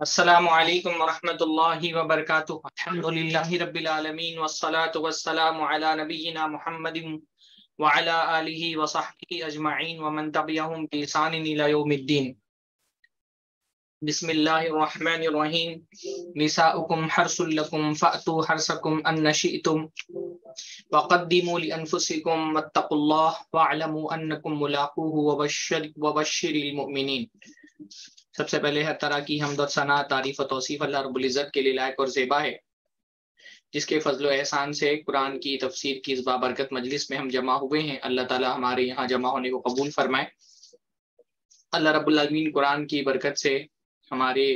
السلام علیکم ورحمۃ اللہ وبرکاتہ۔ الحمد للہ رب العالمین والصلاة والسلام علی نبینا محمد وعلی آلہ وصحبہ اجمعین ومن تبعہم بإحسان الی یوم الدین۔ بسم اللہ الرحمن الرحیم۔ نساؤکم حرث لکم فأتوا حرثکم ان شئتم وقدموا لانفسکم واتقوا اللہ واعلموا انکم ملاقوہ وبشر المؤمنین۔ سب سے پہلے ہر طرح کی حمد و ثنا، تعریف و توصیف اللہ رب العزت کے لیے لائق اور زیبا ہے، جس کے فضل و احسان سے قرآن کی تفسیر کی اس بابرکت مجلس میں ہم جمع ہوئے ہیں۔ اللہ تعالی ہمارے یہاں جمع ہونے کو قبول فرمائے۔ اللہ رب العالمین قرآن کی برکت سے ہمارے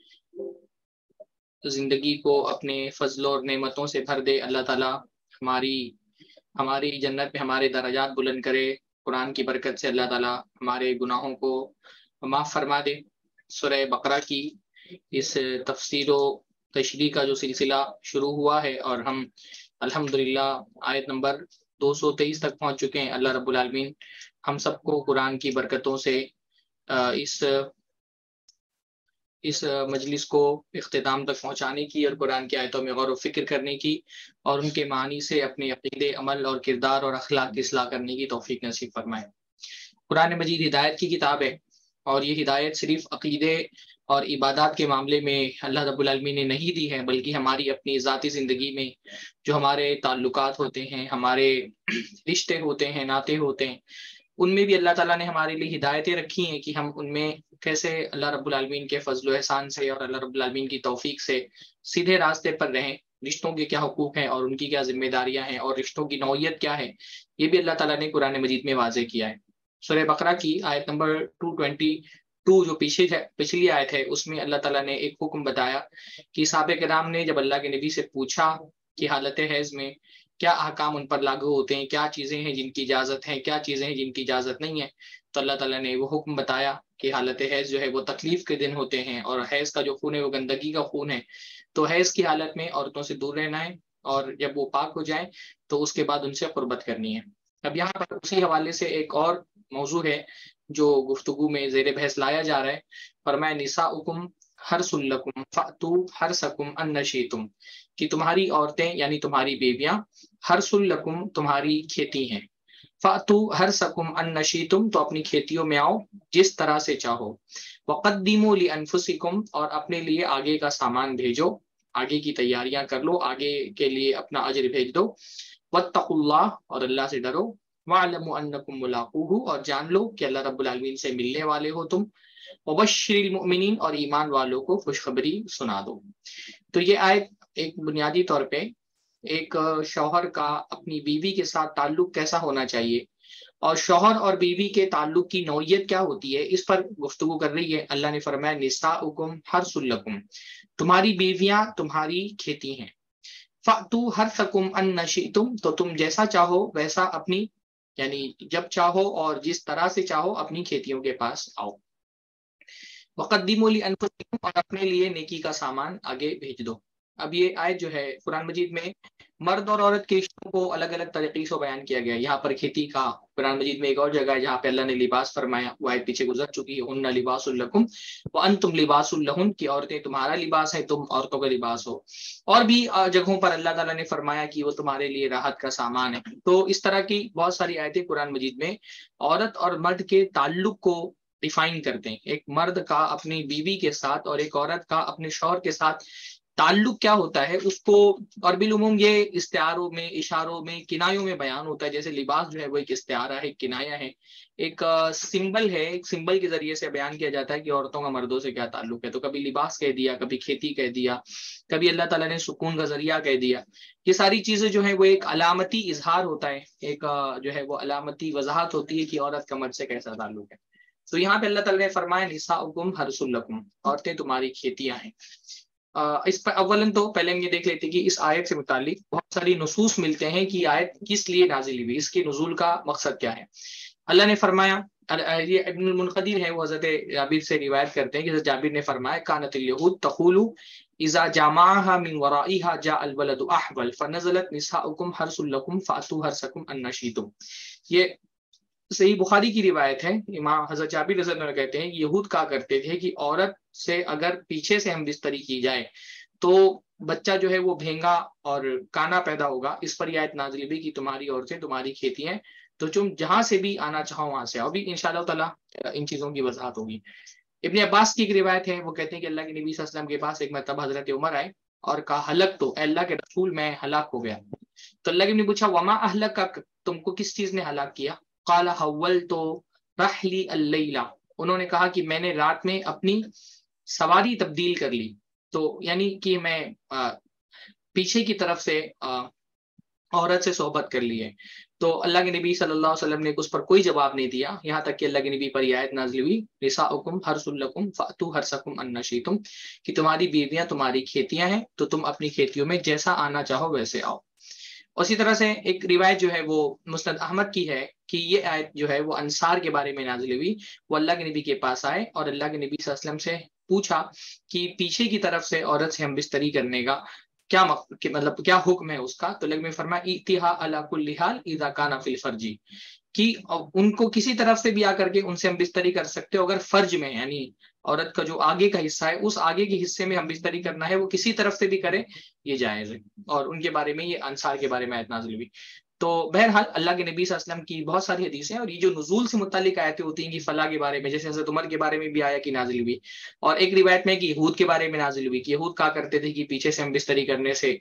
زندگی کو اپنے فضل اور نعمتوں سے بھر دے۔ اللہ تعالی ہماری جنت میں ہمارے درجات بلند کرے۔ قرآن کی برکت سے اللہ تعالی ہمارے گناہوں کو معاف فرما دے۔ سورہ بقرہ کی اس تفسیر و تشریح کا جو سلسلہ شروع ہوا ہے اور ہم الحمدللہ آیت نمبر 223 تک پہنچ چکے ہیں۔ اللہ رب العالمین ہم سب کو قرآن کی برکتوں سے اس مجلس کو اختتام تک پہنچانے کی اور قرآن کی آیتوں میں غور و فکر کرنے کی اور ان کے معنی سے اپنے عقیدے، عمل اور کردار اور اخلاق کی اصلاح کرنے کی توفیق نصیب فرمائے۔ قرآن مجید ہدایت کی کتاب ہے، اور یہ ہدایت صرف عقیدے اور عبادات کے معاملے میں اللہ رب العالمین نے نہیں دی ہے، بلکہ ہماری اپنی ذاتی زندگی میں جو ہمارے تعلقات ہوتے ہیں، ہمارے رشتے ہوتے ہیں، ناطے ہوتے ہیں، ان میں بھی اللہ تعالیٰ نے ہمارے لیے ہدایتیں رکھی ہیں کہ ہم ان میں کیسے اللہ رب العالمین کے فضل و احسان سے اور اللہ رب العالمین کی توفیق سے سیدھے راستے پر رہیں۔ رشتوں کے کیا حقوق ہیں اور ان کی کیا ذمہ داریاں ہیں اور رشتوں کی نوعیت کیا ہے، یہ بھی اللہ تعالیٰ نے قرآن مجید میں واضح کیا ہے۔ سورہ بقرہ کی آیت نمبر 222 جو پچھلی آیت ہے، اس میں اللہ تعالیٰ نے ایک حکم بتایا کہ صحابہ کرام نے جب اللہ کے نبی سے پوچھا کہ حالت حیض میں کیا احکام ان پر لاگو ہوتے ہیں، کیا چیزیں ہیں جن کی اجازت ہے، کیا چیزیں ہیں جن کی اجازت نہیں ہے، تو اللہ تعالیٰ نے وہ حکم بتایا کہ حالت حیض جو ہے وہ تکلیف کے دن ہوتے ہیں، اور حیض کا جو خون ہے وہ گندگی کا خون ہے، تو حیض کی حالت میں عورتوں سے دور رہنا ہے، اور جب وہ پاک ہو جائیں تو اس کے بعد ان سے قربت کرنی ہے۔ اب یہاں پر اسی حوالے سے ایک اور موضوع ہے جو گفتگو میں زیر بحث لایا جا رہا ہے۔ فرمایا نساؤکم حرث لکم فأتوا حرثکم ان شئتم، کہ تمہاری عورتیں یعنی تمہاری بیویاں حرث لکم تمہاری کھیتی ہیں، فأتوا حرثکم ان شئتم تو اپنی کھیتیوں میں آؤ جس طرح سے چاہو، وقدموا لانفسکم اور اپنے لیے آگے کا سامان بھیجو، آگے کی تیاریاں کر لو، آگے کے لیے اپنا اجر بھیج دو، واتقوا اللہ اور اللہ سے ڈرو، وَاعْلَمُوا أَنَّكُمْ مُلَاقُوهُ اور جان لو کہ اللہ رب العالمین سے ملنے والے ہو تم، وَبَشِّرِ الْمُؤْمِنِينَ اور ایمان والوں کو خوشخبری سنا دو۔ تو یہ آیت ایک بنیادی طور پہ ایک شوہر کا اپنی بیوی کے ساتھ تعلق کیسا ہونا چاہیے اور شوہر اور بیوی کے تعلق کی نوعیت کیا ہوتی ہے، اس پر گفتگو کر رہی ہے۔ اللہ نے فرمایا نساؤکم حرث لکم، تمہاری بیویاں تمہاری کھیتی ہیں، فأتوا حرثکم ان شئتم تو تم جیسا چاہو ویسا اپنی یعنی جب چاہو اور جس طرح سے چاہو اپنی کھیتیوں کے پاس آؤ، وقدموا لانفسکم اور اپنے لیے نیکی کا سامان آگے بھیج دو۔ اب یہ آیت جو ہے قرآن مجید میں مرد اور عورت کے رشتوں کو الگ الگ طریقے سے بیان کیا گیا ہے۔ یہاں پر کھیتی کا قرآن مجید میں ایک اور جگہ ہے جہاں پہ اللہ نے لباس فرمایا، وہ آیت پیچھے گزر چکی ہے، ان لباس لکم وانتم لباس لہن، کی عورتیں تمہارا لباس ہے، تم عورتوں کا لباس ہو۔ اور بھی جگہوں پر اللہ تعالیٰ نے فرمایا کہ وہ تمہارے لیے راحت کا سامان ہے۔ تو اس طرح کی بہت ساری آیتیں قرآن مجید میں عورت اور مرد کے تعلق کو ڈیفائن کرتے ہیں۔ ایک مرد کا اپنی بیوی کے ساتھ اور ایک عورت کا اپنے شوہر کے ساتھ تعلق کیا ہوتا ہے، اس کو اور بالعموم یہ استعاروں میں، اشاروں میں، کنایوں میں بیان ہوتا ہے۔ جیسے لباس جو ہے وہ ایک استعارہ ہے، ایک کنایا ہے، ایک سمبل ہے، ایک سمبل کے ذریعے سے بیان کیا جاتا ہے کہ عورتوں کا مردوں سے کیا تعلق ہے۔ تو کبھی لباس کہہ دیا، کبھی کھیتی کہہ دیا، کبھی اللہ تعالیٰ نے سکون کا ذریعہ کہہ دیا۔ یہ ساری چیزیں جو ہیں وہ ایک علامتی اظہار ہوتا ہے، ایک جو ہے وہ علامتی وضاحت ہوتی ہے کہ عورت کا مرد سے کیسا تعلق ہے۔ تو یہاں پہ اللہ تعالیٰ نے فرمایا نساؤکم حرث لکم، عورتیں تمہاری کھیتیاں ہیں۔ اس پر اولن تو پہلے ہم یہ دیکھ لیتے کہ اس آیت سے متعلق بہت ساری نصوص ملتے ہیں کہ یہ آیت کس لیے نازل ہوئی، اس کے نزول کا مقصد کیا ہے۔ اللہ نے فرمایا، یہ ابن المنقدر ہے، وہ حضرت جابر سے روایت کرتے ہیں کہ حضرت جابر نے فرمایا کانت الیہود تقول اذا جامعها من ورائها جاء الولد احول فنزلت نساؤکم حرث لکم فاتوا حرثکم ان شئتم۔ یہ صحیح بخاری کی روایت ہے، امام حضرت جابر رضی اللہ عنہ کہتے ہیں کہ یہود کہا کرتے تھے کہ عورت سے اگر پیچھے سے ہم بستری کی جائے تو بچہ جو ہے وہ بھینگا اور کانا پیدا ہوگا۔ اس پر یہ آیت نازل ہوئی کہ تمہاری عورتیں تمہاری کھیتی ہیں، تو تم جہاں سے بھی آنا چاہو وہاں سے آؤ۔ بھی انشاءاللہ تعالیٰ ان چیزوں کی وضاحت ہوگی۔ ابن عباس کی ایک روایت ہے، وہ کہتے ہیں کہ اللہ کے نبی صلی اللہ علیہ وسلم کے پاس ایک مرتبہ حضرت عمر آئے اور کہا ہلک تو، اے اللہ کے رسول میں ہلاک ہو گیا۔ تو اللہ کے نبی نے پوچھا وما اہلک کا، تم کو کس چیز نے ہلاک کیا؟ قال حولت رحلی اللیلہ، انہوں نے کہا کہ میں نے رات میں اپنی سواری تبدیل کر لی، تو یعنی کہ میں پیچھے کی طرف سے عورت سے صحبت کر لی ہے۔ تو اللہ کے نبی صلی اللہ علیہ وسلم نے اس پر کوئی جواب نہیں دیا، یہاں تک کہ اللہ کے نبی پر یہ آیت نازل ہوئی نساؤکم حرث لکم فأتوا حرثکم ان شئتم، کہ تمہاری بیویاں تمہاری کھیتیاں ہیں تو تم اپنی کھیتیوں میں جیسا آنا چاہو ویسے آؤ۔ اسی طرح سے ایک روایت جو ہے وہ مسند احمد کی ہے کہ یہ آیت جو ہے وہ انصار کے بارے میں نازل ہوئی، وہ اللہ کے نبی کے پاس آئے اور اللہ کے نبی صلی اللہ علیہ وسلم سے پوچھا کہ پیچھے کی طرف سے عورت سے ہم بستری کرنے کا کیا مطلب کیا حکم ہے اس کا؟ تو اللہ نے فرمایا اتہا علی کل حال اذا کان فی الفرج، کہ ان کو کسی طرف سے بھی آ کر کے ان سے ہم بستری کر سکتے ہو اگر فرج میں، یعنی عورت کا جو آگے کا حصہ ہے اس آگے کے حصے میں ہم بستری کرنا ہے وہ کسی طرف سے بھی کرے یہ جائز ہے۔ اور ان کے بارے میں یہ انصار کے بارے میں آیت نازل ہوئی۔ تو بہرحال اللہ کے نبی صلی اللہ علیہ وسلم کی بہت ساری حدیثیں ہیں، اور یہ جو نزول سے متعلق آیتیں ہوتی ہیں کہ فلاح کے بارے میں، جیسے حضرت عمر کے بارے میں بھی آیا کہ نازل ہوئی، اور ایک روایت میں کہ یہود کے بارے میں نازل ہوئی کہ یہود کہا کرتے تھے کہ پیچھے سے ہم بستری کرنے سے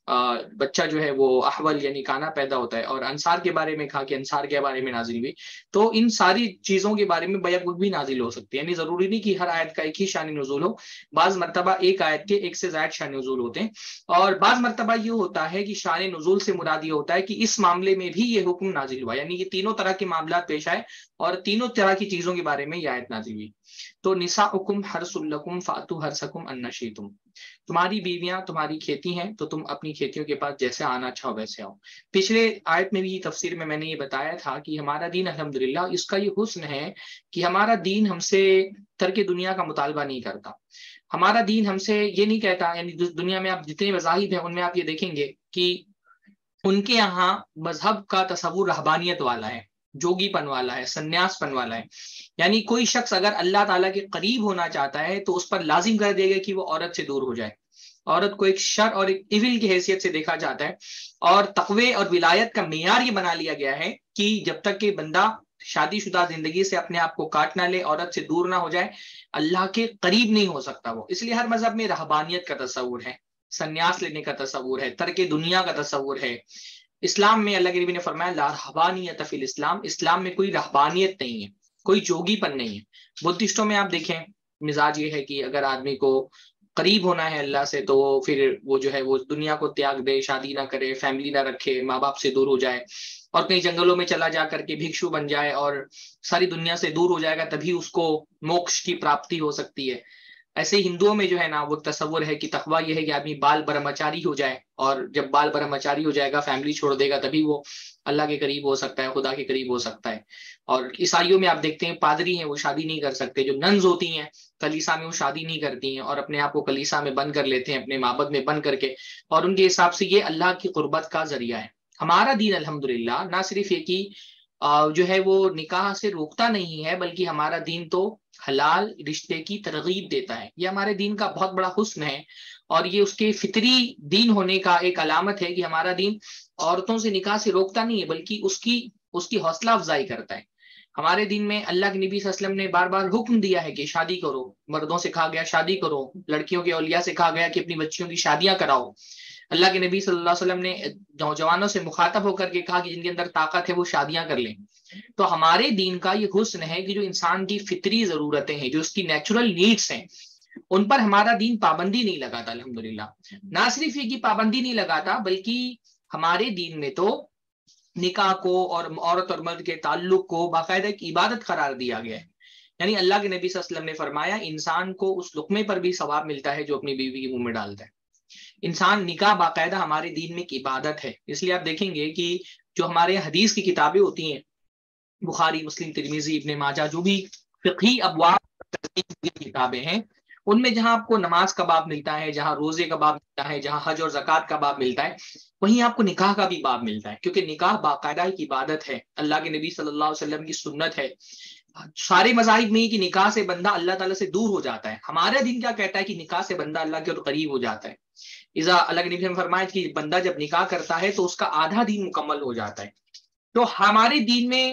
بچہ جو ہے وہ احول یعنی کانا پیدا ہوتا ہے، اور انصار کے بارے میں کہا کہ انصار کے بارے میں نازل ہوئی۔ تو ان ساری چیزوں کے بارے میں بیک وقت بھی نازل ہو سکتی ہے، یعنی ضروری نہیں کہ ہر آیت کا ایک ہی شان نزول ہو، بعض مرتبہ ایک آیت کے ایک سے زائد شان نزول ہوتے ہیں، اور بعض مرتبہ یہ ہوتا ہے کہ شان نزول سے مراد یہ ہوتا ہے کہ اس معاملے میں بھی یہ حکم نازل ہوا، یعنی یہ تینوں طرح کے معاملات پیش آئے اور تینوں طرح کی چیزوں کے بارے میں یہ آیت نازل ہوئی۔ تو نساؤکم حرث لکم فأتوا حرثکم ان شئتم، تمہاری بیویاں تمہاری کھیتی ہیں تو تم اپنی کھیتیوں کے پاس جیسے آنا چاہو ویسے آؤ۔ پچھلے آیت میں بھی تفسیر میں نے یہ بتایا تھا کہ ہمارا دین الحمدللہ اس کا یہ حسن ہے کہ ہمارا دین ہم سے ترک دنیا کا مطالبہ نہیں کرتا۔ ہمارا دین ہم سے یہ نہیں کہتا، یعنی دنیا میں آپ جتنے مذاہب ہیں ان میں آپ یہ دیکھیں گے کہ ان کے یہاں مذہب کا تصور رہبانیت والا ہے، جوگی پن والا ہے، سنیاس پن والا ہے، یعنی کوئی شخص اگر اللہ تعالیٰ کے قریب ہونا چاہتا ہے تو اس پر لازم کر دے گا کہ وہ عورت سے دور ہو جائے۔ عورت کو ایک شر اور ایک ایول کی حیثیت سے دیکھا جاتا ہے، اور تقوی اور ولایت کا معیار یہ بنا لیا گیا ہے کہ جب تک کہ بندہ شادی شدہ زندگی سے اپنے آپ کو کاٹ نہ لے، عورت سے دور نہ ہو جائے، اللہ کے قریب نہیں ہو سکتا وہ۔ اس لیے ہر مذہب میں رہبانیت کا تصور ہے، سنیاس لینے کا تصور ہے، ترک دنیا کا تصور ہے۔ اسلام میں اللہ کے نبی نے فرمایا لا رہبانیت فی الاسلام، اسلام میں کوئی رہبانیت نہیں ہے، کوئی جوگی پن نہیں ہے۔ بدھسٹوں میں آپ دیکھیں مزاج یہ ہے کہ اگر آدمی کو قریب ہونا ہے اللہ سے تو پھر وہ جو ہے وہ دنیا کو تیاگ دے، شادی نہ کرے، فیملی نہ رکھے، ماں باپ سے دور ہو جائے، اور کہیں جنگلوں میں چلا جا کر کے بھکشو بن جائے اور ساری دنیا سے دور ہو جائے گا، تبھی اس کو موکش کی پراپتی ہو سکتی ہے۔ ایسے ہی ہندوؤں میں جو ہے نا وہ تصور ہے کہ تقویٰ یہ ہے کہ آدمی بال برہمچاری ہو جائے، اور جب بال برہمچاری ہو جائے گا، فیملی چھوڑ دے گا، تبھی وہ اللہ کے قریب ہو سکتا ہے، خدا کے قریب ہو سکتا ہے۔ اور عیسائیوں میں آپ دیکھتے ہیں پادری ہیں وہ شادی نہیں کر سکتے، جو ننز ہوتی ہیں کلیسا میں وہ شادی نہیں کرتی ہیں اور اپنے آپ کو کلیسا میں بند کر لیتے ہیں، اپنے معبد میں بند کر کے، اور ان کے حساب سے یہ اللہ کی قربت کا ذریعہ ہے۔ ہمارا دین الحمدللہ نہ صرف یہ کہ جو ہے وہ نکاح سے روکتا نہیں ہے، بلکہ ہمارا دین تو حلال رشتے کی ترغیب دیتا ہے۔ یہ ہمارے دین کا بہت بڑا حسن ہے، اور یہ اس کے فطری دین ہونے کا ایک علامت ہے کہ ہمارا دین عورتوں سے نکاح سے روکتا نہیں ہے، بلکہ اس کی حوصلہ افزائی کرتا ہے۔ ہمارے دین میں اللہ کے نبی صلی اللہ علیہ وسلم نے بار بار حکم دیا ہے کہ شادی کرو، مردوں سے کہا گیا شادی کرو، لڑکیوں کے اولیاء سے کہا گیا کہ اپنی بچیوں کی شادیاں کراؤ۔ اللہ کے نبی صلی اللہ علیہ وسلم نے نوجوانوں سے مخاطب ہو کر کے کہا کہ جن کے اندر طاقت ہے وہ شادیاں کر لیں۔ تو ہمارے دین کا یہ حسن ہے کہ جو انسان کی فطری ضرورتیں ہیں، جو اس کی نیچرل نیڈس ہیں، ان پر ہمارا دین پابندی نہیں لگاتا الحمدللہ۔ نہ صرف یہ کہ پابندی نہیں لگاتا، بلکہ ہمارے دین میں تو نکاح کو اور عورت اور مرد کے تعلق کو باقاعدہ ایک عبادت قرار دیا گیا ہے۔ یعنی اللہ کے نبی صلی اللہ علیہ وسلم نے فرمایا انسان کو اس لقمے پر بھی ثواب ملتا ہے جو اپنی بیوی کے منہ میں ڈالتا ہے۔ انسان نکاح باقاعدہ ہمارے دین میں ایک عبادت ہے۔ اس لیے آپ دیکھیں گے کہ جو ہمارے حدیث کی کتابیں ہوتی ہیں، بخاری، مسلم، ترمذی، ابن ماجہ، جو بھی فقہی ابواب کی کتابیں ہیں، ان میں جہاں آپ کو نماز کا باب ملتا ہے، جہاں روزے کا باب ملتا ہے، جہاں حج اور زکوٰۃ کا باب ملتا ہے، وہیں آپ کو نکاح کا بھی باب ملتا ہے، کیونکہ نکاح باقاعدہ ایک عبادت ہے، اللہ کے نبی صلی اللہ علیہ وسلم کی سنت ہے۔ سارے مذاہب میں کہ نکاح سے بندہ اللہ تعالیٰ سے دور ہو جاتا ہے، ہمارا دین کیا کہتا ہے کہ نکاح سے بندہ اللہ کے اور قریب ہو جاتا ہے۔ اذا اللہ کے نبی نے فرمایا کہ بندہ جب نکاح کرتا ہے تو اس کا آدھا دین مکمل ہو جاتا ہے۔ تو ہمارے دین میں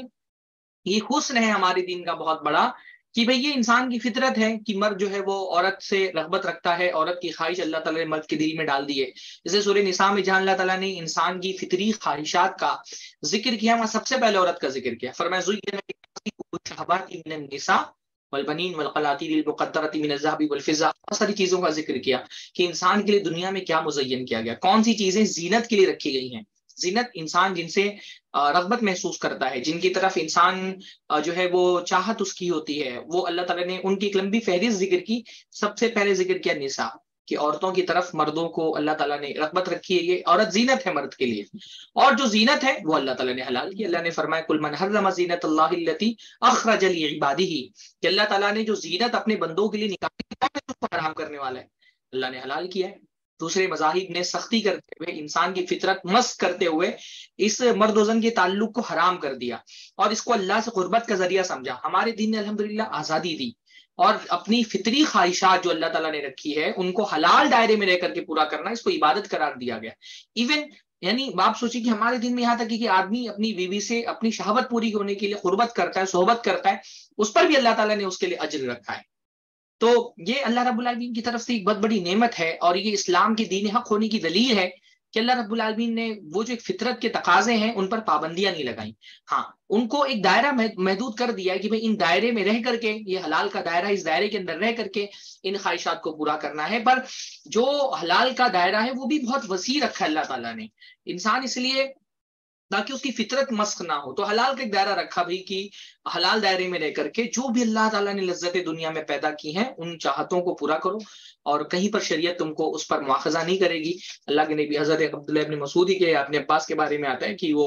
یہ حسن ہے ہمارے دین کا بہت بڑا کہ بھئی یہ انسان کی فطرت ہے کہ مرد جو ہے وہ عورت سے رغبت رکھتا ہے، عورت کی خواہش اللہ تعالیٰ نے مرد کے دل میں ڈال دی ہے۔ جیسے سورہ نساء میں جہاں اللہ تعالیٰ نے انسان کی فطری خواہشات کا ذکر کیا، وہاں سب سے پہلے عورت کا ذکر کیا، فرمایا زُيِّنَ لِلنَّاسِ الشَّهَوَاتُ مِنَ النِّسَاءِ والبنین والقناطیر المقنطرۃ من الذهب والفضة، بہت ساری چیزوں کا ذکر کیا کہ انسان کے لیے دنیا میں کیا مزین کیا گیا، کون سی چیزیں زینت کے لیے رکھی گئی ہیں۔ زینت انسان جن سے رغبت محسوس کرتا ہے، جن کی طرف انسان جو ہے وہ چاہت اس کی ہوتی ہے، وہ اللہ تعالیٰ نے ان کی ایک لمبی فہرست ذکر کی۔ سب سے پہلے ذکر کیا نساء، کہ عورتوں کی طرف مردوں کو اللہ تعالیٰ نے رغبت رکھی ہے، یہ عورت زینت ہے مرد کے لیے، اور جو زینت ہے وہ اللہ تعالیٰ نے حلال کی۔ اللہ نے فرمایا قل من حرم زینت اللہ التی اخرج لعبادہ، کہ اللہ تعالیٰ نے جو زینت اپنے بندوں کے لیے نکالی ہے اس کو حرام کرنے والا ہے، اللہ نے حلال کیا ہے۔ دوسرے مذاہب نے سختی کرتے ہوئے، انسان کی فطرت مسخ کرتے ہوئے اس مرد و زن کے تعلق کو حرام کر دیا اور اس کو اللہ سے قربت کا ذریعہ سمجھا۔ ہمارے دین نے الحمدللہ آزادی دی اور اپنی فطری خواہشات جو اللہ تعالیٰ نے رکھی ہے ان کو حلال دائرے میں رہ کر کے پورا کرنا، اس کو عبادت قرار دیا گیا۔ ایون یعنی آپ سوچیں کہ ہمارے دین میں یہاں تک کہ آدمی اپنی بیوی سے اپنی شہوت پوری ہونے کے لیے قربت کرتا ہے، صحبت کرتا ہے، اس پر بھی اللہ تعالیٰ نے اس کے لیے اجر رکھا ہے۔ تو یہ اللہ رب العالمین کی طرف سے ایک بہت بڑی نعمت ہے، اور یہ اسلام کی دین حق ہونے کی دلیل ہے کہ اللہ رب العالمین نے وہ جو ایک فطرت کے تقاضے ہیں ان پر پابندیاں نہیں لگائیں، ہاں ان کو ایک دائرہ محدود کر دیا ہے کہ بھئی ان دائرے میں رہ کر کے، یہ حلال کا دائرہ، اس دائرے کے اندر رہ کر کے ان خواہشات کو پورا کرنا ہے۔ پر جو حلال کا دائرہ ہے وہ بھی بہت وسیع رکھا ہے اللہ تعالیٰ نے، انسان اس لیے تاکہ اس کی فطرت مسخ نہ ہو تو حلال کا ایک دائرہ رکھا بھی کہ حلال دائرے میں رہ کر کے جو بھی اللہ تعالیٰ نے لذتیں دنیا میں پیدا کی ہیں ان چاہتوں کو پورا کرو، اور کہیں پر شریعت تم کو اس پر مواخذہ نہیں کرے گی۔ اللہ کے نبی حضرت عبداللہ ابن مسعود کے اپنے عباس کے بارے میں آتا ہے کہ وہ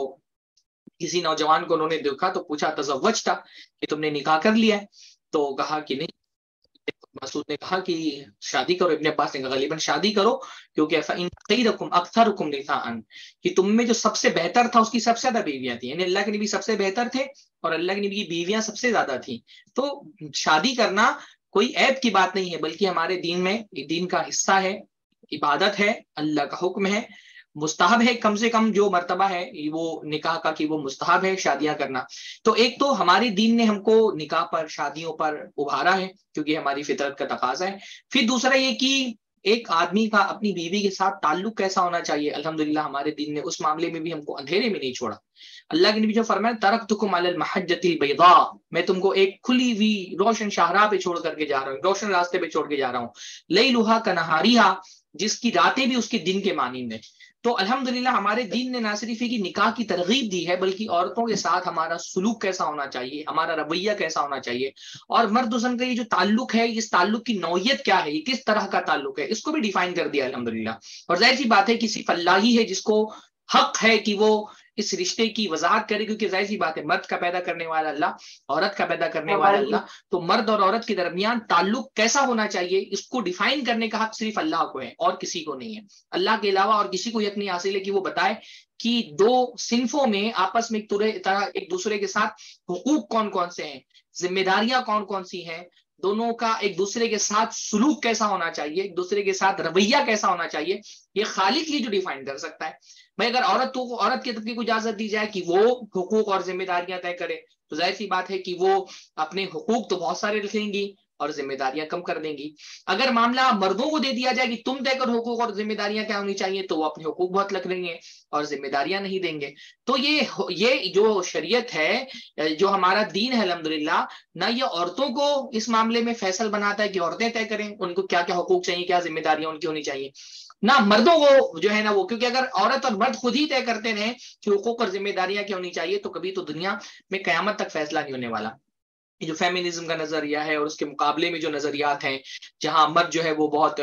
کسی نوجوان کو انہوں نے دیکھا تو پوچھا تزوجتا، کہ تم نے نکاح کر لیا ہے؟ تو کہا کہ نہیں۔ مسعود نے کہا کہ شادی کرو، ابن عباس نے کہا غالباً شادی کرو، کیونکہ فإن خیرکم اکثرکم نساء، کہ تم میں جو سب سے بہتر تھا اس کی سب سے زیادہ بیویاں تھیں، یعنی اللہ کے نبی سب سے بہتر تھے اور اللہ کے نبی کی بیویاں سب سے زیادہ تھیں۔ تو شادی کرنا کوئی عیب کی بات نہیں ہے، بلکہ ہمارے دین میں دین کا حصہ ہے، عبادت ہے، اللہ کا حکم ہے، مستحب ہے، کم سے کم جو مرتبہ ہے وہ نکاح کا کہ وہ مستحب ہے شادیاں کرنا۔ تو ایک تو ہمارے دین نے ہم کو نکاح پر، شادیوں پر ابھارا ہے کیونکہ ہماری فطرت کا تقاضا ہے۔ پھر دوسرا یہ کہ ایک آدمی کا اپنی بیوی کے ساتھ تعلق کیسا ہونا چاہیے، الحمدللہ ہمارے دین نے اس معاملے میں بھی ہم کو اندھیرے میں نہیں چھوڑا۔ اللہ کے نبی جو فرمایا ترکتکم علی المحجۃ البیضاء، میں تم کو ایک کھلی ہوئی روشن شاہراہ پہ چھوڑ کر کے جا رہا ہوں، روشن راستے پہ چھوڑ کے جا رہا ہوں، لیلھا کنہاریھا، جس کی راتیں بھی اس کے دن کے مانند ہیں۔ تو الحمدللہ ہمارے دین نے نہ صرف کی نکاح کی ترغیب دی ہے بلکہ عورتوں کے ساتھ ہمارا سلوک کیسا ہونا چاہیے، ہمارا رویہ کیسا ہونا چاہیے، اور مرد و زن کا یہ جو تعلق ہے اس تعلق کی نوعیت کیا ہے، یہ کس طرح کا تعلق ہے، اس کو بھی ڈیفائن کر دیا الحمدللہ۔ اور ظاہر سی بات ہے کہ صرف اللہ ہی ہے جس کو حق ہے کہ وہ اس رشتے کی وضاحت کرے، کیونکہ ظاہر سی بات ہے مرد کا پیدا کرنے والا اللہ، عورت کا پیدا کرنے والا اللہ، تو مرد اور عورت کے درمیان تعلق کیسا ہونا چاہیے اس کو ڈیفائن کرنے کا حق صرف اللہ کو ہے اور کسی کو نہیں ہے۔ اللہ کے علاوہ اور کسی کو حق نہیں حاصل ہے کہ وہ بتائے کہ دو صنفوں میں آپس میں ایک دوسرے کے ساتھ حقوق کون کون سے ہیں، ذمہ داریاں کون کون سی ہیں، دونوں کا ایک دوسرے کے ساتھ سلوک کیسا ہونا چاہیے، ایک دوسرے کے ساتھ رویہ کیسا ہونا چاہیے، یہ خالق ہی جو ڈیفائن کر سکتا ہے۔ بھائی اگر عورت کی طرف کو اجازت دی جائے کہ وہ حقوق اور ذمہ داریاں طے کرے تو ظاہر سی بات ہے کہ وہ اپنے حقوق تو بہت سارے رکھیں گی اور ذمہ داریاں کم کر دیں گی۔ اگر معاملہ مردوں کو دے دیا جائے کہ تم طے کر حقوق اور ذمہ داریاں کیا ہونی چاہیے تو وہ اپنے حقوق بہت لکھ لیں گے اور ذمہ داریاں نہیں دیں گے۔ تو یہ جو شریعت ہے، جو ہمارا دین ہے الحمدللہ، نہ یہ عورتوں کو اس معاملے میں فیصل بناتا ہے کہ عورتیں طے کریں ان کو کیا کیا حقوق چاہیے، کیا ذمہ داریاں ان کی ہونی چاہیے، نہ مردوں کو جو ہے نا وہ، کیونکہ اگر عورت اور مرد خود ہی طے کرتے رہیں کہ حقوق اور ذمہ داریاں کیا ہونی چاہیے تو کبھی تو دنیا میں قیامت تک فیصلہ نہیں ہونے والا۔ جو فیمنزم کا نظریہ ہے اور اس کے مقابلے میں جو نظریات ہیں جہاں مرد جو ہے وہ بہت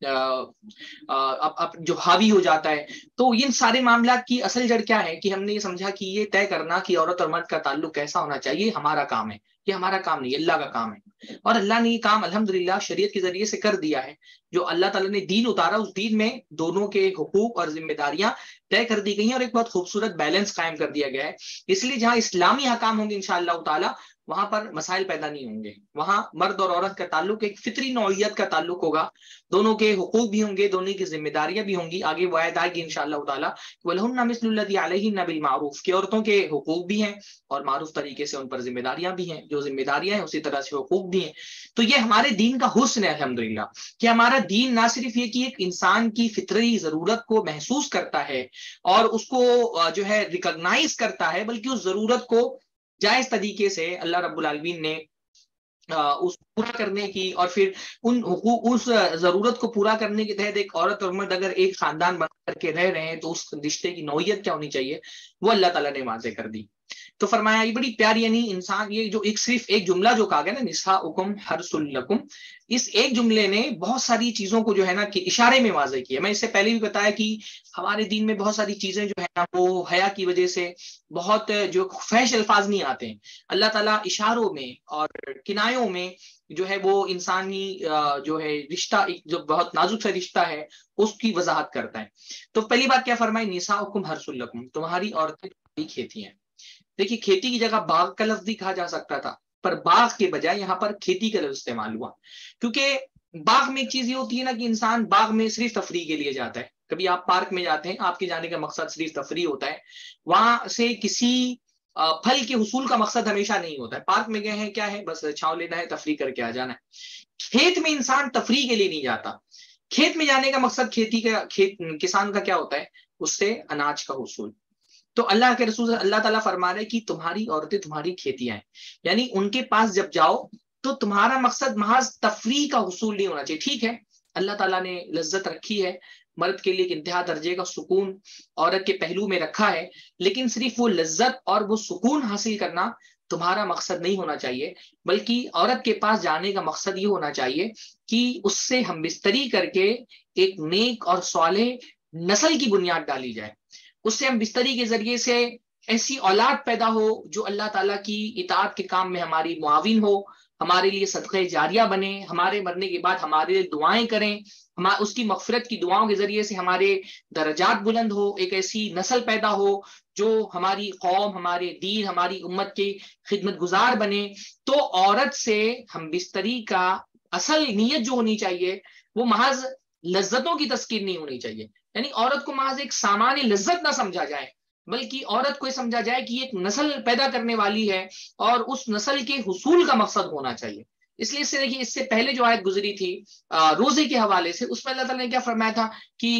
جو حاوی ہو جاتا ہے، تو ان سارے معاملات کی اصل جڑ کیا ہے کہ ہم نے یہ سمجھا کہ یہ طے کرنا کہ عورت اور مرد کا تعلق کیسا ہونا چاہیے ہمارا کام ہے، یہ ہمارا کام نہیں، اللہ کا کام ہے، اور اللہ نے یہ کام الحمدللہ شریعت کے ذریعے سے کر دیا ہے۔ جو اللہ تعالیٰ نے دین اتارا، اس دین میں دونوں کے حقوق اور ذمہ داریاں طے کر دی گئی ہیں، اور ایک بہت خوبصورت بیلنس قائم کر دیا گیا ہے۔ اس لیے جہاں اسلامی حکام ہوں گے انشاءاللہ تعالیٰ، وہاں پر مسائل پیدا نہیں ہوں گے، وہاں مرد اور عورت کا تعلق ایک فطری نوعیت کا تعلق ہوگا، دونوں کے حقوق بھی ہوں گے، دونوں کی ذمہ داریاں بھی ہوں گی۔ آگے وہ آیت آئے گی انشاءاللہ تعالیٰ، وَلَهُنَّ مِثْلُ الَّذِي عَلَيْهِنَّ بِالْمَعْرُوفِ، کہ عورتوں کے حقوق بھی ہیں اور معروف طریقے سے ان پر ذمہ داریاں بھی ہیں، جو ذمہ داریاں ہیں اسی طرح سے حقوق بھی ہیں۔ تو یہ ہمارے دین کا حسن ہے الحمدللہ، کہ ہمارا دین نہ صرف یہ کہ ایک انسان کی فطری ضرورت کو محسوس کرتا ہے اور اس کو جو ہے ریکگنائز کرتا ہے، بلکہ اس ضرورت کو جائز طریقے سے اللہ رب العالمین نے اس پورا کرنے کی، اور پھر ان حقوق، اس ضرورت کو پورا کرنے کے تحت ایک عورت اور مرد اگر ایک خاندان بنا کر کے رہ رہے ہیں تو اس رشتے کی نوعیت کیا ہونی چاہیے وہ اللہ تعالیٰ نے واضح کر دی۔ تو فرمایا یہ بڑی پیاری، یعنی انسان یہ جو ایک صرف ایک جملہ جو کہا گیا نا، نساؤکم حرث لکم، اس ایک جملے نے بہت ساری چیزوں کو جو ہے نا کہ اشارے میں واضح کیا۔ میں اس سے پہلے بھی بتایا کہ ہمارے دین میں بہت ساری چیزیں جو ہے نا وہ حیا کی وجہ سے بہت جو فحش الفاظ نہیں آتے ہیں، اللہ تعالیٰ اشاروں میں اور کنایوں میں جو ہے وہ انسانی جو ہے رشتہ، جو بہت نازک سا رشتہ ہے، اس کی وضاحت کرتا ہے۔ تو پہلی بات کیا فرمائی، نساؤکم حرث لکم، تمہاری عورتیں تمہاری کھیتی ہیں۔ دیکھیے کھیتی کی جگہ باغ کا لفظ بھی کہا جا سکتا تھا، پر باغ کے بجائے یہاں پر کھیتی کا لفظ استعمال ہوا، کیونکہ باغ میں ایک چیز یہ ہوتی ہے نا کہ انسان باغ میں صرف تفریح کے لیے جاتا ہے۔ کبھی آپ پارک میں جاتے ہیں، آپ کے جانے کا مقصد صرف تفریح ہوتا ہے، وہاں سے کسی پھل کے حصول کا مقصد ہمیشہ نہیں ہوتا ہے۔ پارک میں گئے ہیں کیا ہے، بس چھاؤں لینا ہے، تفریح کر کے آ جانا ہے۔ کھیت میں انسان تفریح کے لیے نہیں جاتا، کھیت میں جانے کا مقصد کھیتی کا، کسان کا کیا ہوتا ہے، اس سے اناج کا حصول۔ تو اللہ کے رسول اللہ تعالیٰ فرما رہے کہ تمہاری عورتیں تمہاری کھیتیاں ہیں، یعنی ان کے پاس جب جاؤ تو تمہارا مقصد محض تفریح کا حصول نہیں ہونا چاہیے۔ ٹھیک ہے، اللہ تعالیٰ نے لذت رکھی ہے، مرد کے لیے ایک انتہا درجے کا سکون عورت کے پہلو میں رکھا ہے، لیکن صرف وہ لذت اور وہ سکون حاصل کرنا تمہارا مقصد نہیں ہونا چاہیے، بلکہ عورت کے پاس جانے کا مقصد یہ ہونا چاہیے کہ اس سے ہم بستری کر کے ایک نیک اور صالح نسل کی بنیاد ڈالی جائے، اس سے ہم بستری کے ذریعے سے ایسی اولاد پیدا ہو جو اللہ تعالیٰ کی اطاعت کے کام میں ہماری معاون ہو، ہمارے لیے صدقہ جاریہ بنے، ہمارے مرنے کے بعد ہمارے لیے دعائیں کریں، اس کی مغفرت کی دعاؤں کے ذریعے سے ہمارے درجات بلند ہو، ایک ایسی نسل پیدا ہو جو ہماری قوم، ہمارے دین، ہماری امت کی خدمت گزار بنے۔ تو عورت سے ہم بستری کا اصل نیت جو ہونی چاہیے وہ محض لذتوں کی تذکیر نہیں ہونی چاہیے، یعنی عورت کو محض ایک سامان لذت نہ سمجھا جائے، بلکہ عورت کو یہ سمجھا جائے کہ یہ ایک نسل پیدا کرنے والی ہے اور اس نسل کے حصول کا مقصد ہونا چاہیے۔ اس لیے دیکھیے اس سے پہلے جو آیت گزری تھی روزے کے حوالے سے، اس میں اللہ تعالیٰ نے کیا فرمایا تھا کہ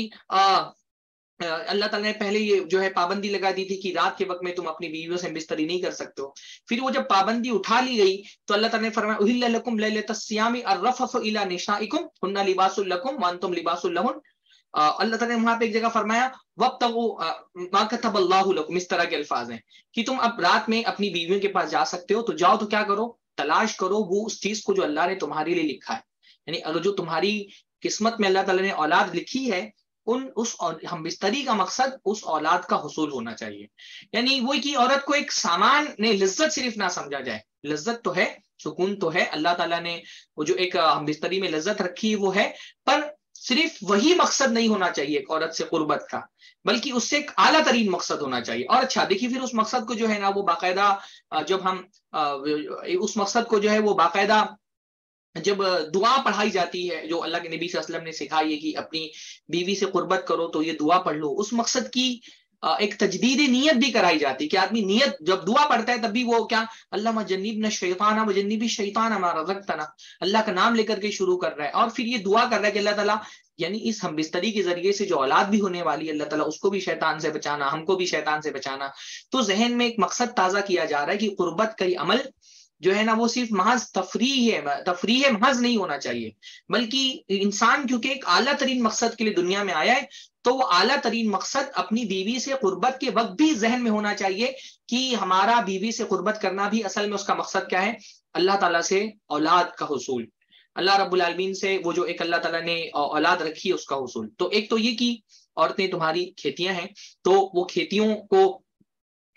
اللہ تعالیٰ نے پہلے یہ جو ہے پابندی لگا دی تھی کہ رات کے وقت میں تم اپنی بیویوں سے بستری نہیں کر سکتے ہو۔ پھر وہ جب پابندی اٹھا لی گئی تو اللہ تعالیٰ نے فرمایا احل لکم لیلۃ الصیام الرفث الی نسائکم ہن لباس لکم وانتم لباس لہن۔ اللہ تعالیٰ نے وہاں پہ ایک جگہ فرمایا وابتغوا ما کتب اللہ لکم، اس طرح کے الفاظ ہیں کہ تم اب رات میں اپنی بیویوں کے پاس جا سکتے ہو، تو جاؤ تو کیا کرو، تلاش کرو وہ اس چیز کو جو اللہ نے تمہارے لیے لکھا ہے، یعنی اگر جو تمہاری قسمت میں اللہ تعالیٰ نے اولاد لکھی ہے، اس ہم بستری کا مقصد اس اولاد کا حصول ہونا چاہیے۔ یعنی وہی کہ عورت کو ایک سامان نے لذت صرف نہ سمجھا جائے، لذت تو ہے، سکون تو ہے، اللہ تعالیٰ نے وہ جو ایک ہم بستری میں لذت رکھی ہے وہ ہے، پر صرف وہی مقصد نہیں ہونا چاہیے ایک عورت سے قربت کا، بلکہ اس سے ایک اعلیٰ ترین مقصد ہونا چاہیے۔ اور اچھا دیکھیے پھر اس مقصد کو جو ہے نا وہ باقاعدہ جب ہم اس مقصد کو جو ہے وہ باقاعدہ جب دعا پڑھائی جاتی ہے جو اللہ کے نبی صلی اللہ علیہ وسلم نے سکھائی ہے کہ اپنی بیوی سے قربت کرو تو یہ دعا پڑھ لو، اس مقصد کی ایک تجدید نیت بھی کرائی جاتی کہ آدمی نیت جب دعا پڑھتا ہے تب بھی وہ کیا اللہ جنبنا الشیطان وجنب الشیطان ما رزقتنا، اللہ کا نام لے کر کے شروع کر رہا ہے، اور پھر یہ دعا کر رہا ہے کہ اللہ تعالیٰ یعنی اس ہم بستری کے ذریعے سے جو اولاد بھی ہونے والی ہے اللہ تعالیٰ اس کو بھی شیطان سے بچانا، ہم کو بھی شیطان سے بچانا۔ تو ذہن میں ایک مقصد تازہ کیا جا رہا ہے کہ قربت کا یہ عمل جو ہے نا وہ صرف محض تفریح محض نہیں ہونا چاہیے، بلکہ انسان کیونکہ ایک اعلیٰ ترین مقصد کے لیے دنیا میں آیا ہے تو وہ اعلیٰ ترین مقصد اپنی بیوی سے قربت کے وقت بھی ذہن میں ہونا چاہیے کہ ہمارا بیوی سے قربت کرنا بھی اصل میں اس کا مقصد کیا ہے، اللہ تعالیٰ سے اولاد کا حصول، اللہ رب العالمین سے وہ جو ایک اللہ تعالیٰ نے اولاد رکھی ہے اس کا حصول۔ تو ایک تو یہ کہ عورتیں تمہاری کھیتیاں ہیں، تو وہ کھیتیوں کو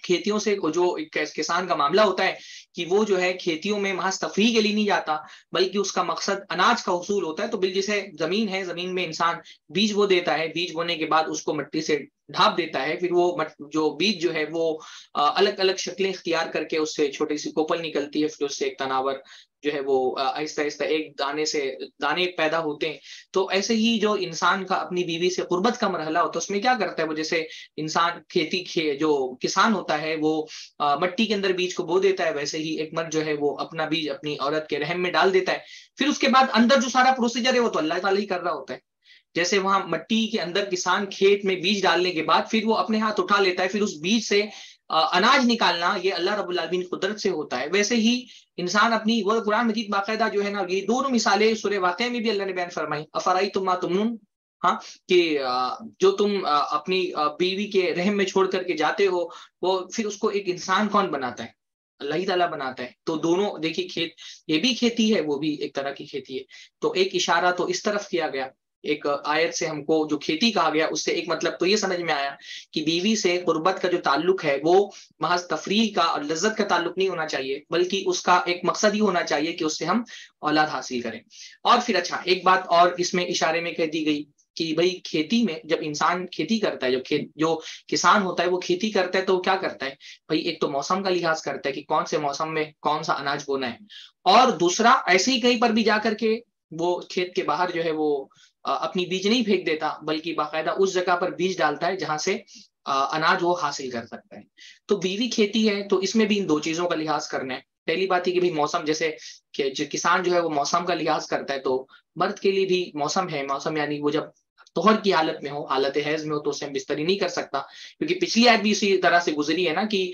کھیتیوں سے جو کسان کا معاملہ ہوتا ہے کہ وہ جو ہے کھیتیوں میں محض تفریح کے لیے نہیں جاتا بلکہ اس کا مقصد اناج کا حصول ہوتا ہے. تو جیسے زمین ہے، زمین میں انسان بیج بو دیتا ہے، بیج بونے کے بعد اس کو مٹی سے ڈھانپ دیتا ہے، پھر وہ جو بیج جو ہے وہ الگ الگ شکلیں اختیار کر کے اس سے چھوٹی سی کوپل نکلتی ہے، پھر اس سے ایک تناور جو ہے وہ آہستہ آہستہ ایک دانے سے دانے پیدا ہوتے ہیں. تو ایسے ہی جو انسان کا اپنی بیوی سے قربت کا مرحلہ ہوتا ہے اس میں کیا کرتا ہے وہ، جیسے انسان جو کسان ہوتا ہے وہ مٹی کے اندر بیج کو بو دیتا ہے، ویسے ہی ایک مرد جو ہے وہ اپنا بیج اپنی عورت کے رحم میں ڈال دیتا ہے. پھر اس کے بعد اندر جو سارا پروسیجر ہے وہ تو اللہ تعالیٰ ہی کر رہا ہوتا ہے. جیسے وہاں مٹی کے اندر کسان کھیت میں بیج ڈالنے کے بعد پھر وہ اپنے ہاتھ اٹھا لیتا ہے، پھر اس بیج سے اناج نکالنا یہ اللہ رب العالمین کی قدرت سے ہوتا ہے. ویسے ہی انسان اپنی، وہ قرآن مجید باقاعدہ جو ہے نا، یہ دونوں مثالیں سورہ واقعہ میں بھی اللہ نے بیان فرمائی. افرائیتم ما تمنون، ہاں، کہ جو تم اپنی بیوی کے رحم میں چھوڑ کر کے جاتے ہو، وہ پھر اس کو ایک انسان کون بناتا ہے؟ اللہ ہی تعالیٰ بناتا ہے. تو دونوں دیکھیے، کھیت یہ بھی کھیتی ہے، وہ بھی ایک طرح کی کھیتی ہے. تو ایک اشارہ تو اس طرف کیا گیا، ایک آیت سے ہم کو جو کھیتی کہا گیا اس سے ایک مطلب تو یہ سمجھ میں آیا کہ بیوی سے قربت کا جو تعلق ہے وہ محض تفریح کا اور لذت کا تعلق نہیں ہونا چاہیے، بلکہ اس کا ایک مقصد ہی ہونا چاہیے کہ اس سے ہم اولاد حاصل کریں. اور پھر اچھا ایک بات اور اس میں اشارے میں کہہ دی گئی کہ بھئی کھیتی میں جب انسان کھیتی کرتا ہے، جو کسان ہوتا ہے وہ کھیتی کرتا ہے تو وہ کیا کرتا ہے بھئی، ایک تو موسم کا لحاظ کرتا ہے کہ کون سے موسم میں کون سا اناج بونا ہے، اور دوسرا ایسے ہی کہیں پر بھی جا کر کے وہ کھیت کے باہر جو ہے وہ اپنی بیج نہیں پھینک دیتا بلکہ باقاعدہ اس جگہ پر بیج ڈالتا ہے جہاں سے اناج وہ حاصل کر سکتا ہے. تو بیوی کھیتی ہے تو اس میں بھی ان دو چیزوں کا لحاظ کرنا ہے. پہلی بات ہے کہ موسم، جیسے کہ جو کسان جو ہے وہ موسم کا لحاظ کرتا ہے، تو مرد کے لیے بھی موسم ہے. موسم یعنی وہ جب طہر کی حالت میں ہو، حالت حیض میں ہو، تو اسے ہم بستری نہیں کر سکتا، کیونکہ پچھلی آیت بھی اسی طرح سے گزری ہے نا کہ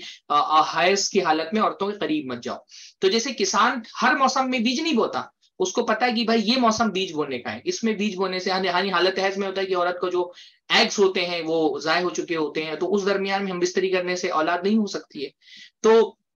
حیض کی حالت میں عورتوں کے قریب مت جاؤ. تو جیسے کسان ہر موسم میں بیج نہیں بوتا، اس کو پتا ہے کہ بھائی یہ موسم بیج بونے کا ہے، اس میں بیج بونے سے حالت حیض میں ہوتا ہے کہ عورت کو جو ایگز ہوتے ہیں وہ ضائع ہو چکے ہوتے ہیں، تو اس درمیان میں ہم بستری کرنے سے اولاد نہیں ہو سکتی ہے. تو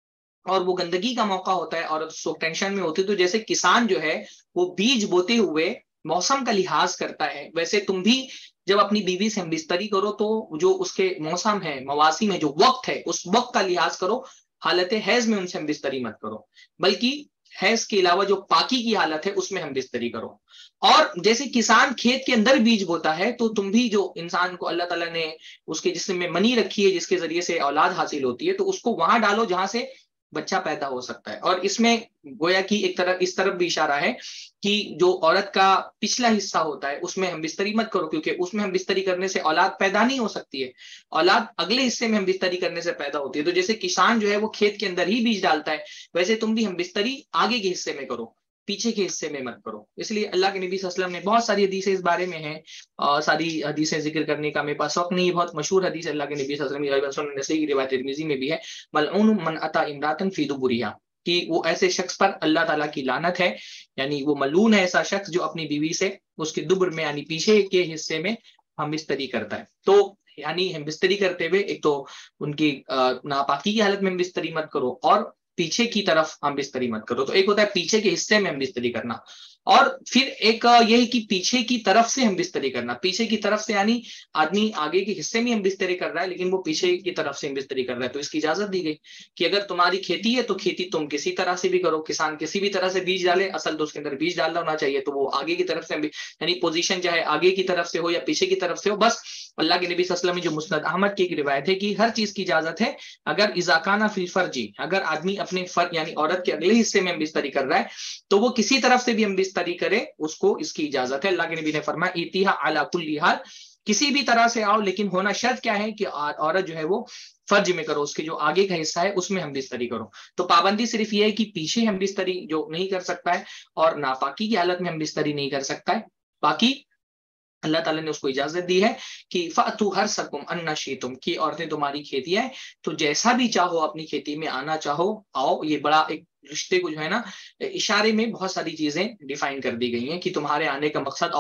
اور وہ گندگی کا موقع ہوتا ہے، عورت اس وقت ٹینشن میں ہوتی ہے. تو جیسے کسان جو ہے وہ بیج بوتے ہوئے موسم کا لحاظ کرتا ہے، ویسے تم بھی جب اپنی بیوی سے ہم بستری کرو تو جو اس کے موسم ہے، مواسم ہے، جو وقت ہے، اس وقت کا لحاظ کرو. حالت حیض میں ان سے ہم بستری مت کرو، بلکہ حیض کے علاوہ جو پاکی کی حالت ہے اس میں ہم بستری کرو. اور جیسے کسان کھیت کے اندر بیج بوتا ہے تو تم بھی، جو انسان کو اللہ تعالیٰ نے اس کے جسم میں منی رکھی ہے جس کے ذریعے سے اولاد حاصل ہوتی ہے، تو اس کو وہاں ڈالو جہاں سے بچہ پیدا ہو سکتا ہے. اور اس میں گویا کی ایک طرف اس طرف بھی اشارہ ہے کہ جو عورت کا پچھلا حصہ ہوتا ہے اس میں ہم بستری مت کرو، کیونکہ اس میں ہم بستری کرنے سے اولاد پیدا نہیں ہو سکتی ہے. اولاد اگلے حصے میں ہم بستری کرنے سے پیدا ہوتی ہے. تو جیسے کسان جو ہے وہ کھیت کے اندر ہی بیج ڈالتا ہے، ویسے تم بھی ہم بستری آگے کے حصے میں کرو، پیچھے کے حصے میں مت کرو. اس لیے اللہ کے نبی صلی اللہ علیہ وسلم نے بہت ساری حدیثیں اس بارے میں ہیں، ساری حدیثیں ذکر کرنے کا میرے پاس وقت نہیں. بہت مشہور حدیث اللہ کے نبی صلی اللہ علیہ وسلم نے صحیح روایت ترمذی میں بھی ہے، ملعون من اتی امراۃ فی دبرها، کہ وہ ایسے شخص پر اللہ تعالیٰ کی لعنت ہے، یعنی وہ ملعون ہے ایسا شخص جو اپنی بیوی سے اس کے دبر میں یعنی پیچھے کے حصے میں ہم بستری کرتا ہے. تو یعنی ہم بستری کرتے ہوئے ایک تو ان کی ناپاکی کی حالت میں ہم بستری مت کرو، اور پیچھے کی طرف ہم بستری مت کرو. تو ایک ہوتا ہے پیچھے کے حصے میں ہم بستری کرنا، اور پھر ایک یہ ہے کہ پیچھے کی طرف سے ہم بستری کرنا. پیچھے کی طرف سے یعنی آدمی آگے کے حصے میں ہم بستری کر رہا ہے لیکن وہ پیچھے کی طرف سے ہم بستری کر رہا ہے. تو اس کی اجازت دی گئی کہ اگر تمہاری کھیتی ہے تو کھیتی تم کسی طرح سے بھی کرو، کسان کسی بھی طرح سے بیج ڈالے، اصل تو اس کے اندر بیج ڈالنا ہونا چاہیے، تو وہ آگے کی طرف سے یعنی پوزیشن چاہے آگے کی طرف سے ہو یا پیچھے کی طرف سے ہو. بس اللہ کے نبی صلی اللہ علیہ وسلم میں جو مسند احمد کی ایک روایت ہے کہ ہر چیز کی اجازت ہے، اگر اذا کان فی الفرج، اگر آدمی اپنے فرج یعنی عورت کے اگلے حصے میں ہم بستری کر رہا ہے تو وہ کسی طرف سے بھی ہم بستری کرے، اس کو اس کی اجازت ہے. اللہ کے نبی نے فرمایا ایتیھا علی کل حال، کسی بھی طرح سے آؤ، لیکن ہونا شرط کیا ہے کہ عورت جو ہے وہ فرج میں کرو، اس کے جو آگے کا حصہ ہے اس میں ہم بستری کرو. تو پابندی صرف یہ ہے کہ پیچھے ہم بستری جو نہیں کر سکتا ہے اور ناپاکی کی حالت میں ہم بستری نہیں کر سکتا ہے. باقی اللہ تعالیٰ نے اس کو اجازت دی ہے کہ فَأْتُوا حَرْثَكُمْ أَنَّ شِئْتُمْ، کہ عورتیں تمہاری کھیتی ہے تو جیسا بھی چاہو اپنی کھیتی میں آنا چاہو آؤ. یہ بڑا ایک رشتے کو جو ہے نا اشارے میں بہت ساری چیزیں ڈیفائن کر دی گئی ہیں کہ تمہارے آنے کا مقصد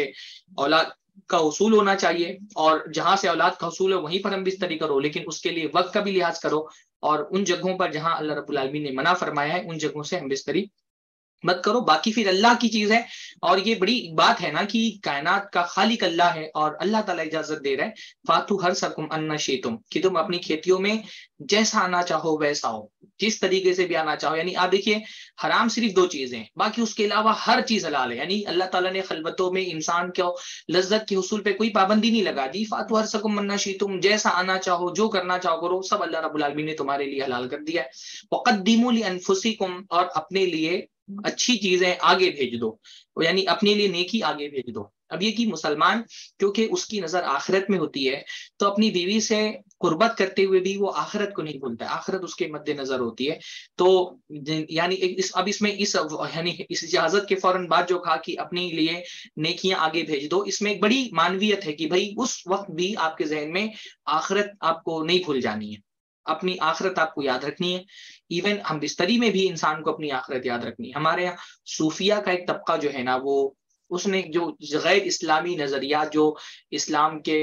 اولاد کا حصول ہونا چاہیے، اور جہاں سے اولاد کا حصول ہے وہیں پر ہم بستری کرو، لیکن اس کے لیے وقت کا بھی لحاظ کرو، اور ان جگہوں پر جہاں اللہ رب العالمین نے منع فرمایا ہے ان جگہوں سے ہم بستری مت کرو، باقی پھر اللہ کی چیز ہے. اور یہ بڑی بات ہے نا کہ کائنات کا خالق اللہ ہے اور اللہ تعالیٰ اجازت دے رہا ہے فاتو ہر سکم ان شیتم، کہ تم اپنی کھیتیوں میں جیسا آنا چاہو ویسا ہو، جس طریقے سے بھی آنا چاہو. یعنی آپ دیکھیے حرام صرف 2 چیزیں ہیں، باقی اس کے علاوہ ہر چیز حلال ہے. یعنی اللہ تعالیٰ نے خلوتوں میں انسان کو لذت کے حصول پہ کوئی پابندی نہیں لگا دی. فاتو ہر سکم ان شیتم، جیسا آنا چاہو جو کرنا چاہو کرو، سب اللہ رب العالمین نے تمہارے لیے حلال کر دیا ہے. وقدموا لانفسکم، اور اپنے لیے اچھی چیزیں آگے بھیج دو، یعنی اپنے لیے نیکی آگے بھیج دو. اب یہ کہ مسلمان کیونکہ اس کی نظر آخرت میں ہوتی ہے تو اپنی بیوی سے قربت کرتے ہوئے بھی وہ آخرت کو نہیں بھولتا ہے، آخرت اس کے مد نظر ہوتی ہے. تو یعنی اب اس میں یعنی اس اجازت کے فوراً بعد جو کہا کہ اپنے لیے نیکیاں آگے بھیج دو، اس میں ایک بڑی معنویت ہے کہ بھائی اس وقت بھی آپ کے ذہن میں آخرت آپ کو نہیں بھول جانی ہے، اپنی آخرت آپ کو یاد رکھنی ہے. ایون ہم بستری میں بھی انسان کو اپنی آخرت یاد رکھنی ہے. ہمارے یہاں صوفیہ کا ایک طبقہ جو ہے نا، وہ اس نے جو غیر اسلامی نظریات جو اسلام کے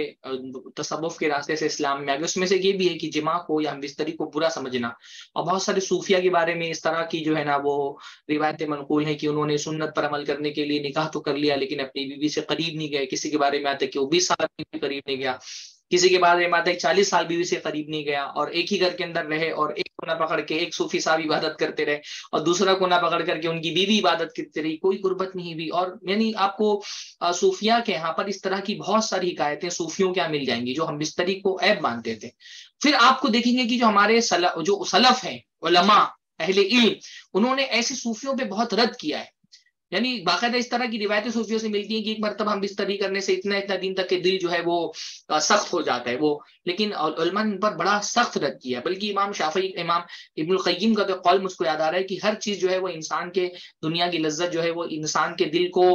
تصوف کے راستے سے اسلام میں آگے، اس میں سے یہ بھی ہے کہ جماع کو یا ہم بستری کو برا سمجھنا. اور بہت سارے صوفیہ کے بارے میں اس طرح کی جو ہے نا وہ روایتیں منقول ہیں کہ انہوں نے سنت پر عمل کرنے کے لیے نکاح تو کر لیا لیکن اپنی بیوی سے قریب نہیں گئے. کسی کے بارے میں آتا ہے کہ وہ 20 سال کے قریب نہیں گیا، کسی کے بعد آتا ہے 40 سال بیوی سے قریب نہیں گیا، اور ایک ہی گھر کے اندر رہے اور ایک کونا پکڑ کے ایک صوفی صاحب عبادت کرتے رہے اور دوسرا کونا پکڑ کر کے ان کی بیوی عبادت کرتے رہی، کوئی قربت نہیں ہوئی. اور یعنی آپ کو صوفیہ کے یہاں پر اس طرح کی بہت ساری حکایتیں صوفیوں کے یہاں مل جائیں گی جو ہم بستری کو عیب مانتے تھے. پھر آپ کو دیکھیں گے کہ جو ہمارے جو سلف ہیں، علماء اہل علم، انہوں نے ایسے صوفیوں پہ بہت رد کیا ہے. یعنی باقاعدہ اس طرح کی روایتیں صوفیوں سے ملتی ہیں کہ ایک مرتبہ ہم بستری کرنے سے اتنا دن تک کہ دل جو ہے وہ سخت ہو جاتا ہے وہ، لیکن علماء نے ان پر بڑا سخت رد کیا. بلکہ امام شافعی، امام ابن القیم کا تو قول مجھ کو یاد آ رہا ہے کہ ہر چیز جو ہے وہ انسان کے دنیا کی لذت جو ہے وہ انسان کے دل کو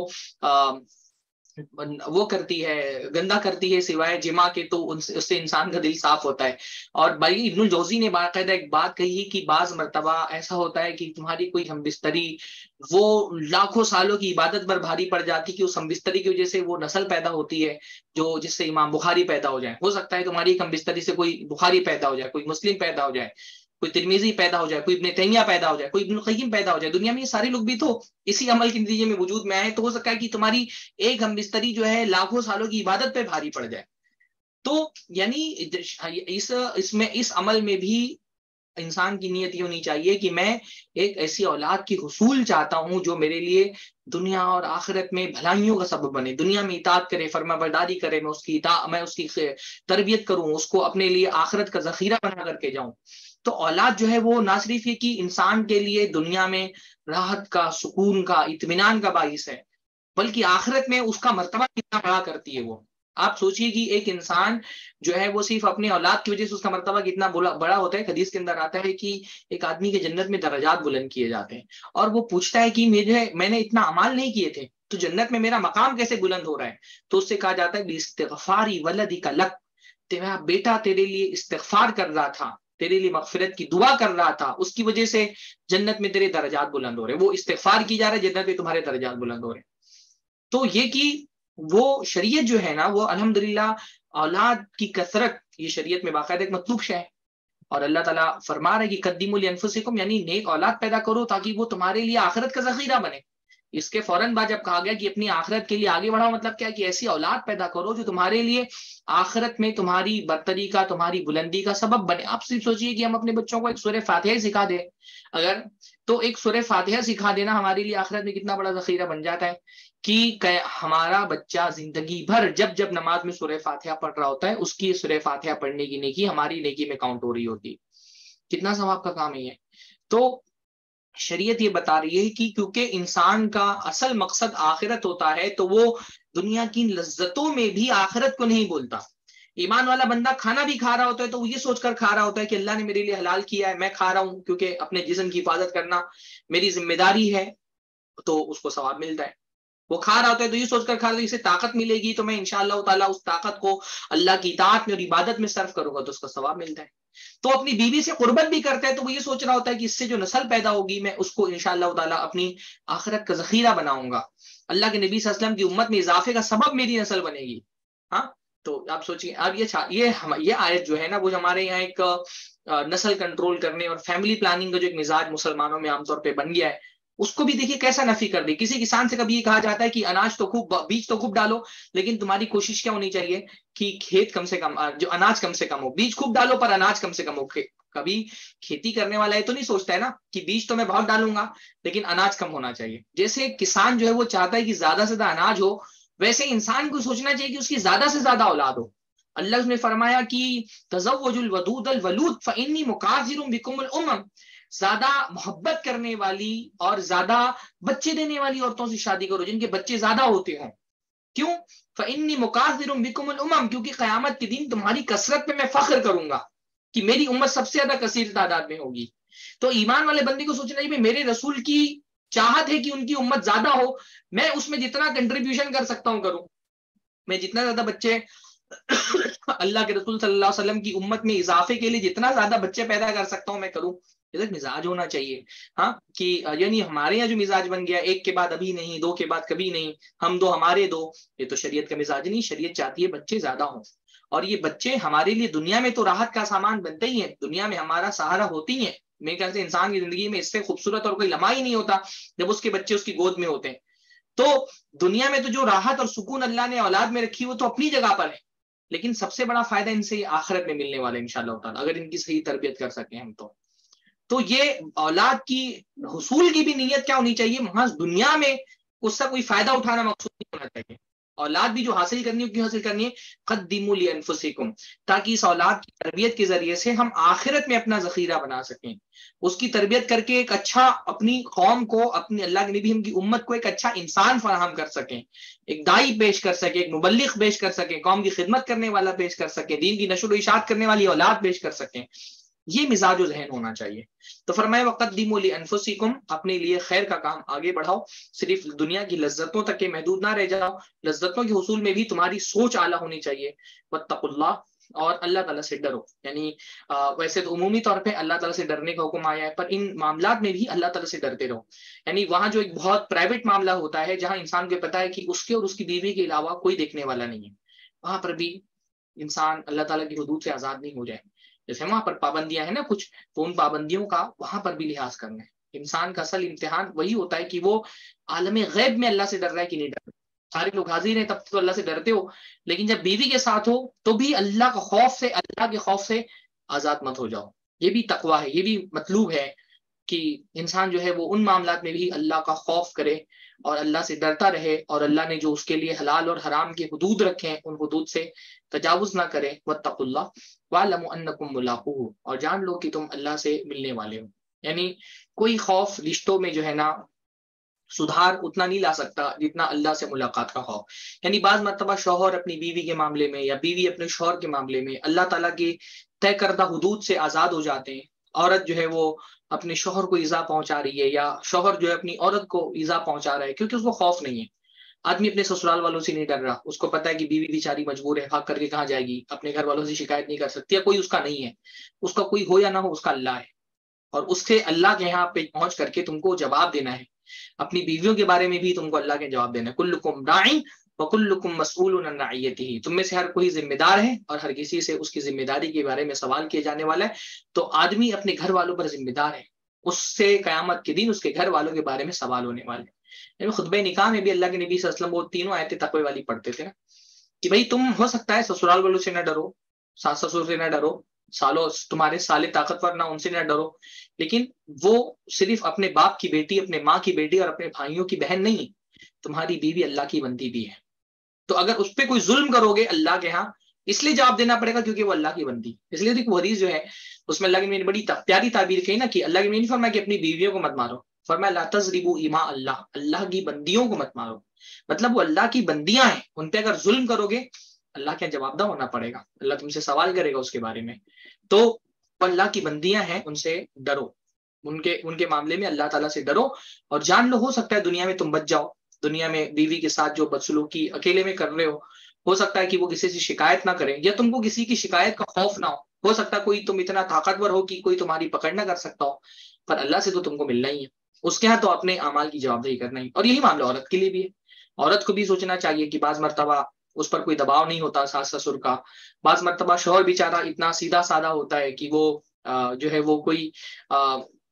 وہ کرتی ہے، گندا کرتی ہے سوائے جمع کے، تو اس سے انسان کا دل صاف ہوتا ہے. اور بھائی ابن الجوزی نے باقاعدہ ایک بات کہی کہ بعض مرتبہ ایسا ہوتا ہے کہ تمہاری کوئی ہم بستری وہ لاکھوں سالوں کی عبادت پر بھاری پڑ جاتی کہ اس ہم بستری کی وجہ سے وہ نسل پیدا ہوتی ہے جو جس سے امام بخاری پیدا ہو جائے. ہو سکتا ہے تمہاری ایک ہم بستری سے کوئی بخاری پیدا ہو جائے، کوئی مسلم پیدا ہو جائے، کوئی ترمیزی پیدا ہو جائے، کوئی ابن تیمیہ پیدا ہو جائے، کوئی ابن القیم پیدا ہو جائے. دنیا میں یہ سارے لوگ بھی تو اسی عمل کے نتیجے میں وجود میں آئے. تو ہو سکتا ہے کہ تمہاری ایک ہم بستری جو ہے لاکھوں سالوں کی عبادت پہ بھاری پڑ جائے. تو یعنی اس عمل میں بھی انسان کی نیت یہ ہونی چاہیے کہ میں ایک ایسی اولاد کی حصول چاہتا ہوں جو میرے لیے دنیا اور آخرت میں بھلائیوں کا سبب بنے، دنیا میں اطاعت کرے، فرما برداری کرے، میں اس کی تربیت کروں، اس کو اپنے لیے آخرت کا ذخیرہ بنا کر کے جاؤں. تو اولاد جو ہے وہ نہ صرف یہ کہ انسان کے لیے دنیا میں راحت کا، سکون کا، اطمینان کا باعث ہے، بلکہ آخرت میں اس کا مرتبہ کتنا بڑا کرتی ہے. وہ آپ سوچئے کہ ایک انسان جو ہے وہ صرف اپنی اولاد کی وجہ سے اس کا مرتبہ کتنا بڑا ہوتا ہے. حدیث کے اندر آتا ہے کہ ایک آدمی کے جنت میں درجات بلند کیے جاتے ہیں، اور وہ پوچھتا ہے کہ میں نے اتنا اعمال نہیں کیے تھے تو جنت میں میرا مقام کیسے بلند ہو رہا ہے؟ تو اس سے کہا جاتا ہے باستغفاری ولدک لک، تیرا بیٹا تیرے لیے استغفار کر رہا تھا، تیرے لیے مغفرت کی دعا کر رہا تھا، اس کی وجہ سے جنت میں تیرے درجات بلند ہو رہے. وہ استغفار کی جا رہا ہے، جنت میں تمہارے درجات بلند ہو رہے. تو یہ کہ وہ شریعت جو ہے نا وہ الحمدللہ اولاد کی کثرت، یہ شریعت میں باقاعدہ ایک مطلوب شے ہے. اور اللہ تعالیٰ فرما رہا ہے کہ قدموا لانفسکم، یعنی نیک اولاد پیدا کرو تاکہ وہ تمہارے لیے آخرت کا ذخیرہ بنے. اس کے فوراً بعد جب کہا گیا کہ اپنی آخرت کے لیے آگے بڑھاؤ، مطلب کیا کہ ایسی اولاد پیدا کرو جو تمہارے لیے آخرت میں تمہاری برتری کا، تمہاری بلندی کا سبب بنے. آپ صرف سوچئے کہ ہم اپنے بچوں کو ایک سورہ فاتحہ سکھا دیں، اگر تو ایک سورہ فاتحہ سکھا دینا ہمارے لیے آخرت میں کتنا بڑا ذخیرہ بن جاتا ہے کہ ہمارا بچہ زندگی بھر جب نماز میں سورہ فاتحہ پڑھ رہا ہوتا ہے اس کی سورہ فاتحہ پڑھنے کی نیکی ہماری نیکی میں کاؤنٹ ہو رہی ہوتی ہے. کتنا ثواب کا کام ہے. تو شریعت یہ بتا رہی ہے کہ کیونکہ انسان کا اصل مقصد آخرت ہوتا ہے تو وہ دنیا کی لذتوں میں بھی آخرت کو نہیں بولتا. ایمان والا بندہ کھانا بھی کھا رہا ہوتا ہے تو وہ یہ سوچ کر کھا رہا ہوتا ہے کہ اللہ نے میرے لیے حلال کیا ہے، میں کھا رہا ہوں کیونکہ اپنے جسم کی حفاظت کرنا میری ذمہ داری ہے، تو اس کو ثواب ملتا ہے. وہ کھا رہا ہوتا ہے تو یہ سوچ کر کھا رہا ہے اسے طاقت ملے گی تو میں انشاءاللہ تعالیٰ اس طاقت کو اللہ کی اطاعت میں اور عبادت میں صرف کروں گا تو اس کا ثواب ملتا ہے. تو اپنی بیوی سے قربت بھی کرتا ہے تو وہ یہ سوچ رہا ہوتا ہے کہ اس سے جو نسل پیدا ہوگی میں اس کو انشاءاللہ تعالیٰ اپنی آخرت کا ذخیرہ بناؤں گا، اللہ کے نبی صلی اللہ علیہ وسلم کی امت میں اضافے کا سبب میری نسل بنے گی. ہاں تو آپ سوچیے اب یہ آیت جو ہے نا وہ ہمارے یہاں ایک نسل کنٹرول کرنے اور فیملی پلاننگ کا جو ایک مزاج مسلمانوں میں عام طور پہ بن گیا ہے. اس کو بھی دیکھیے کیسا نفی کر دی. کسی کسان سے کبھی یہ کہا جاتا ہے کہ بیج تو خوب ڈالو، لیکن تمہاری کوشش کیا ہونی چاہیے کہ کھیت کم سے کم، جو اناج کم سے کم ہو. بیج خوب ڈالو پر اناج کم سے کم ہو. کبھی کھیتی کرنے والا یہ تو نہیں سوچتا ہے نا کہ بیج تو میں بہت ڈالوں گا لیکن اناج کم ہونا چاہیے. جیسے کسان جو ہے وہ چاہتا ہے کہ زیادہ سے زیادہ اناج ہو، ویسے انسان کو سوچنا چاہیے کہ اس کی زیادہ سے زیادہ اولاد ہو. اللہ نے فرمایا کہ تزوجوا الودود الولود فانی مکاثر بکم الامم، زیادہ محبت کرنے والی اور زیادہ بچے دینے والی عورتوں سے شادی کرو جن کے بچے زیادہ ہوتے ہوں. کیوں؟ فانی مکاثر بکم الامم، کیونکہ قیامت کے دن تمہاری کثرت پہ میں فخر کروں گا کہ میری امت سب سے زیادہ کثیر تعداد میں ہوگی. تو ایمان والے بندے کو سوچنا چاہیے میرے رسول کی چاہت ہے کہ ان کی امت زیادہ ہو، میں اس میں جتنا کنٹریبیوشن کر سکتا ہوں کروں. میں جتنا زیادہ بچے اللہ کے رسول صلی اللہ علیہ وسلم کی امت میں اضافے کے لیے جتنا زیادہ بچے پیدا کر سکتا ہوں میں کروں. یہ مزاج ہونا چاہیے. ہاں کہ یعنی ہمارے یہاں جو مزاج بن گیا ایک کے بعد ابھی نہیں، دو کے بعد کبھی نہیں، ہم دو ہمارے دو، یہ تو شریعت کا مزاج نہیں. شریعت چاہتی ہے بچے زیادہ ہوں، اور یہ بچے ہمارے لیے دنیا میں تو راحت کا سامان بنتے ہی ہیں، دنیا میں ہمارا سہارا ہوتی ہیں. میرے خیال سے انسان کی زندگی میں اس سے خوبصورت اور کوئی لمحہ ہی نہیں ہوتا جب اس کے بچے اس کی گود میں ہوتے ہیں. تو دنیا میں تو جو راحت اور سکون اللہ نے اولاد میں رکھی وہ تو اپنی جگہ پر ہے، لیکن سب سے بڑا فائدہ ان سے آخرت میں ملنے والا ہے انشاءاللہ تعالی، اگر ان کی صحیح تربیت کر سکیں ہم. تو یہ اولاد کی حصول کی بھی نیت کیا ہونی چاہیے، محض دنیا میں اس سے کوئی فائدہ اٹھانا مقصود نہیں ہونا چاہیے. اولاد بھی جو حاصل کرنی ہے کیوں حاصل کرنی ہے؟ قدموا لانفسکم، تاکہ اس اولاد کی تربیت کے ذریعے سے ہم آخرت میں اپنا ذخیرہ بنا سکیں. اس کی تربیت کر کے ایک اچھا اپنی قوم کو، اپنی اللہ کے نبی ہم کی امت کو ایک اچھا انسان فراہم کر سکیں، ایک دائی پیش کر سکیں، ایک مبلغ پیش کر سکیں، قوم کی خدمت کرنے والا پیش کر سکیں، دین کی نشر و اشاعت کرنے والی اولاد پیش کر سکیں. یہ مزاج و ذہن ہونا چاہیے. تو فرمایا وقدموا لانفسکم، اپنے لیے خیر کا کام آگے بڑھاؤ، صرف دنیا کی لذتوں تک کے محدود نہ رہ جاؤ، لذتوں کے حصول میں بھی تمہاری سوچ اعلیٰ ہونی چاہیے. واتقوا اللہ، اور اللہ تعالیٰ سے ڈرو. یعنی ویسے تو عمومی طور پہ اللہ تعالیٰ سے ڈرنے کا حکم آیا ہے، پر ان معاملات میں بھی اللہ تعالیٰ سے ڈرتے رہو. یعنی وہاں جو ایک بہت پرائیویٹ معاملہ ہوتا ہے جہاں انسان کو پتا ہے کہ اس کے اور اس کی بیوی کے علاوہ کوئی دیکھنے والا نہیں ہے، وہاں پر بھی انسان اللہ تعالیٰ کی حدود سے آزاد نہیں ہو جائے. جیسے وہاں پر پابندیاں ہیں نا کچھ، تو ان پابندیوں کا وہاں پر بھی لحاظ کرنا ہے. انسان کا اصل امتحان وہی ہوتا ہے کہ وہ عالم غیب میں اللہ سے ڈر رہا ہے کہ نہیں ڈر رہا. سارے لوگ حاضر ہیں تب تو اللہ سے ڈرتے ہو، لیکن جب بیوی کے ساتھ ہو تو بھی اللہ کا خوف سے، اللہ کے خوف سے آزاد مت ہو جاؤ. یہ بھی تقویٰ ہے، یہ بھی مطلوب ہے کہ انسان جو ہے وہ ان معاملات میں بھی اللہ کا خوف کرے اور اللہ سے ڈرتا رہے، اور اللہ نے جو اس کے لیے حلال اور حرام کے حدود رکھے ہیں ان حدود سے تجاوز نہ کرے. واتقوا اللہ واعلموا انکم ملاقوہ، اور جان لو کہ تم اللہ سے ملنے والے ہو. یعنی کوئی خوف رشتوں میں جو ہے نا سدھار اتنا نہیں لا سکتا جتنا اللہ سے ملاقات کا خوف. یعنی بعض مرتبہ شوہر اپنی بیوی کے معاملے میں یا بیوی اپنے شوہر کے معاملے میں اللہ تعالیٰ کے طے کردہ حدود سے آزاد ہو جاتے ہیں. عورت جو ہے وہ اپنے شوہر کو ایذا پہنچا رہی ہے، یا شوہر جو ہے اپنی عورت کو ایذا پہنچا رہا ہے، کیونکہ اس کو خوف نہیں ہے. آدمی اپنے سسرال والوں سے نہیں ڈر رہا، اس کو پتا ہے کہ بیوی بیچاری مجبور ہے، بھاگ کر کے کہاں جائے گی، اپنے گھر والوں سے شکایت نہیں کر سکتی، یا کوئی اس کا نہیں ہے. اس کا کوئی ہو یا نہ ہو، اس کا اللہ ہے، اور اس سے اللہ کے یہاں پہ پہنچ کر کے تم کو جواب دینا ہے. اپنی بیویوں کے بارے میں بھی تم کو اللہ کے جواب دینا ہے. کلکم راع وکلکم مسئول عن رعیتہ، تم میں سے ہر کوئی ذمہ دار ہے اور ہر کسی سے اس کی ذمہ داری کے بارے میں سوال کیے جانے والا ہے. تو آدمی اپنے گھر والوں پر ذمہ دار ہے، اس سے قیامت کے دن اس کے گھر والوں کے بارے میں سوال ہونے والے ہیں. یعنی خطبہ نکاح میں بھی اللہ کے نبی صلی اللہ علیہ وسلم وہ تینوں آیتیں تقوی والی پڑھتے تھے نا، کہ بھائی تم ہو سکتا ہے سسرال والوں سے نہ ڈرو، ساس سسر سے نہ ڈرو، سالوں تمہارے سالے طاقتور نہ ان سے نہ ڈرو، لیکن وہ صرف اپنے باپ کی بیٹی، اپنے ماں کی بیٹی اور اپنے بھائیوں کی بہن نہیں، تمہاری بیوی اللہ کی بندی بھی ہے. تو اگر اس پہ کوئی ظلم کرو گے اللہ کے ہاں اس لیے جواب دینا پڑے گا کیونکہ وہ اللہ کی بندی. اس لیے وہ حدیث جو ہے اس میں اللہ کے نبی نے بڑی پیاری تعبیر کہی نا، کہ اللہ کے نبی نے فرمایا کہ اپنی بیویوں کو مت مارو، فرمایا لا تضربوا اماء اللہ، اللہ کی بندیوں کو مت مارو. مطلب وہ اللہ کی بندیاں ہیں، ان پہ اگر ظلم کرو گے اللہ کے جواب دہ ہونا پڑے گا، اللہ تم سے سوال کرے گا اس کے بارے میں. تو اللہ کی بندیاں ہیں، ان سے ڈرو، ان کے معاملے میں اللہ تعالیٰ سے ڈرو. اور جان لو ہو سکتا ہے دنیا میں تم بچ جاؤ، دنیا میں بیوی کے ساتھ جو بدسلوکی اکیلے میں کر رہے ہو سکتا ہے کہ وہ کسی سے شکایت نہ کرے، یا تم کو کسی کی شکایت کا خوف نہ ہو سکتا ہے کوئی تم اتنا طاقتور ہو کہ کوئی تمہاری پکڑ نہ کر سکتا ہو، پر اللہ سے تو تم کو ملنا ہی ہے، اس کے ہاں تو اپنے اعمال کی جوابدہی کرنا ہی. اور یہی معاملہ عورت کے لیے بھی ہے. عورت کو بھی سوچنا چاہیے کہ بعض مرتبہ اس پر کوئی دباؤ نہیں ہوتا ساس سسر کا، بعض مرتبہ شوہر بیچارہ اتنا سیدھا سادہ ہوتا ہے کہ وہ جو ہے وہ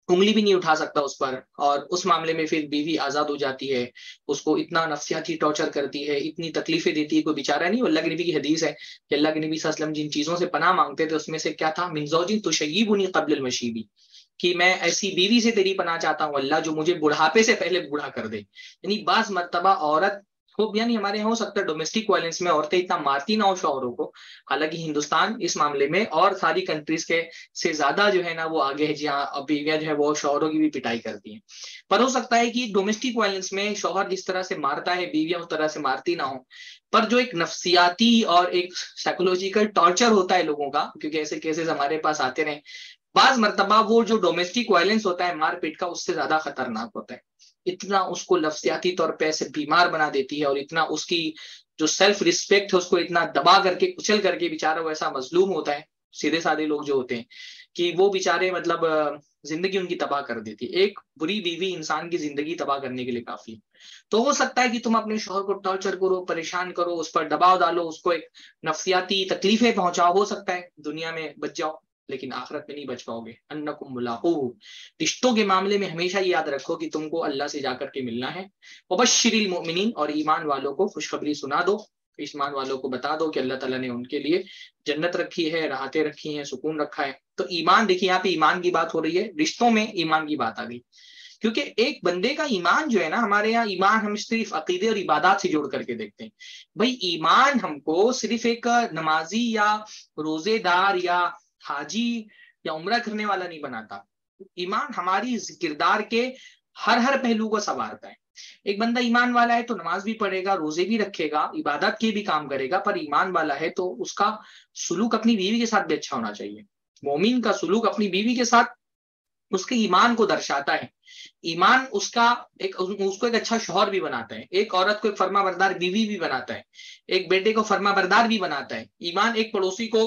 انگلی بھی نہیں اٹھا سکتا اس پر، اور اس معاملے میں پھر بیوی آزاد ہو جاتی ہے، اس کو اتنا نفسیاتی ٹارچر کرتی ہے، اتنی تکلیفیں دیتی ہے، کوئی بیچارہ نہیں۔ اللہ کے نبی کی حدیث ہے کہ اللہ کے نبی صلی اللہ علیہ وسلم جن چیزوں سے پناہ مانگتے تھے اس میں سے کیا تھا؟ من زوج تشیبنی قبل المشیبی، کہ میں ایسی بیوی سے تیری پناہ چاہتا ہوں اللہ جو مجھے بڑھاپے سے پہلے بوڑھا کر دے۔ یعنی بعض مرتبہ عورت خوب، یعنی ہمارے یہاں ہو سکتا ہے ڈومیسٹک وائلنس میں عورتیں اتنا مارتی نہ ہو شوہروں کو، حالانکہ ہندوستان اس معاملے میں اور ساری کنٹریز کے سے زیادہ جو ہے نا وہ آگے ہے، جہاں بیویاں جو ہے وہ شوہروں کی بھی پٹائی کرتی ہیں۔ پر ہو سکتا ہے کہ ڈومیسٹک وائلنس میں شوہر جس طرح سے مارتا ہے بیویاں اس طرح سے مارتی نہ ہو، پر جو ایک نفسیاتی اور ایک سائیکولوجیکل ٹارچر ہوتا ہے لوگوں کا، کیونکہ ایسے کیسز ہمارے پاس آتے رہے، بعض مرتبہ وہ جو ڈومیسٹک وائلنس ہوتا ہے مار پیٹ کا، اس سے زیادہ خطرناک ہوتا ہے۔ اتنا اس کو نفسیاتی طور پہ ایسے بیمار بنا دیتی ہے، اور اتنا اس کی جو سیلف رسپیکٹ ہے اس کو اتنا دبا کر کے کچل کر کے بیچارہ وہ ایسا مظلوم ہوتا ہے، سیدھے سادے لوگ جو ہوتے ہیں، کہ وہ بیچارے مطلب زندگی ان کی تباہ کر دیتی ہے۔ ایک بری بیوی انسان کی زندگی تباہ کرنے کے لیے کافی۔ تو ہو سکتا ہے کہ تم اپنے شوہر کو ٹارچر کرو، پریشان کرو، اس پر دباؤ ڈالو، اس کو ایک نفسیاتی تکلیفیں پہنچاؤ، ہو سکتا ہے دنیا میں بچ جاؤ لیکن آخرت میں نہیں بچ پاؤ گے۔ انکم ملاقوہ، رشتوں کے معاملے میں ہمیشہ یہ یاد رکھو کہ تم کو اللہ سے جا کر کے ملنا ہے۔ وبشر المؤمنین، اور ایمان والوں کو خوشخبری سنا دو، ایمان والوں کو بتا دو کہ اللہ تعالیٰ نے ان کے لیے جنت رکھی ہے، راحتیں رکھی ہیں، سکون رکھا ہے۔ تو ایمان، دیکھیے یہاں پہ ایمان کی بات ہو رہی ہے، رشتوں میں ایمان کی بات آ گئی، کیونکہ ایک بندے کا ایمان جو ہے نا، ہمارے یہاں ایمان ہم صرف عقیدے اور عبادات سے جوڑ کر کے دیکھتے ہیں۔ بھائی ایمان ہم کو صرف ایک نمازی یا روزے دار یا حاجی یا عمرہ کرنے والا نہیں بناتا، ایمان ہماری کردار کے ہر پہلو کو سنوارتا ہے۔ ایک بندہ ایمان والا ہے تو نماز بھی پڑھے گا، روزے بھی رکھے گا، عبادت کے بھی کام کرے گا، پر ایمان والا ہے تو اس کا سلوک اپنی بیوی کے ساتھ بھی اچھا ہونا چاہیے۔ مومن کا سلوک اپنی بیوی کے ساتھ اس کے ایمان کو درشاتا ہے۔ ایمان اس کو ایک اچھا شوہر بھی بناتا ہے، ایک عورت کو ایک فرما بردار بیوی بھی بناتا ہے، ایک بیٹے کو فرما بردار بھی بناتا ہے۔ ایمان ایک پڑوسی کو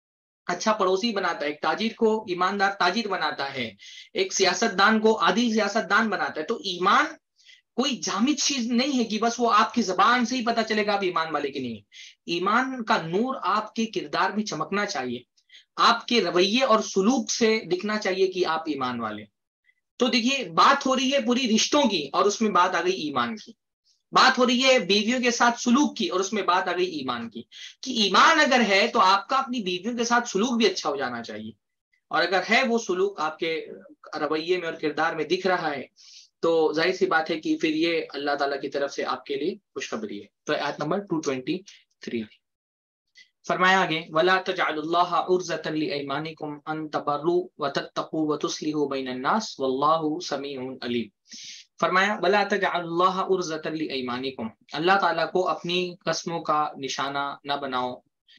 اچھا پڑوسی بناتا ہے، ایک تاجر کو ایماندار تاجر بناتا ہے، ایک سیاست دان کو عادل سیاست دان بناتا ہے۔ تو ایمان کوئی جامد چیز نہیں ہے کہ بس وہ آپ کی زبان سے ہی پتہ چلے گا آپ ایمان والے کی نہیں ہے۔ ایمان کا نور آپ کے کردار میں چمکنا چاہیے، آپ کے رویے اور سلوک سے دکھنا چاہیے کہ آپ ایمان والے۔ تو دیکھیے بات ہو رہی ہے پوری رشتوں کی، اور اس میں بات آ گئی ایمان کی۔ بات ہو رہی ہے بیویوں کے ساتھ سلوک کی، اور اس میں بات آ گئی ایمان کی، کہ ایمان اگر ہے تو آپ کا اپنی بیویوں کے ساتھ سلوک بھی اچھا ہو جانا چاہیے، اور اگر ہے وہ سلوک آپ کے رویے میں اور کردار میں دکھ رہا ہے تو ظاہر سی بات ہے کہ پھر یہ اللہ تعالیٰ کی طرف سے آپ کے لیے خوشخبری ہے۔ تو آیت نمبر 223 فرمایا آگے، وَلَا تَجْعَلُوا اللَّهَ عُرْضَةً لِأَيْمَانِكُمْ أَن تَبَرُّوا وَتَتَّقُوا وَتُصْلِحُوا بَيْنَ النَّاسِ وَاللَّهُ سَمِيعٌ عَلِيمٌ۔ فرمایا وَلَا تَجْعَلُوا اللَّهَ عُرْضَةً لِأَيْمَانِكُمْ، اللہ تعالیٰ کو اپنی قسموں کا نشانہ نہ بناؤ۔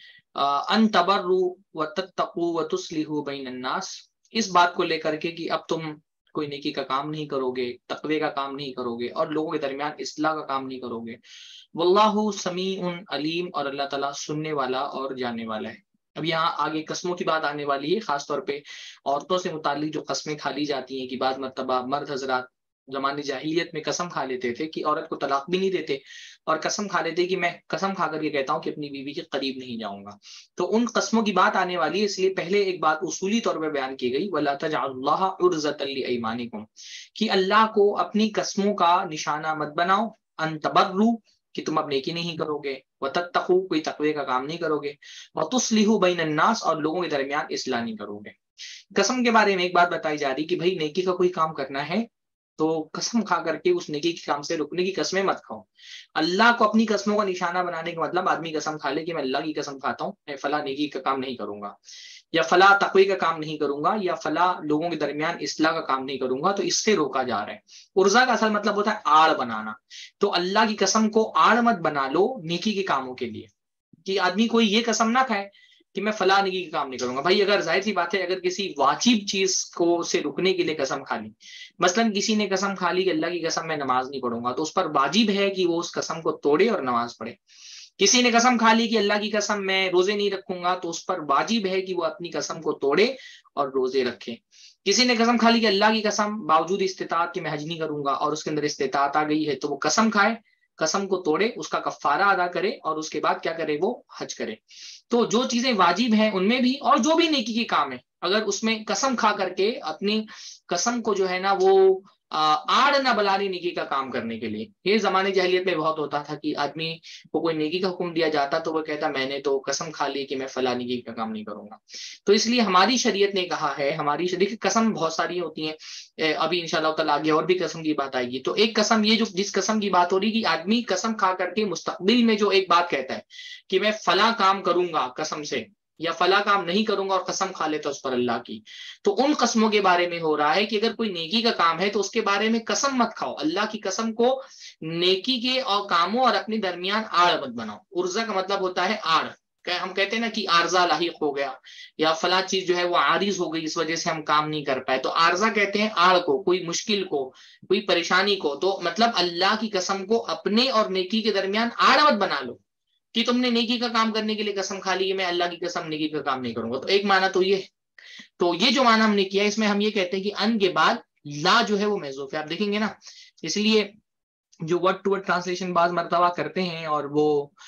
ان تبروا وتتقوا وتصلحوا بین الناس، اس بات کو لے کر کے کہ اب تم کوئی نیکی کا کام نہیں کرو گے، تقوی کا کام نہیں کرو گے، اور لوگوں کے درمیان اصلاح کا کام نہیں کرو گے۔ واللہ سمیع علیم، اور اللہ تعالیٰ سننے والا اور جاننے والا ہے۔ اب یہاں آگے قسموں کی بات آنے والی ہے، خاص طور پہ عورتوں سے متعلق جو قسمیں کھا لی جاتی ہیں، کہ بعض مرتبہ مرد حضرات زمانے جاہلیت میں قسم کھا لیتے تھے کہ عورت کو طلاق بھی نہیں دیتے، اور قسم کھا لیتے کہ میں قسم کھا کر یہ کہتا ہوں کہ اپنی بیوی کے قریب نہیں جاؤں گا۔ تو ان قسموں کی بات آنے والی ہے، اس لیے پہلے ایک بات اصولی طور پہ بیان کی گئی، وَلَا تَجْعَلُوا اللَّهَ عُرْضَةً لِأَيْمَانِكُمْ، کہ اللہ کو اپنی قسموں کا نشانہ مت بناؤ، ان تبروا، کہ تم اب نیکی نہیں کرو گے، وتتقوا، کوئی تقوی کا کام نہیں کرو گے، وتصلحوا بین الناس، اور لوگوں کے درمیان اصلاح نہیں کرو گے۔ قسم کے بارے میں ایک بات بتائی جا رہی کہ بھائی نیکی کا کوئی کام کرنا ہے تو قسم کھا کر کے اس نیکی کے کام سے رکنے کی قسمیں مت کھاؤ۔ اللہ کو اپنی قسموں کا نشانہ بنانے کا مطلب آدمی قسم کھا لے کہ میں اللہ کی قسم کھاتا ہوں میں فلاں نیکی کا کام نہیں کروں گا، یا فلاں تقوی کا کام نہیں کروں گا، یا فلاں لوگوں کے درمیان اصلاح کا کام نہیں کروں گا، تو اس سے روکا جا رہا ہے۔ عرضہ کا اصل مطلب ہوتا ہے آڑ بنانا، تو اللہ کی قسم کو آڑ مت بنا لو نیکی کے کاموں کے لیے، کہ آدمی کوئی یہ قسم نہ کھائے کہ میں فلاں نیکی کا کام نہیں کروں گا۔ بھائی اگر ظاہر سی بات ہے اگر کسی واجب چیز کو سے رکنے کے لیے قسم کھا لی، مثلا کسی نے قسم کھا لی کہ اللہ کی قسم میں نماز نہیں پڑھوں گا، تو اس پر واجب ہے کہ وہ اس قسم کو توڑے اور نماز پڑھے۔ کسی نے قسم کھا لی کہ اللہ کی قسم میں روزے نہیں رکھوں گا، تو اس پر واجب ہے کہ وہ اپنی قسم کو توڑے اور روزے رکھے۔ کسی نے قسم کھا لی کہ اللہ کی قسم باوجود استطاعت کہ میں حج نہیں کروں گا، اور اس کے اندر استطاعت آ گئی ہے، تو وہ قسم کھائے، قسم کو توڑے، اس کا کفارہ ادا کرے، اور اس کے بعد کیا کرے، وہ حج کرے۔ تو جو چیزیں واجب ہیں ان میں بھی، اور جو بھی نیکی کے کام ہے اگر اس میں قسم کھا کر کے اپنی قسم کو جو ہے نا وہ آڑ نہ بلانی نیکی کا کام کرنے کے لیے. یہ زمانے جاہلیت میں بہت ہوتا تھا کہ آدمی کو کوئی نیکی کا حکم دیا جاتا تو وہ کہتا میں نے تو قسم کھا لی کہ میں فلاں نیکی کا کام نہیں کروں گا. تو اس لیے ہماری شریعت نے کہا ہے، ہماری شریعت قسم بہت ساری ہوتی ہیں، ابھی انشاءاللہ تعالیٰ آگے اور بھی قسم کی بات آئے گی. تو ایک قسم یہ جو جس قسم کی بات ہو رہی کہ آدمی قسم کھا کر کے مستقبل میں جو ایک بات کہتا ہے کہ میں فلاں کام کروں گا قسم سے، یا فلاں کام نہیں کروں گا اور قسم کھا لیتا اس پر اللہ کی. تو ان قسموں کے بارے میں ہو رہا ہے کہ اگر کوئی نیکی کا کام ہے تو اس کے بارے میں قسم مت کھاؤ. اللہ کی قسم کو نیکی کے اور کاموں اور اپنے درمیان آڑ مت بناؤ. عرضہ کا مطلب ہوتا ہے آڑ. ہم کہتے ہیں نا کہ عارضہ لاحق ہو گیا یا فلاں چیز جو ہے وہ عارض ہو گئی، اس وجہ سے ہم کام نہیں کر پائے. تو عارضہ کہتے ہیں آڑ کو، کوئی مشکل کو، کوئی پریشانی کو. تو مطلب اللہ کی قسم کو اپنے اور نیکی کے درمیان آڑ مت بنا لو کہ تم نے نیکی کا کام کرنے کے لیے قسم کھا لی ہے میں اللہ کی قسم نیکی کا کام نہیں کروں گا. تو ایک معنی تو یہ. تو یہ جو معنی ہم نے کیا اس میں ہم یہ کہتے ہیں کہ ان کے بعد لا جو ہے وہ محذوف ہے. آپ دیکھیں گے نا، اس لیے جو ورڈ ٹو ورڈ ٹرانسلیشن بعض مرتبہ کرتے ہیں اور وہ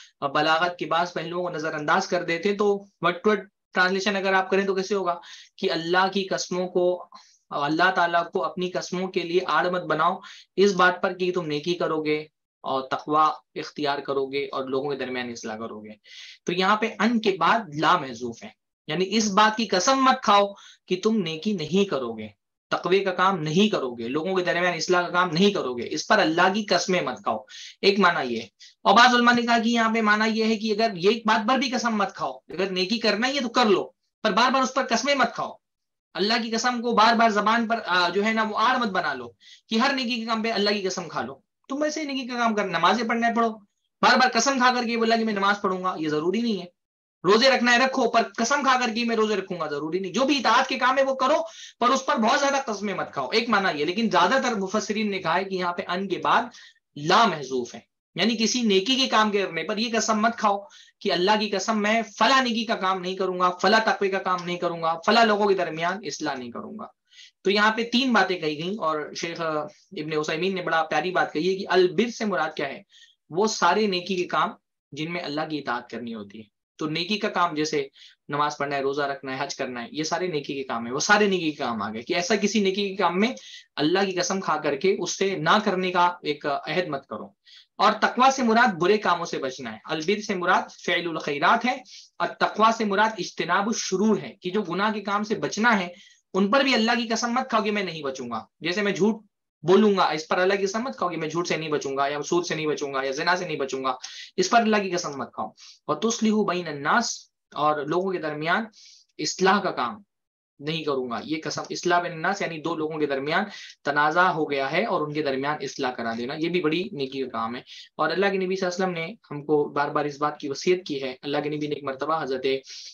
بلاغت کے بعض پہلوؤں کو نظر انداز کر دیتے ہیں. تو ورڈ ٹو ورڈ ٹرانسلیشن اگر آپ کریں تو کیسے ہوگا کہ اللہ کی قسموں کو، اللہ تعالیٰ کو اپنی قسموں کے لیے آڑ مت بناؤ اس بات پر کہ تم نیکی کرو گے اور تقوی اختیار کرو گے اور لوگوں کے درمیان اصلاح کرو گے. تو یہاں پہ ان کے بعد لا محذوف ہے، یعنی اس بات کی قسم مت کھاؤ کہ تم نیکی نہیں کرو گے، تقوی کا کام نہیں کرو گے، لوگوں کے درمیان اصلاح کا کام نہیں کرو گے، اس پر اللہ کی قسمیں مت کھاؤ. ایک معنی یہ ہے. اور بعض علماء نے کہا کہ یہاں پہ معنی یہ ہے کہ اگر یہ بات پر بھی قسم مت کھاؤ، اگر نیکی کرنا ہی ہے تو کر لو، پر بار بار اس پر قسمیں مت کھاؤ. اللہ کی قسم کو بار بار زبان پر جو ہے نا وہ آڑ مت بنا لو کہ ہر نیکی کے کام پہ اللہ کی قسم کھا لو. تم ویسے ہی نیکی کا کام کر، نمازیں پڑھنا ہے پڑھو، بار بار قسم کھا کر کے بولا کہ میں نماز پڑھوں گا، یہ ضروری نہیں ہے. روزے رکھنا ہے رکھو، پر قسم کھا کر کے میں روزے رکھوں گا ضروری نہیں. جو بھی اطاعت کے کام ہے وہ کرو پر اس پر بہت زیادہ قسمیں مت کھاؤ. ایک معنی یہ. لیکن زیادہ تر مفسرین نے کہا ہے کہ یہاں پہ ان کے بعد لا محذوف ہے، یعنی کسی نیکی کے کام کرنے پر یہ قسم مت کھاؤ کہ اللہ کی قسم میں فلاں نیکی کا کام نہیں کروں گا، فلاں تقوی کا کام نہیں کروں گا، فلاں لوگوں کے درمیان اصلاح نہیں کروں گا. تو یہاں پہ تین باتیں کہی گئیں اور شیخ ابن عثیمین نے بڑا پیاری بات کہی ہے کہ البر سے مراد کیا ہے؟ وہ سارے نیکی کے کام جن میں اللہ کی اطاعت کرنی ہوتی ہے. تو نیکی کا کام جیسے نماز پڑھنا ہے، روزہ رکھنا ہے، حج کرنا ہے، یہ سارے نیکی کے کام ہیں. وہ سارے نیکی کے کام آ گئے کہ ایسا کسی نیکی کے کام میں اللہ کی قسم کھا کر کے اس سے نہ کرنے کا ایک عہد مت کرو. اور تقوی سے مراد برے کاموں سے بچنا ہے. البر سے مراد فعل الخیرات ہے اور تقوی سے مراد اجتناب الشرور ہے کہ جو گناہ کے کام سے بچنا ہے ان پر بھی اللہ کی قسم مت کھاؤ کہ میں نہیں بچوں گا. جیسے میں جھوٹ بولوں گا، اس پر اللہ کی قسم مت کھاؤ کہ میں جھوٹ سے نہیں بچوں گا یا سود سے نہیں بچوں گا یا زنا سے نہیں بچوں گا، اس پر اللہ کی قسم مت کھاؤ. اور تصلح بین الناس، اور لوگوں کے درمیان اصلاح کا کام نہیں کروں گا. یہ قسم اصلاح بین الناس یعنی دو لوگوں کے درمیان تنازع ہو گیا ہے اور ان کے درمیان اصلاح کرا دینا، یہ بھی بڑی نیکی کا کام ہے. اور اللہ کے نبی صلی اللہ علیہ وسلم نے ہم کو بار بار اس بات کی وصیت کی ہے. اللہ کے نبی نے ایک مرتبہ حضرت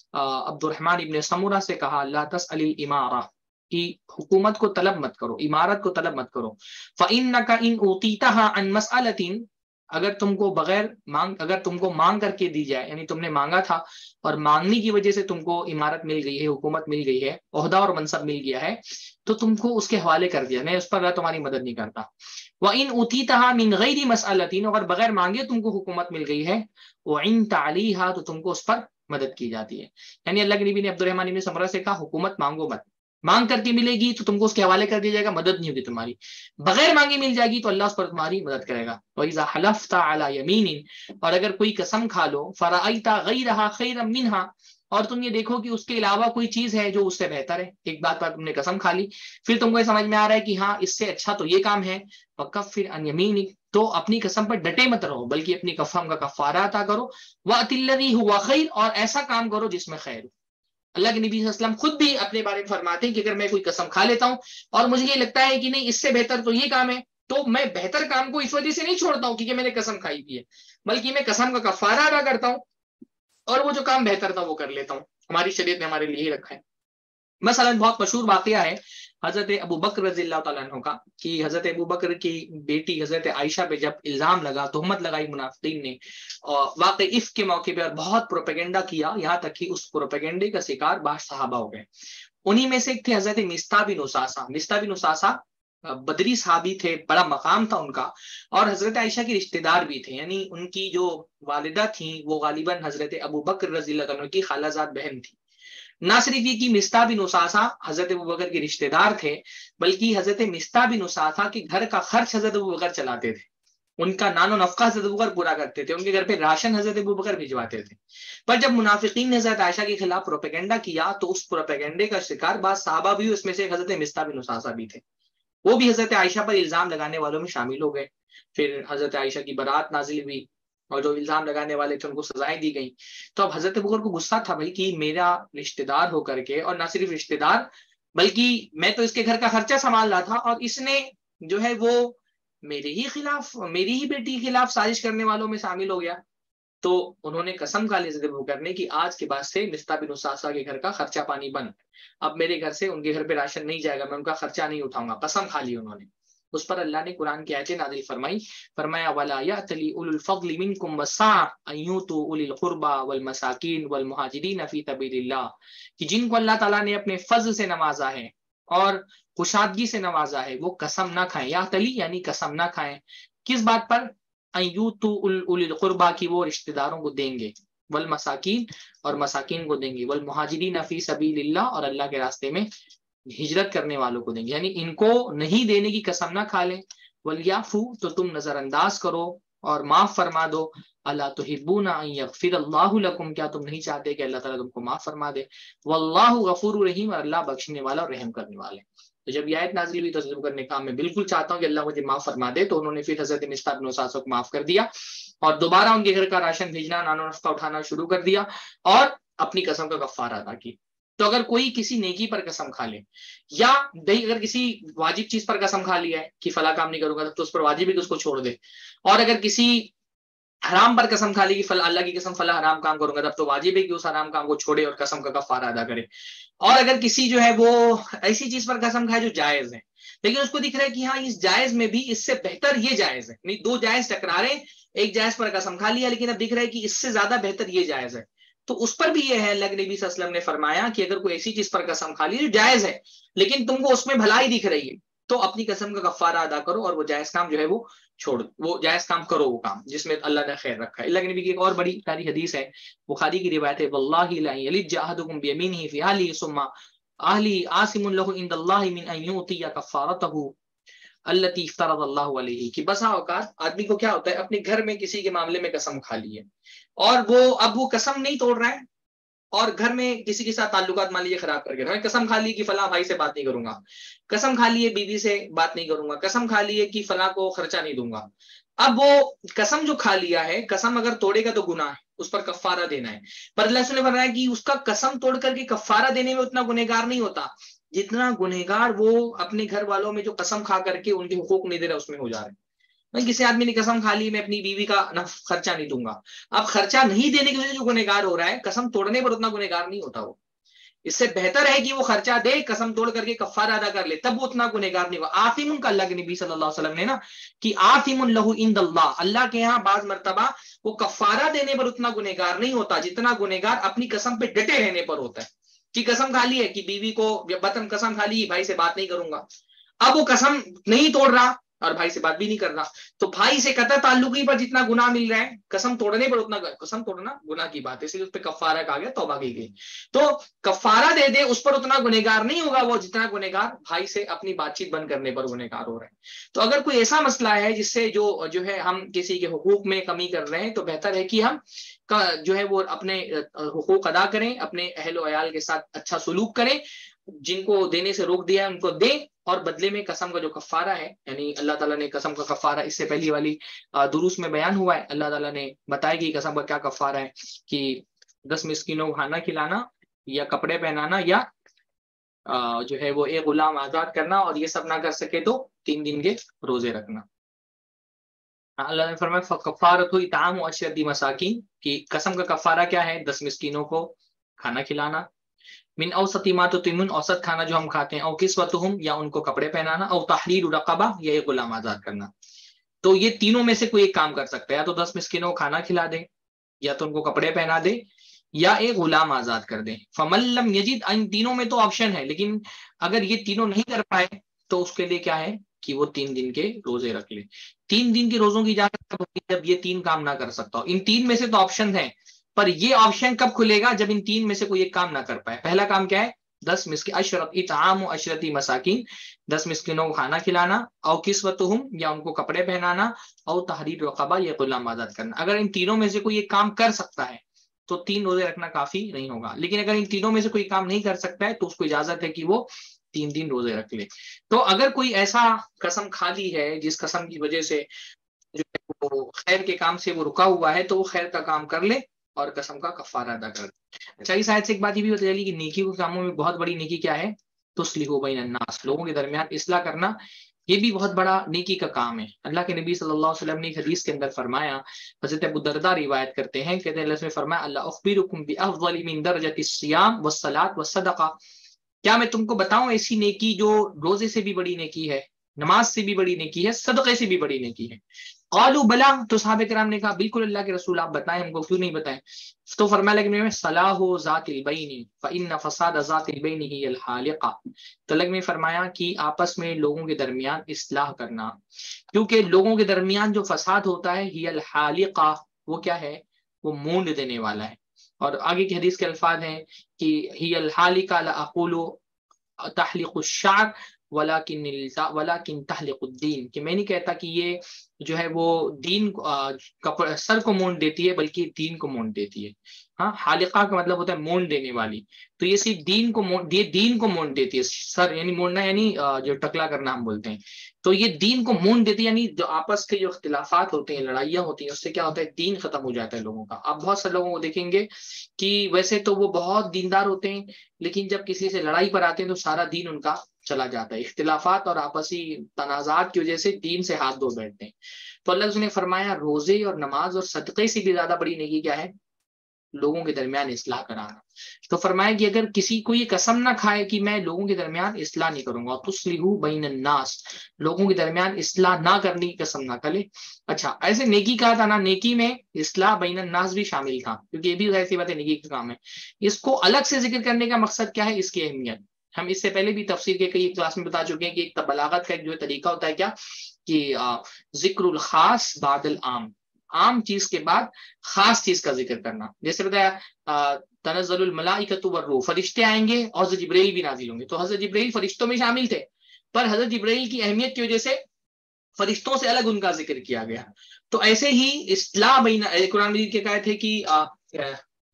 عبد الرحمن ابن سمورہ سے کہا لا تسأل الامارہ، کی حکومت کو طلب مت کرو، امارت کو طلب مت کرو. فإنک ان اوتیتها عن مسألۃ، اگر تم کو بغیر اگر تم کو مانگ کر کے دی جائے، یعنی تم نے مانگا تھا اور مانگنے کی وجہ سے تم کو امارت مل گئی ہے، حکومت مل گئی ہے، عہدہ اور منصب مل گیا ہے، تو تم کو اس کے حوالے کر دیا، میں اس پر تمہاری مدد نہیں کرتا. وَإِنْ أُوتِيتَهَا مِنْ غَيْرِ مَسْأَلَةٍ، اگر بغیر مانگے تم کو حکومت مل گئی ہے، وَعِنْتَ عَلَيْهَا، تو تم کو اس پر مدد کی جاتی ہے. یعنی اللہ کے نبی نے عبد الرحمن بن سمرہ سے کہا حکومت مانگو مت، مانگ کر کے ملے گی تو تم کو اس کے حوالے کر دیا جائے گا، مدد نہیں ہوگی تمہاری. بغیر مانگے مل جائے گی تو اللہ اس پر تمہاری مدد کرے گا. وَإِذَا حَلَفْتَ عَلَى يَمِينٍ، اور اگر کوئی قسم کھا لو، فَرَأَيْتَ غَيْرَهَا خَيْرًا مِنْهَا، اور تم یہ دیکھو کہ اس کے علاوہ کوئی چیز ہے جو اس سے بہتر ہے. ایک بات پر تم نے قسم کھا لی، پھر تم کو یہ سمجھ میں آ رہا ہے کہ ہاں اس سے اچھا تو یہ کام ہے، فَكَفِّرْ عَنْ يَمِينِكَ، تو اپنی قسم پر ڈٹے مت رہو بلکہ اپنی قسم کا کفارہ عطا کرو. وَأَتِ الَّذِي هُوَ خَيْرٌ، اور ایسا کام کرو جس میں خیر ہو. اللہ کے نبی صلی اللہ علیہ وسلم خود بھی اپنے بارے میں فرماتے ہیں کہ اگر میں کوئی قسم کھا لیتا ہوں اور مجھے یہ لگتا ہے کہ نہیں اس سے بہتر تو یہ کام ہے، تو میں بہتر کام کو اس وجہ سے نہیں چھوڑتا ہوں کیونکہ میں نے قسم کھائی بھی ہے، بلکہ میں قسم کا کفارہ ادا کرتا ہوں اور وہ جو کام بہتر تھا وہ کر لیتا ہوں. ہماری شریعت نے ہمارے لیے ہی رکھا ہے. مثلا بہت مشہور واقعہ ہے حضرت ابو بکر رضی اللہ تعالیٰ عنہ کا، کہ حضرت ابو بکر کی بیٹی حضرت عائشہ پہ جب الزام لگا، تہمت لگائی منافقین نے، اور واقع عفق کے موقع پہ بہت پروپیگنڈا کیا، یہاں تک کہ اس پروپیگنڈے کا شکار بعض صحابہ ہو گئے. انہی میں سے ایک تھے حضرت مصطح بن اساسہ. مصطح بن اساسہ بدری صحابی تھے، بڑا مقام تھا ان کا، اور حضرت عائشہ کے رشتہ دار بھی تھے، یعنی ان کی جو والدہ تھیں وہ غالباً حضرت ابو بکر رضی اللہ عنہ کی خالہ زاد بہن تھی. نہ صرف یہ کہ مصطح بن اساسہ حضرت ابوبکر کے رشتہ دار تھے، بلکہ حضرت مصطح بن اساسہ کے گھر کا خرچ حضرت ابوبکر چلاتے تھے، ان کا نان و نفقہ حضرت ابوبکر پورا کرتے تھے، ان کے گھر پہ راشن حضرت ابوبکر بھجواتے تھے۔ پر جب منافقین نے حضرت عائشہ کے خلاف پروپیگنڈا کیا تو اس پروپیگنڈے کا شکار بعض صحابہ بھی، اس میں سے حضرت مصطح بن اساسہ بھی تھے، وہ بھی حضرت عائشہ پر الزام لگانے والوں میں شامل ہو گئے۔ پھر حضرت عائشہ کی برات نازل ہوئی اور جو الزام لگانے والے تھے ان کو سزائیں دی گئیں۔ تو اب حضرت ابوبکر کو غصہ تھا بھائی کہ میرا رشتہ دار ہو کر کے، اور نہ صرف رشتہ دار بلکہ میں تو اس کے گھر کا خرچہ سنبھال رہا تھا، اور اس نے جو ہے وہ میرے ہی خلاف، میری ہی بیٹی کے خلاف سازش کرنے والوں میں شامل ہو گیا۔ تو انہوں نے قسم کھا لی حضرت ابوبکر نے کہ آج کے بعد سے مصطح بن اساسہ کے گھر کا خرچہ پانی بند، اب میرے گھر سے ان کے گھر پہ راشن نہیں جائے گا، میں ان کا خرچہ نہیں اٹھاؤں گا، قسم کھا لی انہوں نے۔ اس پر اللہ نے قرآن کی آیتیں نازل فرمائی، فرمایا وَلَا يَأْتَلِ أُولُو الْفَضْلِ مِنْكُمْ وَالسَّعَةِ أَن يُؤْتُوا أُولِي الْقُرْبَى وَالْمَسَاكِينِ وَالْمُهَاجِرِينَ فِي سَبِيلِ اللَّهِ، کہ جن کو اللہ تعالیٰ نے اپنے فضل سے نوازا ہے اور کشادگی سے نوازا ہے وہ قسم نہ کھائیں، یا تلی یعنی قسم نہ کھائیں، کس بات پر؟ ان یؤتوا اولی القربى کی وہ رشتہ داروں کو دیں گے، والمساکین اور مساکین کو دیں گے، والمہاجرین فی سبیل اللہ اور اللہ کے راستے میں ہجرت کرنے والوں کو دیں گے، یعنی ان کو نہیں دینے کی قسم نہ کھا لیں۔ ولیعفو تو تم نظر انداز کرو اور معاف فرما دو، الا تحبون ان یغفر اللہ لکم، کیا تم نہیں چاہتے کہ اللہ تعالیٰ تم کو معاف فرما دے، واللہ غفور رحیم، اور اللہ بخشنے والا اور رحم کرنے والا ہے۔ تو جب یہ آیت نازل ہوئی تو حضرت ابوبکر نے کہا میں بالکل چاہتا ہوں کہ اللہ مجھے معاف فرما دے، تو انہوں نے پھر حضرت مصطح بن اساسہ کو معاف کر دیا اور دوبارہ ان کے گھر کا راشن بھیجنا، نان و نفقہ اٹھانا شروع کر دیا اور اپنی قسم کا کفارہ ادا کی۔ تو اگر کوئی کسی نیکی پر قسم کھا لے، یا اگر کسی واجب چیز پر قسم کھا لیا ہے کہ فلاں کام نہیں کروں گا تو اس پر واجب ہے کہ اس کو چھوڑ دے، اور اگر کسی حرام پر قسم کھا لی کہ فلاں اللہ کی قسم فلاں حرام کام کروں گا، تب تو واجب ہے کہ اس حرام کام کو چھوڑے اور قسم کا کفارہ ادا کرے۔ اور اگر کسی جو ہے وہ ایسی چیز پر قسم کھائے جو جائز ہے، لیکن اس کو دکھ رہا ہے کہ ہاں اس جائز میں بھی اس سے بہتر یہ جائز ہے، یعنی دو جائز ٹکرا رہے ہیں، ایک جائز پر قسم کھا لیا لیکن اب دکھ رہا ہے کہ اس سے زیادہ بہتر یہ جائز ہے، تو اس پر بھی یہ ہے، اللہ کے نبی صلی اللہ علیہ وسلم نے فرمایا کہ اگر کوئی ایسی چیز پر قسم کھا لی جو جائز ہے لیکن تم کو اس میں بھلائی دکھ رہی ہے تو اپنی قسم کا کفارہ ادا کرو اور وہ جائز کام جو ہے وہ چھوڑ، وہ جائز کام کرو، وہ کام جس میں اللہ نے خیر رکھا ہے۔ اللہ کے نبی کی ایک اور بڑی پیاری حدیث ہے، بخاری کی روایت ہے، واللہ لا یلج احدکم بیمینہ فی اہلہ ثم اہلی عاصم لہ عند اللہ من ان یعطی کفارتہ التی افترض اللہ علیہ، کہ بسا اوقات آدمی کو کیا ہوتا ہے اپنے گھر میں کسی کے معاملے میں قسم کھا لی ہے اور اب وہ قسم نہیں توڑ رہا ہے، اور گھر میں کسی کے ساتھ تعلقات مان لیجیے خراب کر کے قسم کھا لی کہ فلاں بھائی سے بات نہیں کروں گا، قسم کھا لیے بیوی سے بات نہیں کروں گا، قسم کھا لیے کہ فلاں کو خرچہ نہیں دوں گا۔ اب وہ قسم جو کھا لیا ہے، قسم اگر توڑے گا تو گناہ ہے، اس پر کفارہ دینا ہے، پر اللہ نے فرمایا کہ اس کا قسم توڑ کر کے کفارہ دینے میں اتنا گنہگار نہیں ہوتا جتنا گنہگار وہ اپنے گھر والوں میں جو قسم کھا کر کے ان کے حقوق نہیں دے رہا اس میں ہو جا رہا ہے۔ کسی آدمی نے قسم کھا لی میں اپنی بیوی کا خرچہ نہیں دوں گا، اب خرچہ نہیں دینے کی وجہ سے جو گنہگار ہو رہا ہے، قسم توڑنے پر اتنا گنہگار نہیں ہوتا، وہ اس سے بہتر ہے کہ وہ خرچہ دے، قسم توڑ کر کے کفارہ ادا کر لے، تب وہ اتنا گنہگار نہیں ہوگا۔ آثم کا اللہ کے نبی صلی اللہ علیہ وسلم نے نا کہ آثم لہ عند اللہ، اللہ کے یہاں بعض مرتبہ وہ کفارہ دینے پر اتنا گنہگار نہیں ہوتا جتنا گنہگار اپنی قسم پہ ڈٹے رہنے پر ہوتا ہے، کہ قسم کھا لی ہے کہ بیوی کو وطن قسم کھا لی بھائی سے بات نہیں کروں گا، اب وہ قسم نہیں توڑ رہا اور بھائی سے بات بھی نہیں کر رہا، تو بھائی سے قطع تعلقی پر جتنا گناہ مل رہا ہے قسم توڑنے پر اتنا، قسم توڑنا گناہ کی بات ہے اس لیے اس پہ کفارہ کہا گیا، توبہ کی گئی، تو کفارہ دے دے اس پر اتنا گنہگار نہیں ہوگا وہ جتنا گنہگار بھائی سے اپنی بات چیت بند کرنے پر گنہگار ہو رہے ہیں۔ تو اگر کوئی ایسا مسئلہ ہے جس سے جو ہے ہم کسی کے حقوق میں کمی کر رہے ہیں تو بہتر ہے کہ ہم جو ہے وہ اپنے حقوق ادا کریں، اپنے اہل و عیال کے ساتھ اچھا سلوک کریں، جن کو دینے سے روک دیا ہے ان کو دیں، اور بدلے میں قسم کا جو کفارہ ہے، یعنی اللہ تعالیٰ نے قسم کا کفارہ اس سے پہلی والی دروس میں بیان ہوا ہے، اللہ تعالیٰ نے بتایا کہ قسم کا کیا کفارہ ہے، کہ 10 مسکینوں کو کھانا کھلانا یا کپڑے پہنانا یا جو ہے وہ ایک غلام آزاد کرنا، اور یہ سب نہ کر سکے تو 3 دن کے روزے رکھنا۔ اللہ نے فرمایا فکفارۃ اطعام 10 مساکین، کہ قسم کا کفارہ کیا ہے، 10 مسکینوں کو کھانا کھلانا، من اوسط ما تطعمون، اوسط کھانا جو ہم کھاتے ہیں، او کسوتہم، یا ان کو کپڑے پہنانا، او تحریر رقبہ، یا ایک غلام آزاد کرنا۔ تو یہ تینوں میں سے کوئی ایک کام کر سکتا ہے، یا تو 10 مسکینوں کو کھانا کھلا دے، یا تو ان کو کپڑے پہنا دے، یا ایک غلام آزاد کر دیں۔ فمن لم یجد، ان تینوں میں تو آپشن ہے، لیکن اگر یہ تینوں نہیں کر پائے تو اس کے لیے کیا ہے کہ وہ 3 دن کے روزے رکھ لے۔ 3 دن کے روزوں کی اجازت کب ہوتی ہے؟ جب یہ 3 کام نہ کر سکتا ہو۔ ان 3 میں سے تو آپشن ہے، پر یہ آپشن کب کھلے گا؟ جب ان تین میں سے کوئی ایک کام نہ کر پائے. پہلا کام کیا ہے؟ 10 مسکین، اشرت اطعام عشرتی مساکین، 10 مسکینوں کو کھانا کھلانا، او کسوتہم یا ان کو کپڑے پہنانا، او تحریر رقبہ یا غلام آزاد کرنا. اگر ان تینوں میں سے کوئی ایک کام کر سکتا ہے تو 3 روزے رکھنا کافی نہیں ہوگا. لیکن اگر ان تینوں میں سے کوئی کام نہیں کر سکتا ہے تو اس کو اجازت ہے کہ وہ 3 روزے رکھ لے. تو اگر کوئی ایسا قسم کھا لی ہے جس قسم کی وجہ سے جو ہے وہ خیر کے کام سے وہ رکا ہوا ہے، تو وہ خیر کا کام کر لے اور قسم کا کفارہ ادا کر دے. اچھا، اس آیت سے ایک بات یہ بھی بتا چلی کہ نیکی کے کاموں میں بہت بڑی نیکی کیا ہے؟ تصلیح بین الناس، لوگوں کے درمیان اصلاح کرنا. یہ بھی بہت بڑا نیکی کا کام ہے. اللہ کے نبی صلی اللہ علیہ وسلم نے ایک حدیث کے اندر فرمایا، حضرت ابو درداء روایت کرتے ہیں، کہتے ہیں اللہ نے فرمایا اللہ اخبرکم بافضل من درجۃ الصیام والصلاۃ والصدقہ، کیا میں تم کو بتاؤں ایسی نیکی جو روزے سے بھی بڑی نیکی ہے، نماز سے بھی بڑی نیکی ہے، صدقے سے بھی بڑی نیکی ہے. قالوا بلا، تو صحابہ کرام نے کہا بالکل اللہ کے رسول، آپ بتائیں ہم کو، کیوں نہیں بتائیں. تو فرمایا لیکن میں صلاح ذات البین فإن فساد ذات البین ہی الحالقہ. تو اللہ نے فرمایا کہ آپس میں لوگوں کے درمیان اصلاح کرنا، کیونکہ لوگوں کے درمیان جو فساد ہوتا ہے ہی الحالقہ، وہ کیا ہے؟ وہ مونڈ دینے والا ہے. اور آگے کی حدیث کے الفاظ ہیں کہ ہی الحالقہ لا اقول تحلق الشعر ولکن تحلق الدین، کہ میں نہیں کہتا کہ یہ جو ہے وہ دین سر کو مونڈ دیتی ہے بلکہ دین کو مونڈ دیتی ہے. ہاں، حالقہ کا مطلب ہوتا ہے مونڈ دینے والی، تو یہ صرف دین کو مونڈ دیتی ہے. سر یعنی مونڈنا، یعنی جو ٹکلا کرنا ہم بولتے ہیں، تو یہ دین کو مونڈ دیتی ہے. یعنی جو آپس کے جو اختلافات ہوتے ہیں، لڑائیاں ہوتی ہیں، اس سے کیا ہوتا ہے؟ دین ختم ہو جاتا ہے لوگوں کا. آپ بہت سے لوگوں کو دیکھیں گے کہ ویسے تو وہ بہت دیندار ہوتے ہیں، لیکن جب کسی سے لڑائی پر آتے ہیں تو سارا دین ان کا چلا جاتا ہے. اختلافات اور آپسی تنازعات کی وجہ سے دین سے ہاتھ دھو بیٹھتے ہیں. تو اللہ نے فرمایا روزے اور نماز اور صدقے سے بھی زیادہ بڑی نیکی کیا ہے؟ لوگوں کے درمیان اصلاح کرانا. تو فرمایا کہ اگر کسی کو یہ قسم نہ کھائے کہ میں لوگوں کے درمیان اصلاح نہیں کروں گا، تصلیح بین الناس، لوگوں کے درمیان اصلاح نہ کرنے کی قسم نہ کرے. اچھا، ایسے نیکی کہا تھا نا، نیکی میں اصلاح بین الناس بھی شامل تھا، کیونکہ یہ بھی ایسی بات ہے، نیکی کا کام ہے. اس کو الگ سے ذکر کرنے کا مقصد کیا ہے؟ اس کی اہمیت ہم اس سے پہلے بھی تفسیر کے کئی کلاس میں بتا چکے ہیں کہ ایک بلاغت کا ایک جو طریقہ ہوتا ہے کیا، کہ ذکر الخاص بعد العام، عام چیز کے بعد خاص چیز کا ذکر کرنا. جیسے بتایا تنزل الملائکۃ والروح، فرشتے آئیں گے اور حضرت جبرائیل بھی نازل ہوں گے. تو حضرت جبرائیل فرشتوں میں شامل تھے، پر حضرت جبرائیل کی اہمیت کی وجہ سے فرشتوں سے الگ ان کا ذکر کیا گیا. تو ایسے ہی اصلاح بین، قرآن مجید کے کہتے ہیں کہ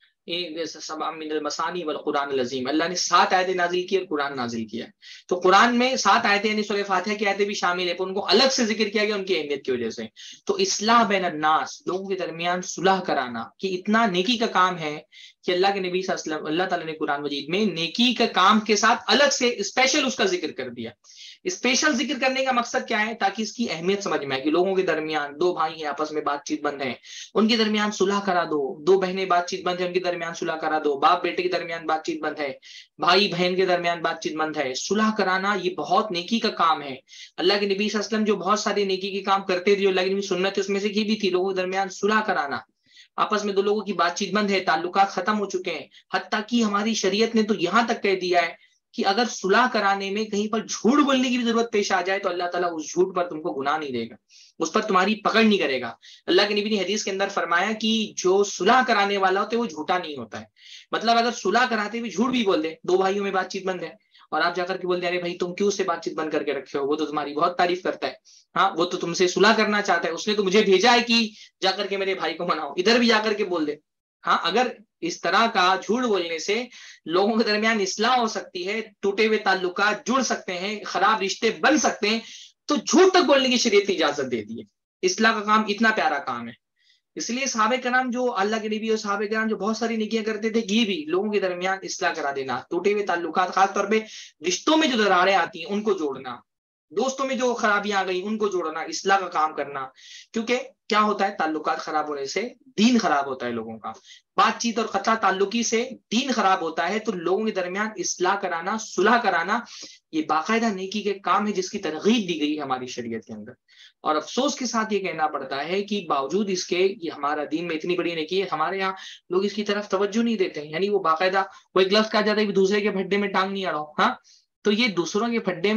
من المثانی والقرآن العظیم، اللہ نے 7 آیتیں نازل کی اور قرآن نازل کیا. تو قرآن میں 7 آیتیں یعنی سورہ فاتحہ کی آیتیں بھی شامل ہیں، پر ان کو الگ سے ذکر کیا گیا ان کی اہمیت کی وجہ سے. تو اصلاح بین الناس، لوگوں کے درمیان صلح کرانا، کہ اتنا نیکی کا کام ہے کہ اللہ کے نبی صلی اللہ علیہ وسلم، اللہ تعالیٰ نے قرآن مجید میں نیکی کا کام کے ساتھ الگ سے اسپیشل اس کا ذکر کر دیا. اسپیشل ذکر کرنے کا مقصد کیا ہے؟ تاکہ اس کی اہمیت سمجھ میں آئے کہ لوگوں کے درمیان 2 بھائی ہیں آپس میں بات چیت بند ہے، ان کے درمیان صلح کرا دو. 2 بہنیں بات چیت بند ہے، ان کے درمیان صلح کرا دو. باپ بیٹے کے درمیان بات چیت بند ہے، بھائی بہن کے درمیان بات چیت بند ہے. صلح کرانا یہ بہت نیکی کا کام ہے. اللہ کے نبی صلی اللہ علیہ وسلم جو بہت سارے نیکی کے کام کرتے تھے، جو اللہ کی نبی سنت اس میں سے کی بھی تھی، لوگوں کے درمیان صلح کرانا. آپس میں 2 لوگوں کی بات چیت بند ہے، تعلقات ختم ہو چکے ہیں، حتیٰ کہ ہماری شریعت نے تو یہاں تک کہہ دیا ہے کہ اگر صلح کرانے میں کہیں پر جھوٹ بولنے کی بھی ضرورت پیش آ جائے تو اللہ تعالیٰ اس جھوٹ پر تم کو گناہ نہیں دے گا، اس پر تمہاری پکڑ نہیں کرے گا. اللہ کے نبی نے حدیث کے اندر فرمایا کہ جو صلح کرانے والا ہوتا ہے وہ جھوٹا نہیں ہوتا ہے. مطلب اگر صلح کراتے ہوئے جھوٹ بھی بول دے، 2 بھائیوں میں بات چیت بند ہے اور آپ جا کر کے بول دیں ارے بھائی تم کیوں سے بات چیت بند کر کے رکھے ہو، وہ تو تمہاری بہت تعریف کرتا ہے، ہاں وہ تو تم سے صلح کرنا چاہتا ہے، اس نے تو مجھے بھیجا ہے کہ جا کر کے میرے بھائی کو مناؤ، ادھر بھی جا کر کے بول دے. ہاں، اگر اس طرح کا جھوٹ بولنے سے لوگوں کے درمیان اصلاح ہو سکتی ہے، ٹوٹے ہوئے تعلقات جڑ سکتے ہیں، خراب رشتے بن سکتے ہیں، تو جھوٹ تک بولنے کی شریعت نے اجازت دے دی ہے. اصلاح کا کام اتنا پیارا کام ہے. اس لیے صحابہ کرام جو اللہ کے نبی اور صحابہ کرام جو بہت ساری نیکیاں کرتے تھے، یہ بھی لوگوں کے درمیان اصلاح کرا دینا، ٹوٹے ہوئے تعلقات، خاص طور پہ رشتوں میں جو دراریں آتی ہیں ان کو جوڑنا، دوستوں میں جو خرابیاں آ گئی ان کو جوڑنا، اصلاح کا کام کرنا. کیونکہ کیا ہوتا ہے، تعلقات خراب ہونے سے دین خراب ہوتا ہے لوگوں کا، بات چیت اور قطع تعلقی سے دین خراب ہوتا ہے. تو لوگوں کے درمیان اصلاح کرانا، صلح کرانا، یہ باقاعدہ نیکی کے کام ہے جس کی ترغیب دی گئی ہے ہماری شریعت کے اندر. اور افسوس کے ساتھ یہ کہنا پڑتا ہے کہ باوجود اس کے یہ ہمارا دین میں اتنی بڑی نیکی ہے، ہمارے یہاں لوگ اس کی طرف توجہ نہیں دیتے ہیں. یعنی وہ باقاعدہ وہ ایک لفظ کہا جاتا ہے کہ دوسرے کے پھڈے میں ٹانگ نہیں اڑاؤ. ہاں، تو یہ دوسروں کے پھڈے میں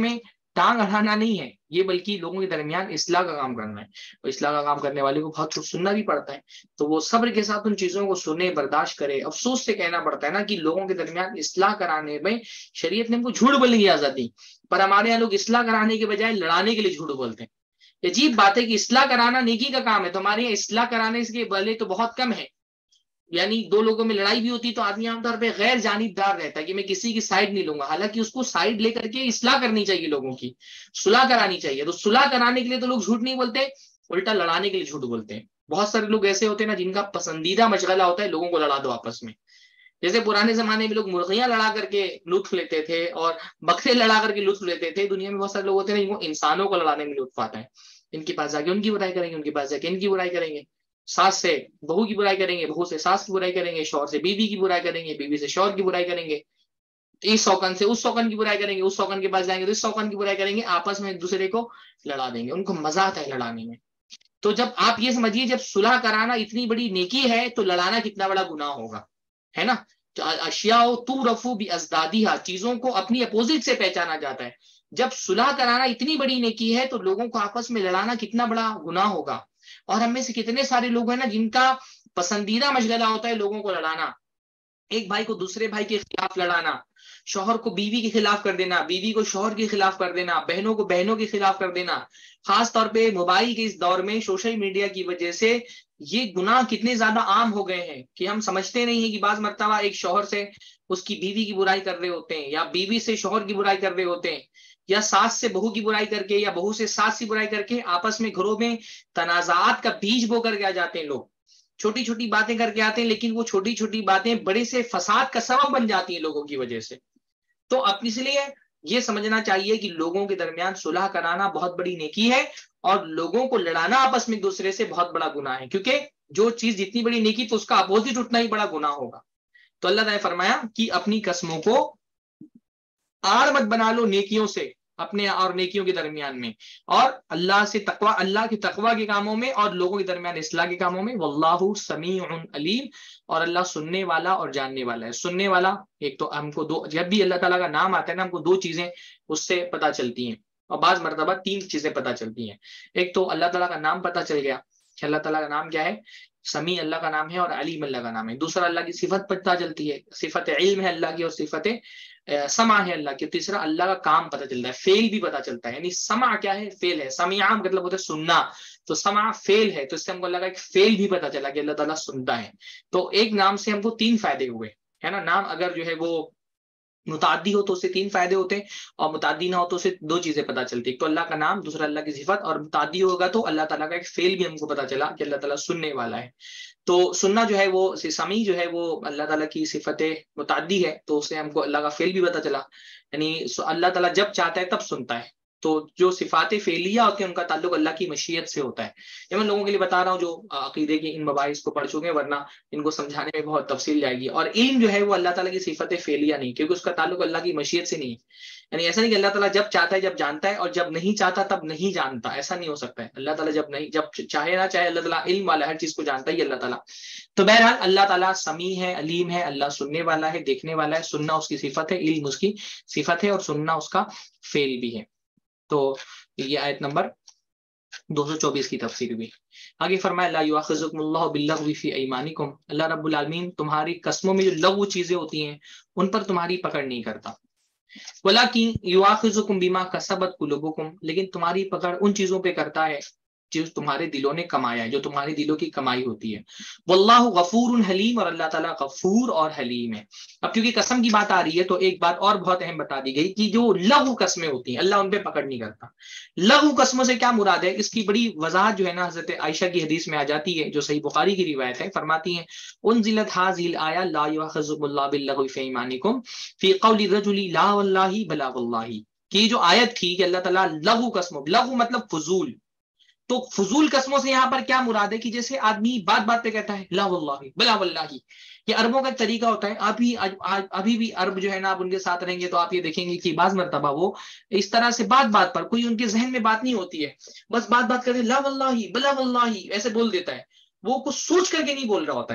ٹانگ اڑانا نہیں ہے یہ، بلکہ لوگوں کے درمیان اصلاح کا کام کرنا ہے، اور اصلاح کا کام کرنے والے کو بہت کچھ سننا بھی پڑتا ہے، تو وہ صبر کے ساتھ ان چیزوں کو سنے، برداشت کرے۔ افسوس سے کہنا پڑتا ہے نا کہ لوگوں کے درمیان اصلاح کرانے میں شریعت نے ہم کو جھوٹ بولنے کی اجازت دی، پر ہمارے یہاں لوگ اصلاح کرانے کے بجائے لڑانے کے لیے جھوٹ بولتے ہیں۔ عجیب بات ہے کہ اصلاح کرانا نیکی کا کام ہے، تو ہمارے یہاں اصلاح کرانے کے بلے تو بہت کم ہے، یعنی دو لوگوں میں لڑائی بھی ہوتی تو آدمی عام طور پہ غیر جانبدار رہتا ہے کہ میں کسی کی سائڈ نہیں لوں گا، حالانکہ اس کو سائڈ لے کر کے اصلاح کرنی چاہیے، لوگوں کی صلح کرانی چاہیے۔ تو صلح کرانے کے لیے تو لوگ جھوٹ نہیں بولتے، الٹا لڑانے کے لیے جھوٹ بولتے ہیں۔ بہت سارے لوگ ایسے ہوتے ہیں نا جن کا پسندیدہ مشغلہ ہوتا ہے لوگوں کو لڑا دو آپس میں، جیسے پرانے زمانے میں لوگ مرغیاں لڑا کر کے لطف لیتے تھے اور بکرے لڑا کر کے لطف لیتے تھے، دنیا میں بہت سارے لوگ ہوتے ہیں جن کو انسانوں کو لڑانے میں لطف آتا ہے، ان کے پاس جا کے ان کی برائی کریں گے، ان کے پاس جا کے ان کی برائی کریں گے، ساس سے بہو کی برائی کریں گے، بہو سے ساس کی برائی کریں گے، شوہر سے بیوی کی برائی کریں گے، بیوی سے شوہر کی برائی کریں گے، اس سوکن سے اس سوکن کی برائی کریں گے، اس سوکن کے پاس جائیں گے تو اس سوکن کی برائی کریں گے، آپس میں ایک دوسرے کو لڑا دیں گے، ان کو مزہ آتا ہے لڑانے میں۔ تو جب آپ یہ سمجھیے جب صلح کرانا اتنی بڑی نیکی ہے تو لڑانا کتنا بڑا گناہ ہوگا، ہے نا؟ اشیاء تعرف بازدادها، چیزوں کو اپنی اپوزٹ سے پہچانا جاتا ہے، جب صلح کرانا اتنی بڑی نیکی ہے تو لوگوں کو آپس میں لڑانا کتنا بڑا گناہ ہوگا۔ اور ہم میں سے کتنے سارے لوگ ہیں نا جن کا پسندیدہ مشغلہ ہوتا ہے لوگوں کو لڑانا، ایک بھائی کو دوسرے بھائی کے خلاف لڑانا، شوہر کو بیوی کے خلاف کر دینا، بیوی کو شوہر کے خلاف کر دینا، بہنوں کو بہنوں کے خلاف کر دینا۔ خاص طور پہ موبائل کے اس دور میں سوشل میڈیا کی وجہ سے یہ گناہ کتنے زیادہ عام ہو گئے ہیں کہ ہم سمجھتے نہیں ہیں کہ بعض مرتبہ ایک شوہر سے اس کی بیوی کی برائی کر رہے ہوتے ہیں، یا بیوی سے شوہر کی برائی کر رہے ہوتے ہیں، یا ساس سے بہو کی برائی کر کے، یا بہو سے ساس کی برائی کر کے آپس میں گھروں میں تنازعات کا بیج بو کر کے آ جاتے ہیں لوگ، چھوٹی چھوٹی باتیں کر کے آتے ہیں، لیکن وہ چھوٹی چھوٹی باتیں بڑے سے فساد کا سبب بن جاتی ہیں لوگوں کی وجہ سے۔ تو اب اس لیے یہ سمجھنا چاہیے کہ لوگوں کے درمیان صلح کرانا بہت بڑی نیکی ہے، اور لوگوں کو لڑانا آپس میں ایک دوسرے سے بہت بڑا گناہ ہے، کیونکہ جو چیز جتنی بڑی نیکی تو اس کا اپوزٹ اتنا ہی بڑا گناہ ہوگا۔ تو اللہ تعالیٰ نے فرمایا کہ اپنی قسموں کو آڑ مت بنا لو نیکیوں سے، اپنے اور نیکیوں کے درمیان میں، اور اللہ سے تقوی، اللہ کے تقوی کے کاموں میں، اور لوگوں کے درمیان اصلاح کے کاموں میں۔ واللہ سمیع علیم، اور اللہ سننے والا اور جاننے والا ہے۔ سننے والا، ایک تو ہم کو جب بھی اللہ تعالیٰ کا نام آتا ہے نا ہم کو دو چیزیں اس سے پتہ چلتی ہیں، اور بعض مرتبہ تین چیزیں پتہ چلتی ہیں۔ ایک تو اللہ تعالیٰ کا نام پتہ چل گیا کہ اللہ تعالیٰ کا نام کیا ہے، سمیع اللہ کا نام ہے، اور علیم اللہ کا نام ہے۔ دوسرا اللہ کی صفت پتہ چلتی ہے، صفت علم ہے اللہ کی، اور صفت سمع ہے اللہ کی۔ تیسرا اللہ کا کام پتہ چلتا ہے، فعل بھی پتہ چلتا ہے، یعنی سمع کیا ہے، فعل ہے، سمیع مطلب ہوتا ہے سننا، تو سمع فعل ہے، تو اس سے ہم کو اللہ کا ایک فعل بھی پتہ چلا کہ اللہ تعالیٰ سنتا ہے۔ تو ایک نام سے ہم کو تین فائدے ہوئے، ہے نا؟ نام اگر جو ہے وہ متعدی ہو تو اس سے تین فائدے ہوتے ہیں، اور متعدی نہ ہو تو اسے دو چیزیں پتہ چلتی، ایک تو اللہ کا نام، دوسرا اللہ کی صفت، اور متعدی ہوگا تو اللہ تعالیٰ کا ایک فعل بھی ہم کو پتہ چلا کہ اللہ تعالیٰ سننے والا ہے۔ تو سننا جو ہے وہ سمیع جو ہے وہ اللہ تعالیٰ کی صفت متعدی ہے، تو اس سے ہم کو اللہ کا فعل بھی پتہ چلا، یعنی اللہ تعالیٰ جب چاہتا ہے تب سنتا ہے۔ تو جو صفات فعلیہ ہوتی ہیں ان کا تعلق اللہ کی مشیت سے ہوتا ہے۔ یہ میں لوگوں کے لیے بتا رہا ہوں جو عقیدے کے ان مباحث کو پڑھ چکے ہیں، ورنہ ان کو سمجھانے میں بہت تفصیل جائے گی۔ اور علم جو ہے وہ اللہ تعالیٰ کی صفت فعلیہ نہیں، کیونکہ اس کا تعلق اللہ کی مشیت سے نہیں ہے، یعنی ایسا نہیں کہ اللہ تعالیٰ جب چاہتا ہے جب جانتا ہے، اور جب نہیں چاہتا تب نہیں جانتا، ایسا نہیں ہو سکتا ہے۔ اللہ تعالیٰ جب چاہے نہ چاہے، اللہ تعالیٰ علم والا، ہر چیز کو جانتا ہی اللہ تعالیٰ۔ تو بہرحال اللہ تعالیٰ سمیع ہے، علیم ہے، اللہ سننے والا ہے، دیکھنے والا ہے، سننا اس کی صفت ہے، علم اس کی صفت ہے، اور سننا اس کا فعل بھی ہے۔ تو یہ آیت نمبر 224 کی تفسیر بھی آگے فرمایا، لا یؤاخذکم اللہ باللغو فی ایمانکم، اللہ رب العالمین تمہاری قسموں میں جو لغو چیزیں ہوتی ہیں ان پر تمہاری پکڑ نہیں کرتا، ولکن یؤاخذکم بما کسبت قلوبکم، لیکن تمہاری پکڑ ان چیزوں پہ کرتا ہے جو تمہارے دلوں نے کمایا ہے، جو تمہارے دلوں کی کمائی ہوتی ہے۔ واللہ غفور حلیم، اور اللہ تعالیٰ غفور اور حلیم ہے۔ اب کیونکہ قسم کی بات آ رہی ہے تو ایک بات اور بہت اہم بتا دی گئی کہ جو لغو قسمیں ہوتی ہیں اللہ ان پہ پکڑ نہیں کرتا۔ لغو قسموں سے کیا مراد ہے، اس کی بڑی وضاحت جو ہے نا حضرت عائشہ کی حدیث میں آ جاتی ہے، جو صحیح بخاری کی روایت ہے، فرماتی ہیں انزلت هذه الآیہ لا یؤاخذکم اللہ باللغو فی ایمانکم فی قول الرجل لا واللہ بلا واللہ، کہ جو آیت تھی کہ اللہ تعالیٰ لغو قسموں، لغو مطلب فضول، تو فضول قسموں سے یہاں پر کیا مراد ہے کہ جیسے آدمی بات بات پہ کہتا ہے لا واللہ بلا واللہ، یہ عربوں کا ایک طریقہ ہوتا ہے۔ ابھی بھی عرب جو ہے نا آپ ان کے ساتھ رہیں گے تو آپ یہ دیکھیں گے کہ بعض مرتبہ وہ اس طرح سے بات بات پر، کوئی ان کے ذہن میں بات نہیں ہوتی ہے، بس بات بات کرتے لا واللہ بلا واللہ ایسے بول دیتا ہے، وہ کچھ سوچ کر کے نہیں بول رہا ہوتا ہے۔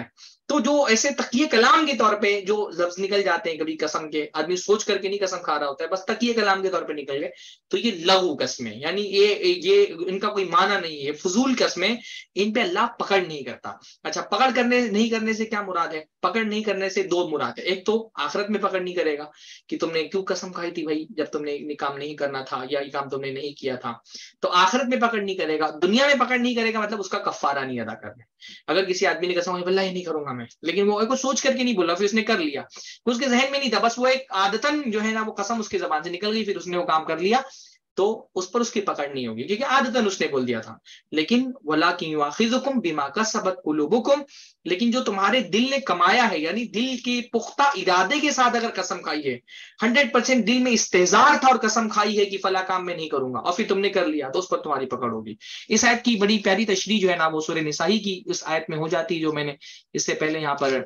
تو جو ایسے تقیہ کلام کے طور پہ جو لفظ نکل جاتے ہیں کبھی قسم کے، آدمی سوچ کر کے نہیں قسم کھا رہا ہوتا ہے، بس تقیہ کلام کے طور پہ نکل گئے، تو یہ لغو قسمیں، یعنی یہ ان کا کوئی معنی نہیں ہے، فضول قسمیں، ان پہ اللہ پکڑ نہیں کرتا۔ اچھا، پکڑ کرنے نہیں کرنے سے کیا مراد ہے؟ پکڑ نہیں کرنے سے دو مراد ہے، ایک تو آخرت میں پکڑ نہیں کرے گا کہ تم نے کیوں قسم کھائی تھی بھائی، جب تم نے یہ کام نہیں کرنا تھا یا یہ کام تم نے نہیں کیا تھا، تو آخرت میں پکڑ نہیں کرے گا۔ دنیا میں پکڑ نہیں کرے گا مطلب اس کا کفارہ نہیں ادا کرنا۔ اگر کسی آدمی نے قسم کھائی واللہ یہ نہیں کروں گا میں، لیکن وہ ایک سوچ کر کے نہیں بولا، پھر اس نے کر لیا، اس کے ذہن میں نہیں تھا، بس وہ ایک عادتاً جو ہے نا وہ قسم اس کی زبان سے نکل گئی، پھر اس نے وہ کام کر لیا، تو اس پر اس کی پکڑ نہیں ہوگی کیونکہ عادتاً اس نے بول دیا تھا۔ لیکن وَلَٰكِن يُؤَاخِذُكُم بِمَا كَسَبَتْ قُلُوبُكُم، لیکن جو تمہارے دل نے کمایا ہے، یعنی دل کے پختہ ارادے کے ساتھ اگر قسم کھائی ہے، 100% دل میں استحضار تھا اور قسم کھائی ہے کہ فلاں کام میں نہیں کروں گا، اور پھر تم نے کر لیا، تو اس پر تمہاری پکڑ ہوگی۔ اس آیت کی بڑی پیاری تشریح جو ہے نا وہ سورہ نسائی کی اس آیت میں ہو جاتی ہے، جو میں نے اس سے پہلے یہاں پر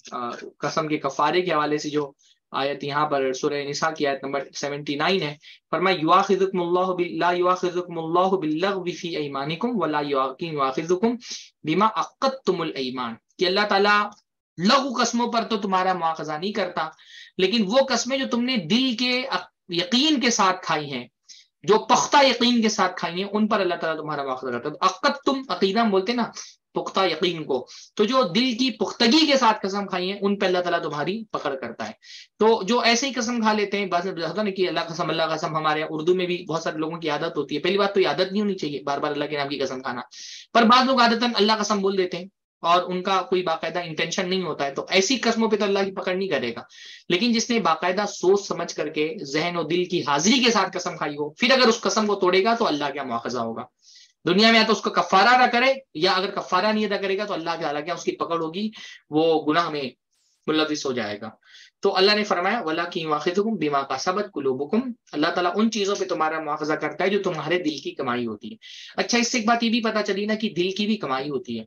قسم کے کفارے کے حوالے سے جو آیت یہاں پر سورہ نساء کی آیت نمبر 79 ہے، فرمایا یواخذکم اللہ لا یواخذکم اللہ باللغو فی ایمانکم ولا یواخذکم بما عقدتم الایمان، کہ اللہ تعالیٰ لغو قسموں پر تو تمہارا مواخذہ نہیں کرتا، لیکن وہ قسمیں جو تم نے دل کے یقین کے ساتھ کھائی ہیں، جو پختہ یقین کے ساتھ کھائی ہیں، ان پر اللہ تعالیٰ تمہارا مواخذہ کرتا ہے۔ عقدتم عقیدہ بولتے نا پختہ یقین کو، تو جو دل کی پختگی کے ساتھ قسم کھائی ہیں ان پہ اللہ تعالیٰ تمہاری پکڑ کرتا ہے۔ تو جو ایسے ہی قسم کھا لیتے ہیں، بعض ہوتا نا کہ اللہ قسم، ہمارے اردو میں بھی بہت سارے لوگوں کی عادت ہوتی ہے، پہلی بات تو یہ عادت نہیں ہونی چاہیے بار بار اللہ کے نام کی قسم کھانا، پر بعض لوگ عادتاً اللہ قسم بول دیتے ہیں اور ان کا کوئی باقاعدہ انٹینشن نہیں ہوتا ہے، تو ایسی قسموں پہ تو اللہ کی پکڑ نہیں کرے گا۔ لیکن جس نے باقاعدہ سوچ سمجھ کر کے ذہن و دل کی حاضری کے ساتھ قسم کھائی ہو، پھر اگر اس قسم کو توڑے گا تو اللہ کا مواخذہ ہوگا دنیا میں، یا تو اس کا کفارہ ادا کرے، یا اگر کفارہ نہیں ادا کرے گا تو اللہ تعالیٰ کیا اس کی پکڑ ہوگی، وہ گناہ میں ملوث ہو جائے گا۔ تو اللہ نے فرمایا وَلَٰكِن يُؤَاخِذُكُم بِمَا كَسَبَتْ قُلُوبُكُم، اللہ تعالیٰ ان چیزوں پہ تمہارا مواخذہ کرتا ہے جو تمہارے دل کی کمائی ہوتی ہے۔ اچھا، اس سے ایک بات یہ بھی پتہ چلی نا کہ دل کی بھی کمائی ہوتی ہے،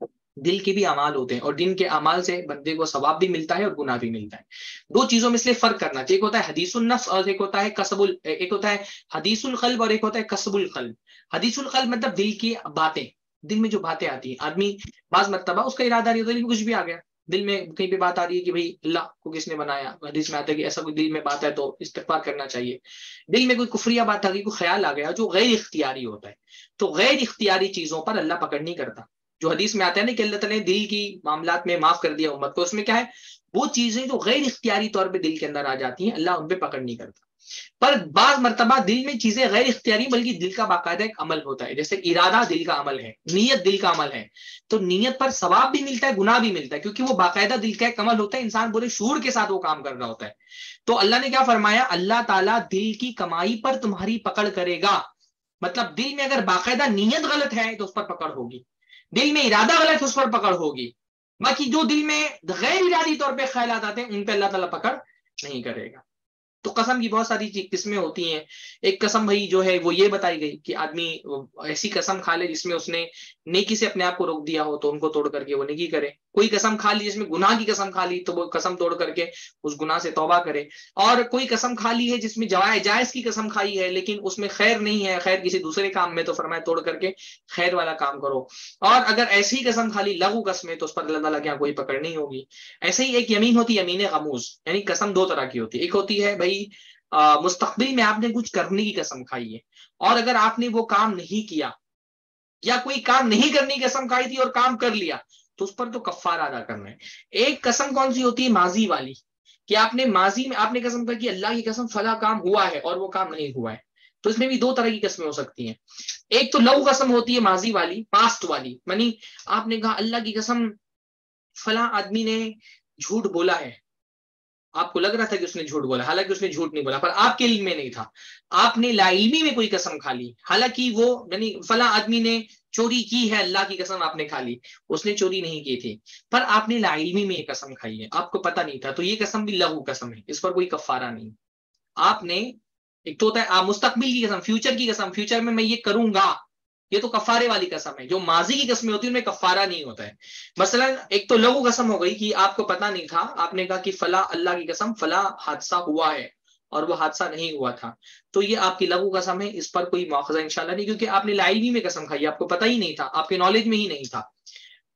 دل کے بھی اعمال ہوتے ہیں، اور دن کے اعمال سے بندے کو ثواب بھی ملتا ہے اور گناہ بھی ملتا ہے۔ دو چیزوں میں اس لیے فرق کرنا چاہیے، ایک ہوتا ہے حدیث النفس اور ایک ہوتا ہے ایک ہوتا ہے حدیث القلب اور ایک ہوتا ہے کسب القلب۔ حدیث القلب مطلب دل کی باتیں، دل میں جو باتیں آتی ہیں، آدمی بعض مرتبہ اس کا ارادہ نہیں ہوتا لیکن کچھ بھی آ گیا دل میں، کہیں پہ بات آ رہی ہے کہ بھئی اللہ کو کس نے بنایا، حدیث میں آتا ہے کہ ایسا کوئی دل میں بات ہے تو استغفار کرنا چاہیے، دل میں کوئی کفریہ بات آ گئی، کوئی خیال آ گیا جو غیر اختیاری ہوتا ہے، تو غیر اختیاری چیزوں پر اللہ پکڑ نہیں کرتا۔ جو حدیث میں آتا ہے نا کہ اللہ تعالیٰ نے دل کی معاملات میں معاف کر دیا امت کو، اس میں کیا ہے، وہ چیزیں جو غیر اختیاری طور پہ دل کے اندر آ جاتی ہیں اللہ ان پہ پکڑ نہیں کرتا۔ پر بعض مرتبہ دل میں چیزیں غیر اختیاری بلکہ دل کا باقاعدہ ایک عمل ہوتا ہے، جیسے ارادہ دل کا عمل ہے، نیت دل کا عمل ہے، تو نیت پر ثواب بھی ملتا ہے، گناہ بھی ملتا ہے، کیونکہ وہ باقاعدہ دل کا ایک عمل ہوتا ہے، انسان پورے شعور کے ساتھ وہ کام کر رہا ہوتا ہے۔ تو اللہ نے کیا فرمایا، اللہ تعالیٰ دل کی کمائی پر تمہاری پکڑ کرے گا، مطلب دل میں اگر باقاعدہ نیت غلط ہے تو اس پر پکڑ ہوگی، دل میں ارادہ غلط ہے اس پر پکڑ ہوگی، باقی جو دل میں غیر ارادی طور پہ خیالات آتے ہیں ان پہ اللہ تعالیٰ پکڑ نہیں کرے گا۔ تو قسم کی بہت ساری قسمیں ہوتی ہیں۔ ایک قسم بھائی جو ہے وہ یہ بتائی گئی کہ آدمی ایسی قسم کھا لے جس میں اس نے نیکی سے اپنے آپ کو روک دیا ہو تو ان کو توڑ کر کے وہ نیکی کرے، کوئی قسم کھا لی جس میں گناہ کی قسم کھا لی تو وہ قسم توڑ کر کے اس گناہ سے توبہ کرے، اور کوئی قسم کھا لی ہے جس میں جائز کی قسم کھائی ہے لیکن اس میں خیر نہیں ہے، خیر کسی دوسرے کام میں، تو فرمایا توڑ کر کے خیر والا کام کرو، اور اگر ایسی ہی قسم کھا لی لغو قسم تو اس پر اللہ تعالیٰ کے یہاں کوئی پکڑ نہیں ہوگی۔ ایسے ہی ایک یمین ہوتی ہے یمین غموز، یعنی قسم دو طرح کی ہوتی ہے، ایک ہوتی ہے بھائی مستقبل میں آپ نے کچھ کرنے کی قسم کھائی ہے اور اگر آپ نے وہ کام نہیں کیا یا کوئی کام نہیں کرنے کی قسم کھائی تھی اور کام کر لیا تو اس پر تو کفارہ ادا کرنا ہے۔ ایک قسم کون سی ہوتی ہے، ماضی والی، کہ آپ نے ماضی میں آپ نے قسم کہا کہ اللہ کی قسم فلاں کام ہوا ہے اور وہ کام نہیں ہوا ہے، تو اس میں بھی دو طرح کی قسمیں ہو سکتی ہیں۔ ایک تو لغو قسم ہوتی ہے ماضی والی، پاسٹ والی، یعنی آپ نے کہا اللہ کی قسم فلاں آدمی نے جھوٹ بولا ہے، آپ کو لگ رہا تھا کہ اس نے جھوٹ بولا، حالانکہ اس نے جھوٹ نہیں بولا، پر آپ کے علم میں نہیں تھا، آپ نے لا علمی میں کوئی قسم کھا لی، حالانکہ وہ یعنی فلاں آدمی نے چوری کی ہے، اللہ کی قسم آپ نے کھا لی، اس نے چوری نہیں کی تھی، پر آپ نے لا علمی میں یہ قسم کھائی ہے، آپ کو پتہ نہیں تھا، تو یہ قسم بھی لغو قسم ہے، اس پر کوئی کفارہ نہیں۔ آپ نے ایک تو ہوتا ہے مستقبل کی قسم، فیوچر کی قسم، فیوچر میں یہ کروں گا، یہ تو کفارے والی قسم ہے۔ جو ماضی کی قسمیں ہوتی ہیں ان میں کفارہ نہیں ہوتا ہے۔ مثلا ایک تو لغو قسم ہو گئی کہ آپ کو پتہ نہیں تھا، آپ نے کہا کہ فلاں اللہ کی قسم فلاں حادثہ ہوا ہے اور وہ حادثہ نہیں ہوا تھا، تو یہ آپ کی لغو قسم ہے، اس پر کوئی مواخذہ انشاءاللہ نہیں، کیونکہ آپ نے لا علمی میں قسم کھائی، آپ کو پتہ ہی نہیں تھا، آپ کے نالج میں ہی نہیں تھا۔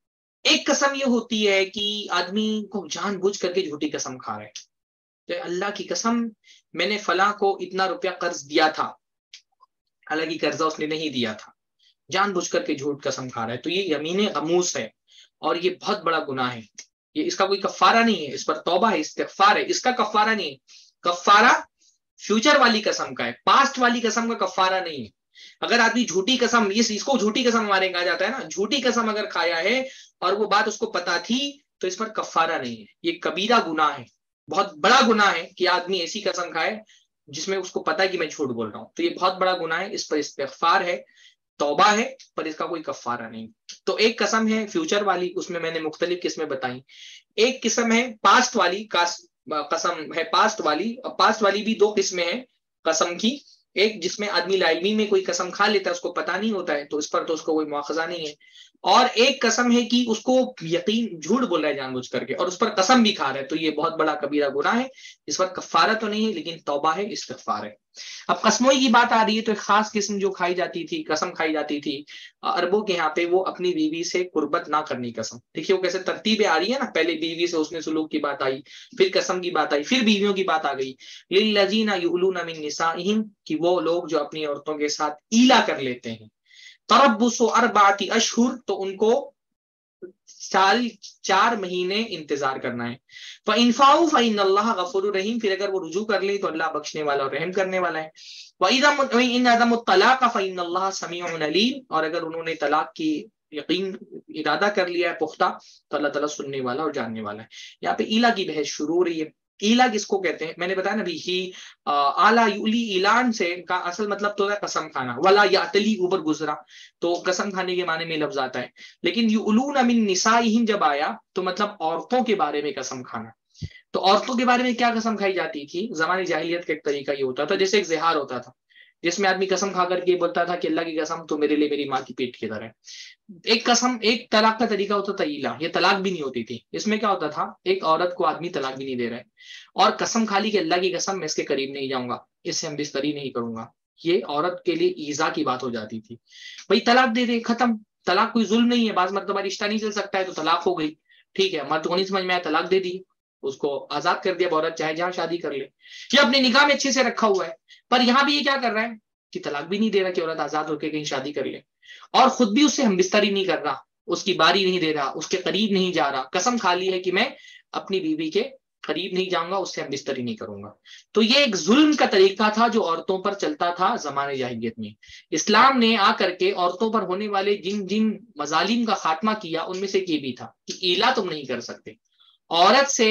ایک قسم یہ ہوتی ہے کہ آدمی کو جان بوجھ کر کے جھوٹی قسم کھا رہے ہیں، کہ اللہ کی قسم میں نے فلاں کو اتنا روپیہ قرض دیا تھا، حالانکہ قرضہ اس نے نہیں دیا تھا، جان بوجھ کر کے جھوٹ قسم کھا رہا ہے، تو یہ یمین غموس ہے اور یہ بہت بڑا گناہ ہے۔ یہ اس کا کوئی کفارہ نہیں ہے، اس پر توبہ ہے، استغفار ہے، اس کا کفارہ نہیں ہے۔ کفارہ فیوچر والی قسم کا ہے، پاسٹ والی قسم کا کفارہ نہیں ہے۔ اگر آدمی جھوٹی قسم، اس کو جھوٹی قسم ہمارے کہا جاتا ہے نا، جھوٹی قسم اگر کھایا ہے اور وہ بات اس کو پتا تھی تو اس پر کفارہ نہیں ہے، یہ کبیرہ گناہ ہے، بہت بڑا گناہ ہے کہ آدمی ایسی قسم کھائے جس میں اس کو پتا ہے کہ میں جھوٹ بول رہا ہوں، تو یہ بہت بڑا گناہ ہے، اس پر استغفار ہے، توبہ ہے، پر اس کا کوئی کفارہ نہیں۔ تو ایک قسم ہے فیوچر والی، اس میں نے مختلف قسمیں بتائیں۔ ایک قسم ہے پاسٹ والی قسم ہے، پاسٹ والی بھی دو قسمیں ہیں قسم کی، ایک جس میں آدمی لا علمی میں کوئی قسم کھا لیتا ہے، اس کو پتا نہیں ہوتا ہے، تو اس پر تو اس کو کوئی مواخذہ نہیں ہے، اور ایک قسم ہے کہ اس کو یقین جھوٹ بول رہا ہے جان بوجھ کر کے اور اس پر قسم بھی کھا رہا ہے، تو یہ بہت بڑا کبیرہ گناہ ہے، اس پر کفارہ تو نہیں ہے لیکن توبہ ہے، استغفار ہے۔ اب قسموئی کی بات آ رہی ہے، تو ایک خاص قسم جو کھائی جاتی تھی، قسم کھائی جاتی تھی عربوں کے یہاں پہ، وہ اپنی بیوی سے قربت نہ کرنی قسم۔ دیکھیے وہ کیسے ترتیبیں آ رہی ہے نا، پہلے بیوی سے حسن سلوک کی بات آئی، پھر قسم کی بات آئی، پھر بیویوں کی بات آ گئی۔ للذین یؤلون من نسائہم، کہ وہ لوگ جو اپنی عورتوں کے ساتھ ایلا کر لیتے ہیں، تربص اربعۃ اشہر، تو ان کو سال 4 مہینے انتظار کرنا ہے۔ فَإِنْ فَاؤُوا فَإِنَّ اللَّهَ غَفُورٌ رَحِيمٌ، پھر اگر وہ رجوع کر لیں تو اللہ بخشنے والا اور رحم کرنے والا ہے۔ وَإِنْ عَزَمُوا الطَّلَاقَ فَإِنَّ اللَّهَ سَمِيعٌ عَلِيمٌ، اور اگر انہوں نے طلاق کی یقین ارادہ کر لیا ہے پختہ، تو اللہ تعالیٰ سننے والا اور جاننے والا ہے۔ یہاں پہ ایلا کی بحث شروع ہو رہی ہے۔ ایلا کس کو کہتے ہیں؟ میں نے بتایا نا ابھی ہی آلا یولی، ایلان سے کا اصل مطلب تو ہے قسم کھانا، ولا یعتلی اوپر گزرا، تو قسم کھانے کے معنی میں لفظ آتا ہے، لیکن یؤلون من نسائہم جب آیا تو مطلب عورتوں کے بارے میں قسم کھانا۔ تو عورتوں کے بارے میں کیا قسم کھائی جاتی تھی؟ زمانے جاہلیت کا ایک طریقہ یہ ہوتا تھا، جیسے ایک زہار ہوتا تھا جس میں آدمی قسم کھا کر کے بولتا تھا کہ اللہ کی قسم تو میرے لیے میری ماں کی پیٹ کی طرح ہے۔ ایک قسم، ایک طلاق کا طریقہ ہوتا تھا ایلا، یہ طلاق بھی نہیں ہوتی تھی، اس میں کیا ہوتا تھا، ایک عورت کو آدمی طلاق بھی نہیں دے رہا ہے اور قسم کھا لی کہ اللہ کی قسم میں اس کے قریب نہیں جاؤں گا، اس سے ہم بستری نہیں کروں گا، یہ عورت کے لیے ایذا کی بات ہو جاتی تھی۔ بھائی طلاق دے دے، ختم، طلاق کوئی ظلم نہیں ہے، بعض مرتبہ رشتہ نہیں چل سکتا ہے تو طلاق ہو گئی، ٹھیک ہے، مرد کو نہیں سمجھ میں آیا طلاق دے دی، اس کو آزاد کر دیا، عورت چاہے جہاں شادی کر لے، یہ اپنے نکاح میں اچھے سے رکھا ہوا ہے۔ پر یہاں بھی یہ کیا کر رہا ہے کہ طلاق بھی نہیں دے رہا کہ عورت آزاد ہو کے کہیں شادی کر لے، اور خود بھی اس سے ہم بستری نہیں کر رہا، اس کی باری نہیں دے رہا، اس کے قریب نہیں جا رہا، قسم کھا لی ہے کہ میں اپنی بیوی کے قریب نہیں جاؤں گا، اس سے ہم بستری نہیں کروں گا۔ تو یہ ایک ظلم کا طریقہ تھا جو عورتوں پر چلتا تھا زمانے جاہلیت میں۔ اسلام نے آ کر کے عورتوں پر ہونے والے جن جن مظالم کا خاتمہ کیا، ان میں سے یہ بھی تھا کہ ایلا تم نہیں کر سکتے، عورت سے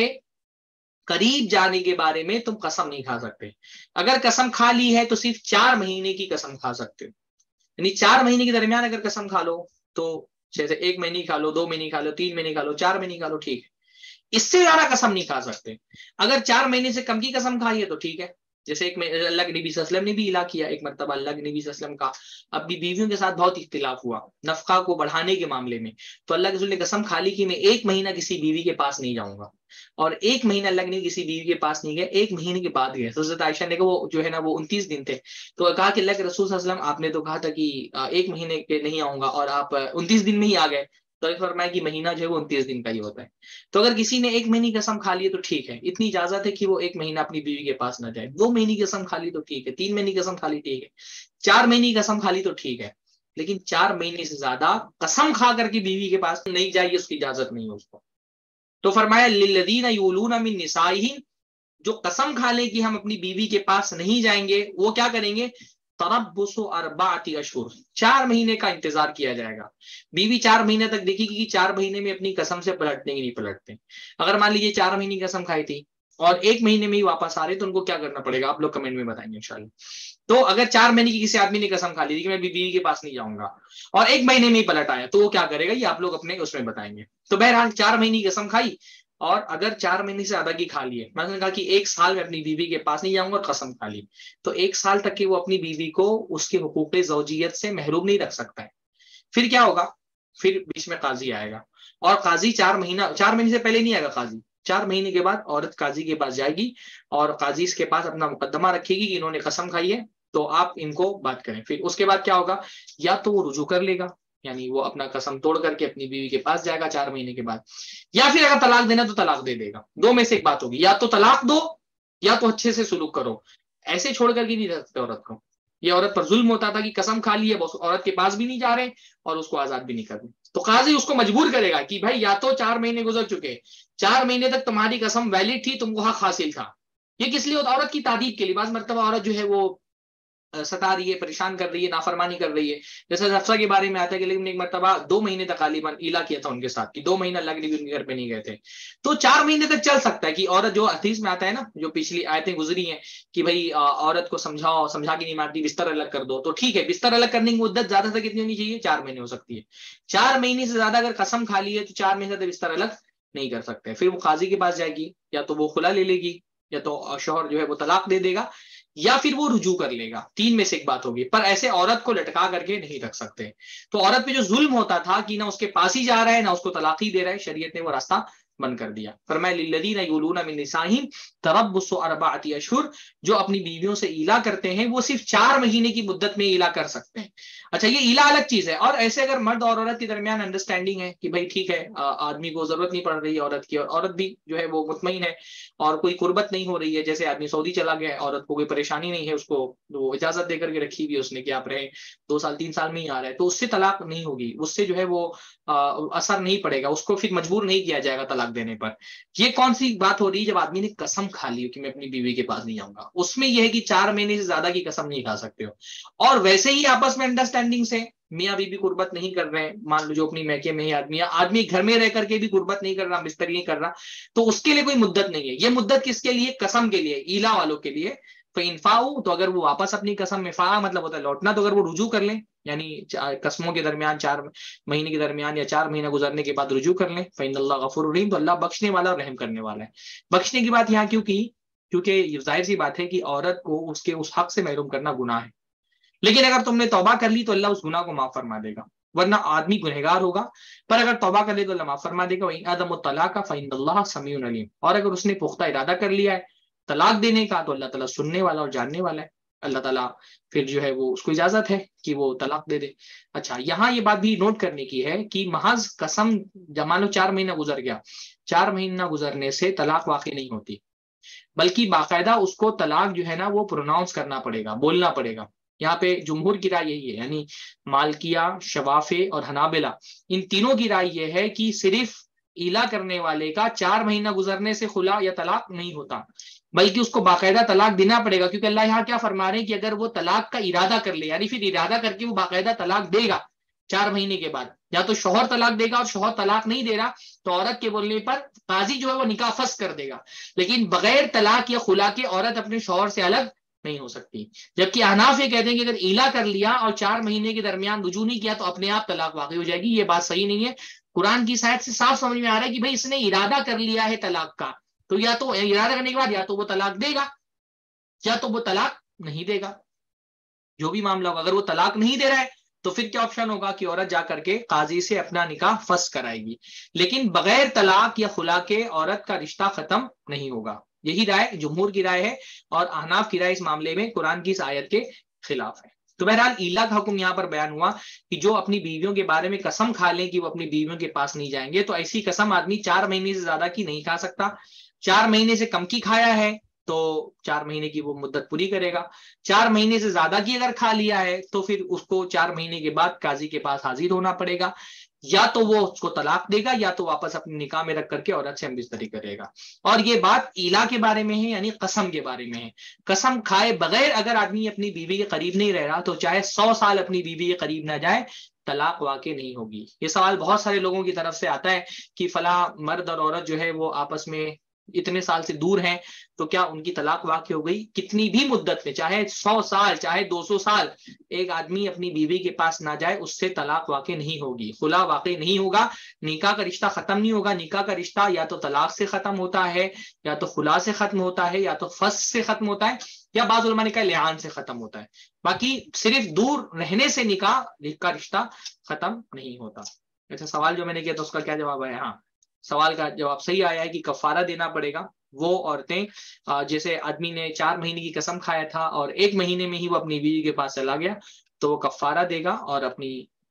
قریب جانے کے بارے میں تم قسم نہیں کھا سکتے، اگر قسم کھا لی ہے تو صرف 4 مہینے کی قسم کھا سکتے، یعنی 4 مہینے کے درمیان اگر قسم کھا لو تو جیسے 1 مہینے کھا لو، 2 مہینے کھا لو، 3 مہینے کھا لو، 4 مہینے کھا لو، ٹھیک ہے، اس سے زیادہ قسم نہیں کھا سکتے۔ اگر 4 مہینے سے کم کی قسم کھائی ہے تو ٹھیک ہے، جیسے ایک اللہ کے نبی صلی اللہ علیہ وسلم نے بھی الا کیا، ایک مرتبہ اللہ کے نبی صلی اللہ علیہ وسلم کا اپنی بیویوں کے ساتھ بہت اختلاف ہوا نفقہ کو بڑھانے کے معاملے میں، تو اللہ کے رسول نے قسم کھا لی کہ میں 1 مہینہ کسی بیوی کے پاس نہیں جاؤں گا، اور 1 مہینہ اللہ کے نبی کسی بیوی کے پاس نہیں گئے، 1 مہینے کے بعد گئے، حضرت عائشہ نے کہا وہ جو ہے نا وہ 29 دن تھے، تو کہا کہ اللہ کے رسول صلی اللہ علیہ وسلم آپ نے تو کہا تھا کہ 1 مہینے کے نہیں آؤں گا اور آپ 29 دن میں ہی آ گئے، تو فرمایا کہ مہینہ جو ہے وہ 29 دن کا ہی ہوتا ہے۔ تو اگر کسی نے 1 مہینے کی قسم کھا لی تو ٹھیک ہے، اتنی اجازت ہے کہ وہ 1 مہینہ اپنی بیوی کے پاس نہ جائے، 2 مہینے کی قسم کھا لی تو ٹھیک ہے، 3 مہینے کی قسم کھا لی ٹھیک ہے، 4 مہینے کی قسم کھا لی تو ٹھیک ہے، لیکن 4 مہینے سے زیادہ قسم کھا کر کے بیوی کے پاس نہیں جائے، اس کی اجازت نہیں ہے اس کو۔ تو فرمایا للذین یولون من نسائہم، جو قسم کھا لے کہ ہم اپنی بیوی کے پاس نہیں جائیں گے، وہ کیا کریں گے، تربص اربعۃ اشہر، 4 مہینے کا انتظار کیا جائے گا۔ بیوی 4 مہینے تک دیکھے گی کہ 4 مہینے میں اپنی قسم سے پلٹنے کی نہیں پلٹتے، اگر مان لیجیے 4 مہینے کی قسم کھائی تھی اور 1 مہینے میں ہی واپس آ رہے تو ان کو کیا کرنا پڑے گا، آپ لوگ کمنٹ میں بتائیں گے انشاءاللہ۔ تو اگر 4 مہینے کی کسی آدمی نے قسم کھا لی تھی کہ میں بیوی کے پاس نہیں جاؤں گا اور 1 مہینے میں ہی پلٹ آیا، تو وہ کیا کرے گا، یہ آپ لوگ اپنے اس میں بتائیں گے۔ تو بہرحال 4 مہینے کی قسم کھائی، اور اگر 4 مہینے سے زیادہ کی کھا لیے، میں نے کہا کہ 1 سال میں اپنی بیوی کے پاس نہیں جاؤں گا اور قسم کھا لی، تو 1 سال تک کہ وہ اپنی بیوی کو اس کے حقوق زوجیت سے محروم نہیں رکھ سکتا ہے۔ پھر کیا ہوگا، پھر بیچ میں قاضی آئے گا، اور قاضی 4 مہینے سے پہلے نہیں آئے گا، قاضی 4 مہینے کے بعد عورت قاضی کے پاس جائے گی اور قاضی اس کے پاس اپنا مقدمہ رکھے گی کہ انہوں نے قسم کھائی ہے تو آپ ان کو بات کریں۔ پھر اس کے بعد کیا ہوگا، یا تو وہ رجوع کر لے گا، یعنی وہ اپنا قسم توڑ کر کے اپنی بیوی کے پاس جائے گا 4 مہینے کے بعد، یا پھر اگر طلاق دینا تو طلاق دے دے گا. دو میں سے ایک بات ہوگی، یا تو طلاق دو یا تو اچھے سے سلوک کرو. ایسے چھوڑ کر کے نہیں رہ سکتے عورت کو. یہ عورت پر ظلم ہوتا تھا کہ قسم کھا لی ہے، عورت کے پاس بھی نہیں جا رہے اور اس کو آزاد بھی نہیں کر رہے. تو قاضی اس کو مجبور کرے گا کہ بھائی یا تو 4 مہینے گزر چکے، 4 مہینے تک تمہاری قسم ویلڈ تھی، تم کو حق حاصل تھا. یہ کس لیے ہوتا؟ عورت کی تعدیب کے لیے. بعض مرتبہ عورت جو ہے وہ ستا رہی ہے، پریشان کر رہی ہے، نافرمانی کر رہی ہے. جیسے حفصہ کے بارے میں آتا ہے کہ لیکن ایک مرتبہ 2 مہینے تک غالباً ایلا کیا تھا ان کے ساتھ، کہ 2 مہینے اللہ کے نبی ان کے گھر پہ نہیں گئے تھے. تو 4 مہینے تک چل سکتا ہے کہ عورت، جو حدیث میں آتا ہے نا، جو پچھلی آیتیں گزری ہیں کہ بھائی عورت کو سمجھاؤ، سمجھا کے نہیں مانتی بستر الگ کر دو، تو ٹھیک ہے. بستر الگ کرنے کی مدت زیادہ سے کتنی ہونی چاہیے؟ 4 مہینے ہو سکتی ہے. 4 مہینے سے زیادہ اگر قسم کھا لی ہے تو 4 مہینے تک بستر الگ نہیں کر سکتے. پھر وہ قاضی کے پاس جائے گی، یا تو وہ خلا لے لے گی، یا تو شوہر جو ہے وہ طلاق دے دے گا، یا پھر وہ رجوع کر لے گا. 3 میں سے ایک بات ہوگی. پر ایسے عورت کو لٹکا کر کے نہیں رکھ سکتے. تو عورت پہ جو ظلم ہوتا تھا کہ نہ اس کے پاس ہی جا رہا ہے نہ اس کو طلاق ہی دے رہا ہے، شریعت نے وہ راستہ بند کر دیا. فرمایا للذین یولون من نسائہم تربص 4 اشہر، جو اپنی بیویوں سے ایلا کرتے ہیں وہ صرف 4 مہینے کی مدت میں ایلا کر سکتے ہیں. اچھا، یہ ایلا الگ چیز ہے. اور ایسے اگر مرد اور عورت کے درمیان انڈرسٹینڈنگ ہے کہ بھائی ٹھیک ہے، آدمی کو ضرورت نہیں پڑ رہی ہے عورت کی، اور عورت بھی جو ہے وہ مطمئن ہے اور کوئی قربت نہیں ہو رہی ہے، جیسے آدمی سعودی چلا گیا، عورت کو کوئی پریشانی نہیں ہے، اس کو وہ اجازت دے کر کے رکھی ہوئی اس نے کہ آپ رہیں، 2 سال 3 سال میں ہی آ رہا ہے، تو اس سے طلاق نہیں ہوگی، اس سے جو ہے وہ اثر نہیں پڑے گا، اس کو پھر مجبور نہیں کیا جائے گا طلاق دینے پر. یہ کون سی بات ہو رہی ہے؟ جب آدمی نے قسم کھا لی کہ میں اپنی بیوی کے پاس نہیں جاؤں گا. اس میں یہ ہے کہ 4 مہینے سے زیادہ کی قسم نہیں کھا سکتے ہو. اور ویسے ہی آپس میں انڈرسٹینڈنگ سے میاں بیوی قربت نہیں کر رہے ہیں، مان لو جو اپنی میکے میں ہی آدمی گھر میں رہ کر کے بھی قربت نہیں کر رہا، بستر نہیں کر رہا، تو اس کے لیے کوئی مدت نہیں ہے. یہ مدت کس کے لیے؟ قسم کے لیے، ایلا والوں کے لیے. فَإِنْ فَاءُوا، تو اگر وہ واپس اپنی قسم میں، فا مطلب ہوتا ہے لوٹنا، تو اگر وہ رجوع کر لیں، یعنی قسموں کے درمیان 4 مہینے کے درمیان یا 4 مہینہ گزرنے کے بعد رجوع کر لیں، فَإِنَّ اللَّهَ غَفُورٌ رَحِيمٌ، تو اللہ بخشنے والا اور رحم کرنے والا ہے. بخشنے کی بات یہاں کیوں کی؟ کیونکہ یہ ظاہر سی بات ہے کہ عورت کو اس کے اس حق سے محروم کرنا گناہ ہے. لیکن اگر تم نے توبہ کر لی تو اللہ اس گناہ کو معاف فرما دے گا، ورنہ آدمی گنہگار ہوگا. پر اگر توبہ کر لے تو اللہ معاف فرما دے گا. وَإِنْ عَدَمُ الطَّلَاقَ فَإِنَّ اللَّهَ سَمِيعٌ عَلِيمٌ، اور اگر اس نے پختہ ارادہ کر لیا ہے طلاق دینے کا تو اللہ تعالیٰ سننے والا اور جاننے والا ہے. اللہ تعالیٰ پھر جو ہے وہ اس کو اجازت ہے کہ وہ طلاق دے دے. اچھا، یہاں یہ بات بھی نوٹ کرنے کی ہے کہ محض قسم، جب مان لو 4 مہینہ گزر گیا، 4 مہینہ گزرنے سے طلاق واقع نہیں ہوتی، بلکہ باقاعدہ اس کو طلاق جو ہے نا وہ پروناؤنس کرنا پڑے گا، بولنا پڑے گا. یہاں پہ جمہور کی رائے یہی ہے، یعنی مالکیہ، شوافے اور حنابلہ، ان تینوں کی رائے یہ ہے کہ صرف ایلا کرنے والے کا 4 مہینہ گزرنے سے خلا یا طلاق نہیں ہوتا، بلکہ اس کو باقاعدہ طلاق دینا پڑے گا. کیونکہ اللہ یہاں کیا فرما رہے ہیں کہ اگر وہ طلاق کا ارادہ کر لے، یعنی پھر ارادہ کر کے وہ باقاعدہ طلاق دے گا 4 مہینے کے بعد، یا تو شوہر طلاق دے گا اور شوہر طلاق نہیں دے رہا تو عورت کے بولنے پر قاضی جو ہے وہ نکاح فسخ کر دے گا. لیکن بغیر طلاق یا خلا کے عورت اپنے شوہر سے الگ نہیں ہو سکتی. جبکہ احناف یہ کہتے ہیں کہ اگر ایلا کر لیا اور 4 مہینے کے درمیان رجوع نہیں کیا تو اپنے آپ طلاق واقع ہو جائے گی. یہ بات صحیح نہیں ہے. قرآن کی سائد سے صاف سمجھ میں آ رہا ہے کہ بھائی اس نے ارادہ کر لیا ہے طلاق کا، تو یا تو ارادہ کرنے کے بعد یا تو وہ طلاق دے گا یا تو وہ طلاق نہیں دے گا. جو بھی معاملہ ہوگا، اگر وہ طلاق نہیں دے رہا ہے تو پھر کیا آپشن ہوگا کہ عورت جا کر کے قاضی سے اپنا نکاح فسخ کرائے گی. لیکن بغیر طلاق یا خلا کے عورت کا رشتہ ختم نہیں ہوگا. یہی رائے جمہور کی رائے ہے، اور احناف کی رائے اس معاملے میں قرآن کی اس آیت کے خلاف ہے. تو بہرحال ایلا کا حکم یہاں پر بیان ہوا کہ جو اپنی بیویوں کے بارے میں قسم کھا لیں کہ وہ اپنی بیویوں کے پاس نہیں جائیں گے، تو ایسی قسم آدمی 4 مہینے سے زیادہ کی نہیں کھا سکتا. 4 مہینے سے کم کی کھایا ہے تو 4 مہینے کی وہ مدت پوری کرے گا. 4 مہینے سے زیادہ کی اگر کھا لیا ہے تو پھر اس کو 4 مہینے کے بعد قاضی کے پاس حاضر ہونا پڑے گا. یا تو وہ اس کو طلاق دے گا یا تو واپس اپنے نکاح میں رکھ کر کے عورت سے ہم بستری کرے گا. اور یہ بات ایلا کے بارے میں ہے، یعنی قسم کے بارے میں ہے. قسم کھائے بغیر اگر آدمی اپنی بیوی کے قریب نہیں رہ رہا تو چاہے 100 سال اپنی بیوی کے قریب نہ جائے، طلاق واقع نہیں ہوگی. یہ سوال بہت سارے لوگوں کی طرف سے آتا ہے کہ فلاں مرد اور عورت جو ہے وہ آپس میں اتنے سال سے دور ہیں تو کیا ان کی طلاق واقع ہو گئی؟ کتنی بھی مدت میں، چاہے 100 سال چاہے 200 سال ایک آدمی اپنی بیوی کے پاس نہ جائے، اس سے طلاق واقع نہیں ہوگی، خلا واقع نہیں ہوگا، نکاح کا رشتہ ختم نہیں ہوگا. نکاح کا رشتہ یا تو طلاق سے ختم ہوتا ہے، یا تو خلا سے ختم ہوتا ہے، یا تو فسخ سے ختم ہوتا ہے، یا بعض علماء نے کہا لعان سے ختم ہوتا ہے. باقی صرف دور رہنے سے نکاح کا رشتہ ختم نہیں ہوتا. اچھا، سوال جو میں نے کیا تھا اس کا کیا جواب ہے؟ ہاں، سوال کا جواب صحیح آیا ہے کہ کفارہ دینا پڑے گا. وہ عورتیں جیسے آدمی نے 4 مہینے کی قسم کھایا تھا اور 1 مہینے میں ہی وہ اپنی بیوی کے پاس چلا گیا تو وہ کفارہ دے گا اور اپنی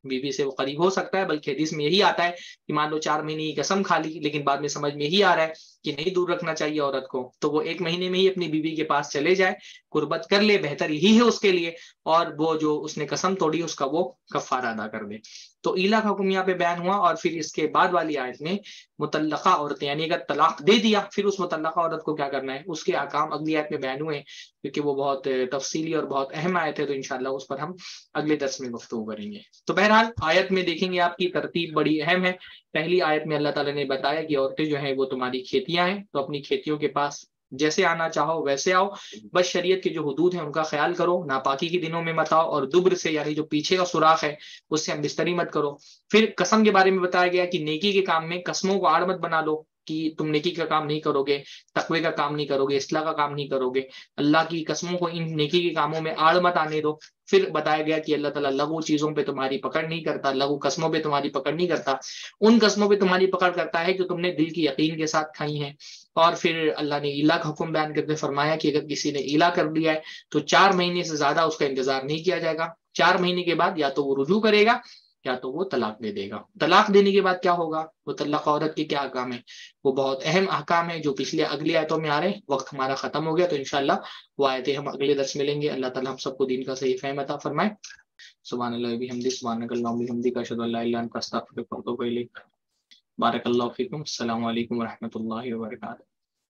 بیوی سے وہ قریب ہو سکتا ہے، بلکہ حدیث میں یہی آتا ہے کہ مان لو 4 مہینے کی قسم کھا لی، لیکن بعد میں سمجھ میں یہی آ رہا ہے کہ نہیں دور رکھنا چاہیے عورت کو، تو وہ 1 مہینے میں ہی اپنی بیوی کے پاس چلے جائے، قربت کر لے، بہتر یہی ہے اس کے لیے، اور وہ جو اس نے قسم توڑی اس کا وہ کفارہ ادا کر دے۔ تو ایلا کا حکم یہاں پہ بیان ہوا، اور پھر اس کے بعد والی آیت میں مطلقہ عورتیں، یعنی اگر طلاق دے دیا پھر اس مطلقہ عورت کو کیا کرنا ہے، اس کے احکام اگلی آیت میں بیان ہوئے ہیں، کیونکہ وہ بہت تفصیلی اور بہت اہم آیت ہے، تو انشاءاللہ اس پر ہم اگلے درس میں گفتگو کریں گے۔ تو بہرحال آیت میں دیکھیں گے آپ کی ترتیب بڑی اہم ہے۔ پہلی آیت میں اللہ تعالیٰ نے بتایا کہ عورتیں جو ہیں وہ تمہاری کھیتیاں ہیں، تو اپنی کھیتیوں کے پاس جیسے آنا چاہو ویسے آؤ، بس شریعت کے جو حدود ہیں ان کا خیال کرو، ناپاکی کے دنوں میں مت آؤ، اور دبر سے یعنی جو پیچھے کا سوراخ ہے اس سے ہم بستری مت کرو۔ پھر قسم کے بارے میں بتایا گیا کہ نیکی کے کام میں قسموں کو آڑ مت بنا لو، کہ تم نیکی کا کام نہیں کرو گے، تقوی کا کام نہیں کرو گے، اصلاح کا کام نہیں کرو گے، اللہ کی قسموں کو ان نیکی کے کاموں میں آڑ مت آنے دو۔ پھر بتایا گیا کہ اللہ تعالیٰ لغو چیزوں پہ تمہاری پکڑ نہیں کرتا، لغو قسموں پہ تمہاری پکڑ نہیں کرتا، ان قسموں پہ تمہاری پکڑ کرتا ہے جو تم نے دل کی یقین کے ساتھ کھائی ہیں۔ اور پھر اللہ نے ایلا کا حکم بیان کرتے فرمایا کہ اگر کسی نے ایلا کر دیا ہے تو 4 مہینے سے زیادہ اس کا انتظار نہیں کیا جائے گا، 4 مہینے کے بعد یا تو وہ رجوع کرے گا یا تو وہ طلاق دے دے گا۔ طلاق دینے کے بعد کیا ہوگا، مطلقہ عورت کے کیا احکام ہیں، وہ بہت اہم احکام ہیں جو پچھلے اگلی آیتوں میں آ رہے ہیں۔ وقت ہمارا ختم ہو گیا، تو انشاءاللہ وہ آیتیں ہم اگلے درس میں لیں گے۔ اللہ تعالیٰ ہم سب کو دین کا صحیح فہم عطا فرمائے۔ سبحان اللہ وبحمدہ، سبحانک اللہم وبحمدک، اشہد ان لا الہ الا انت، استغفرک واتوب الیک۔ بارک اللہ فیکم، السلام علیکم ورحمۃ اللہ وبرکاتہ۔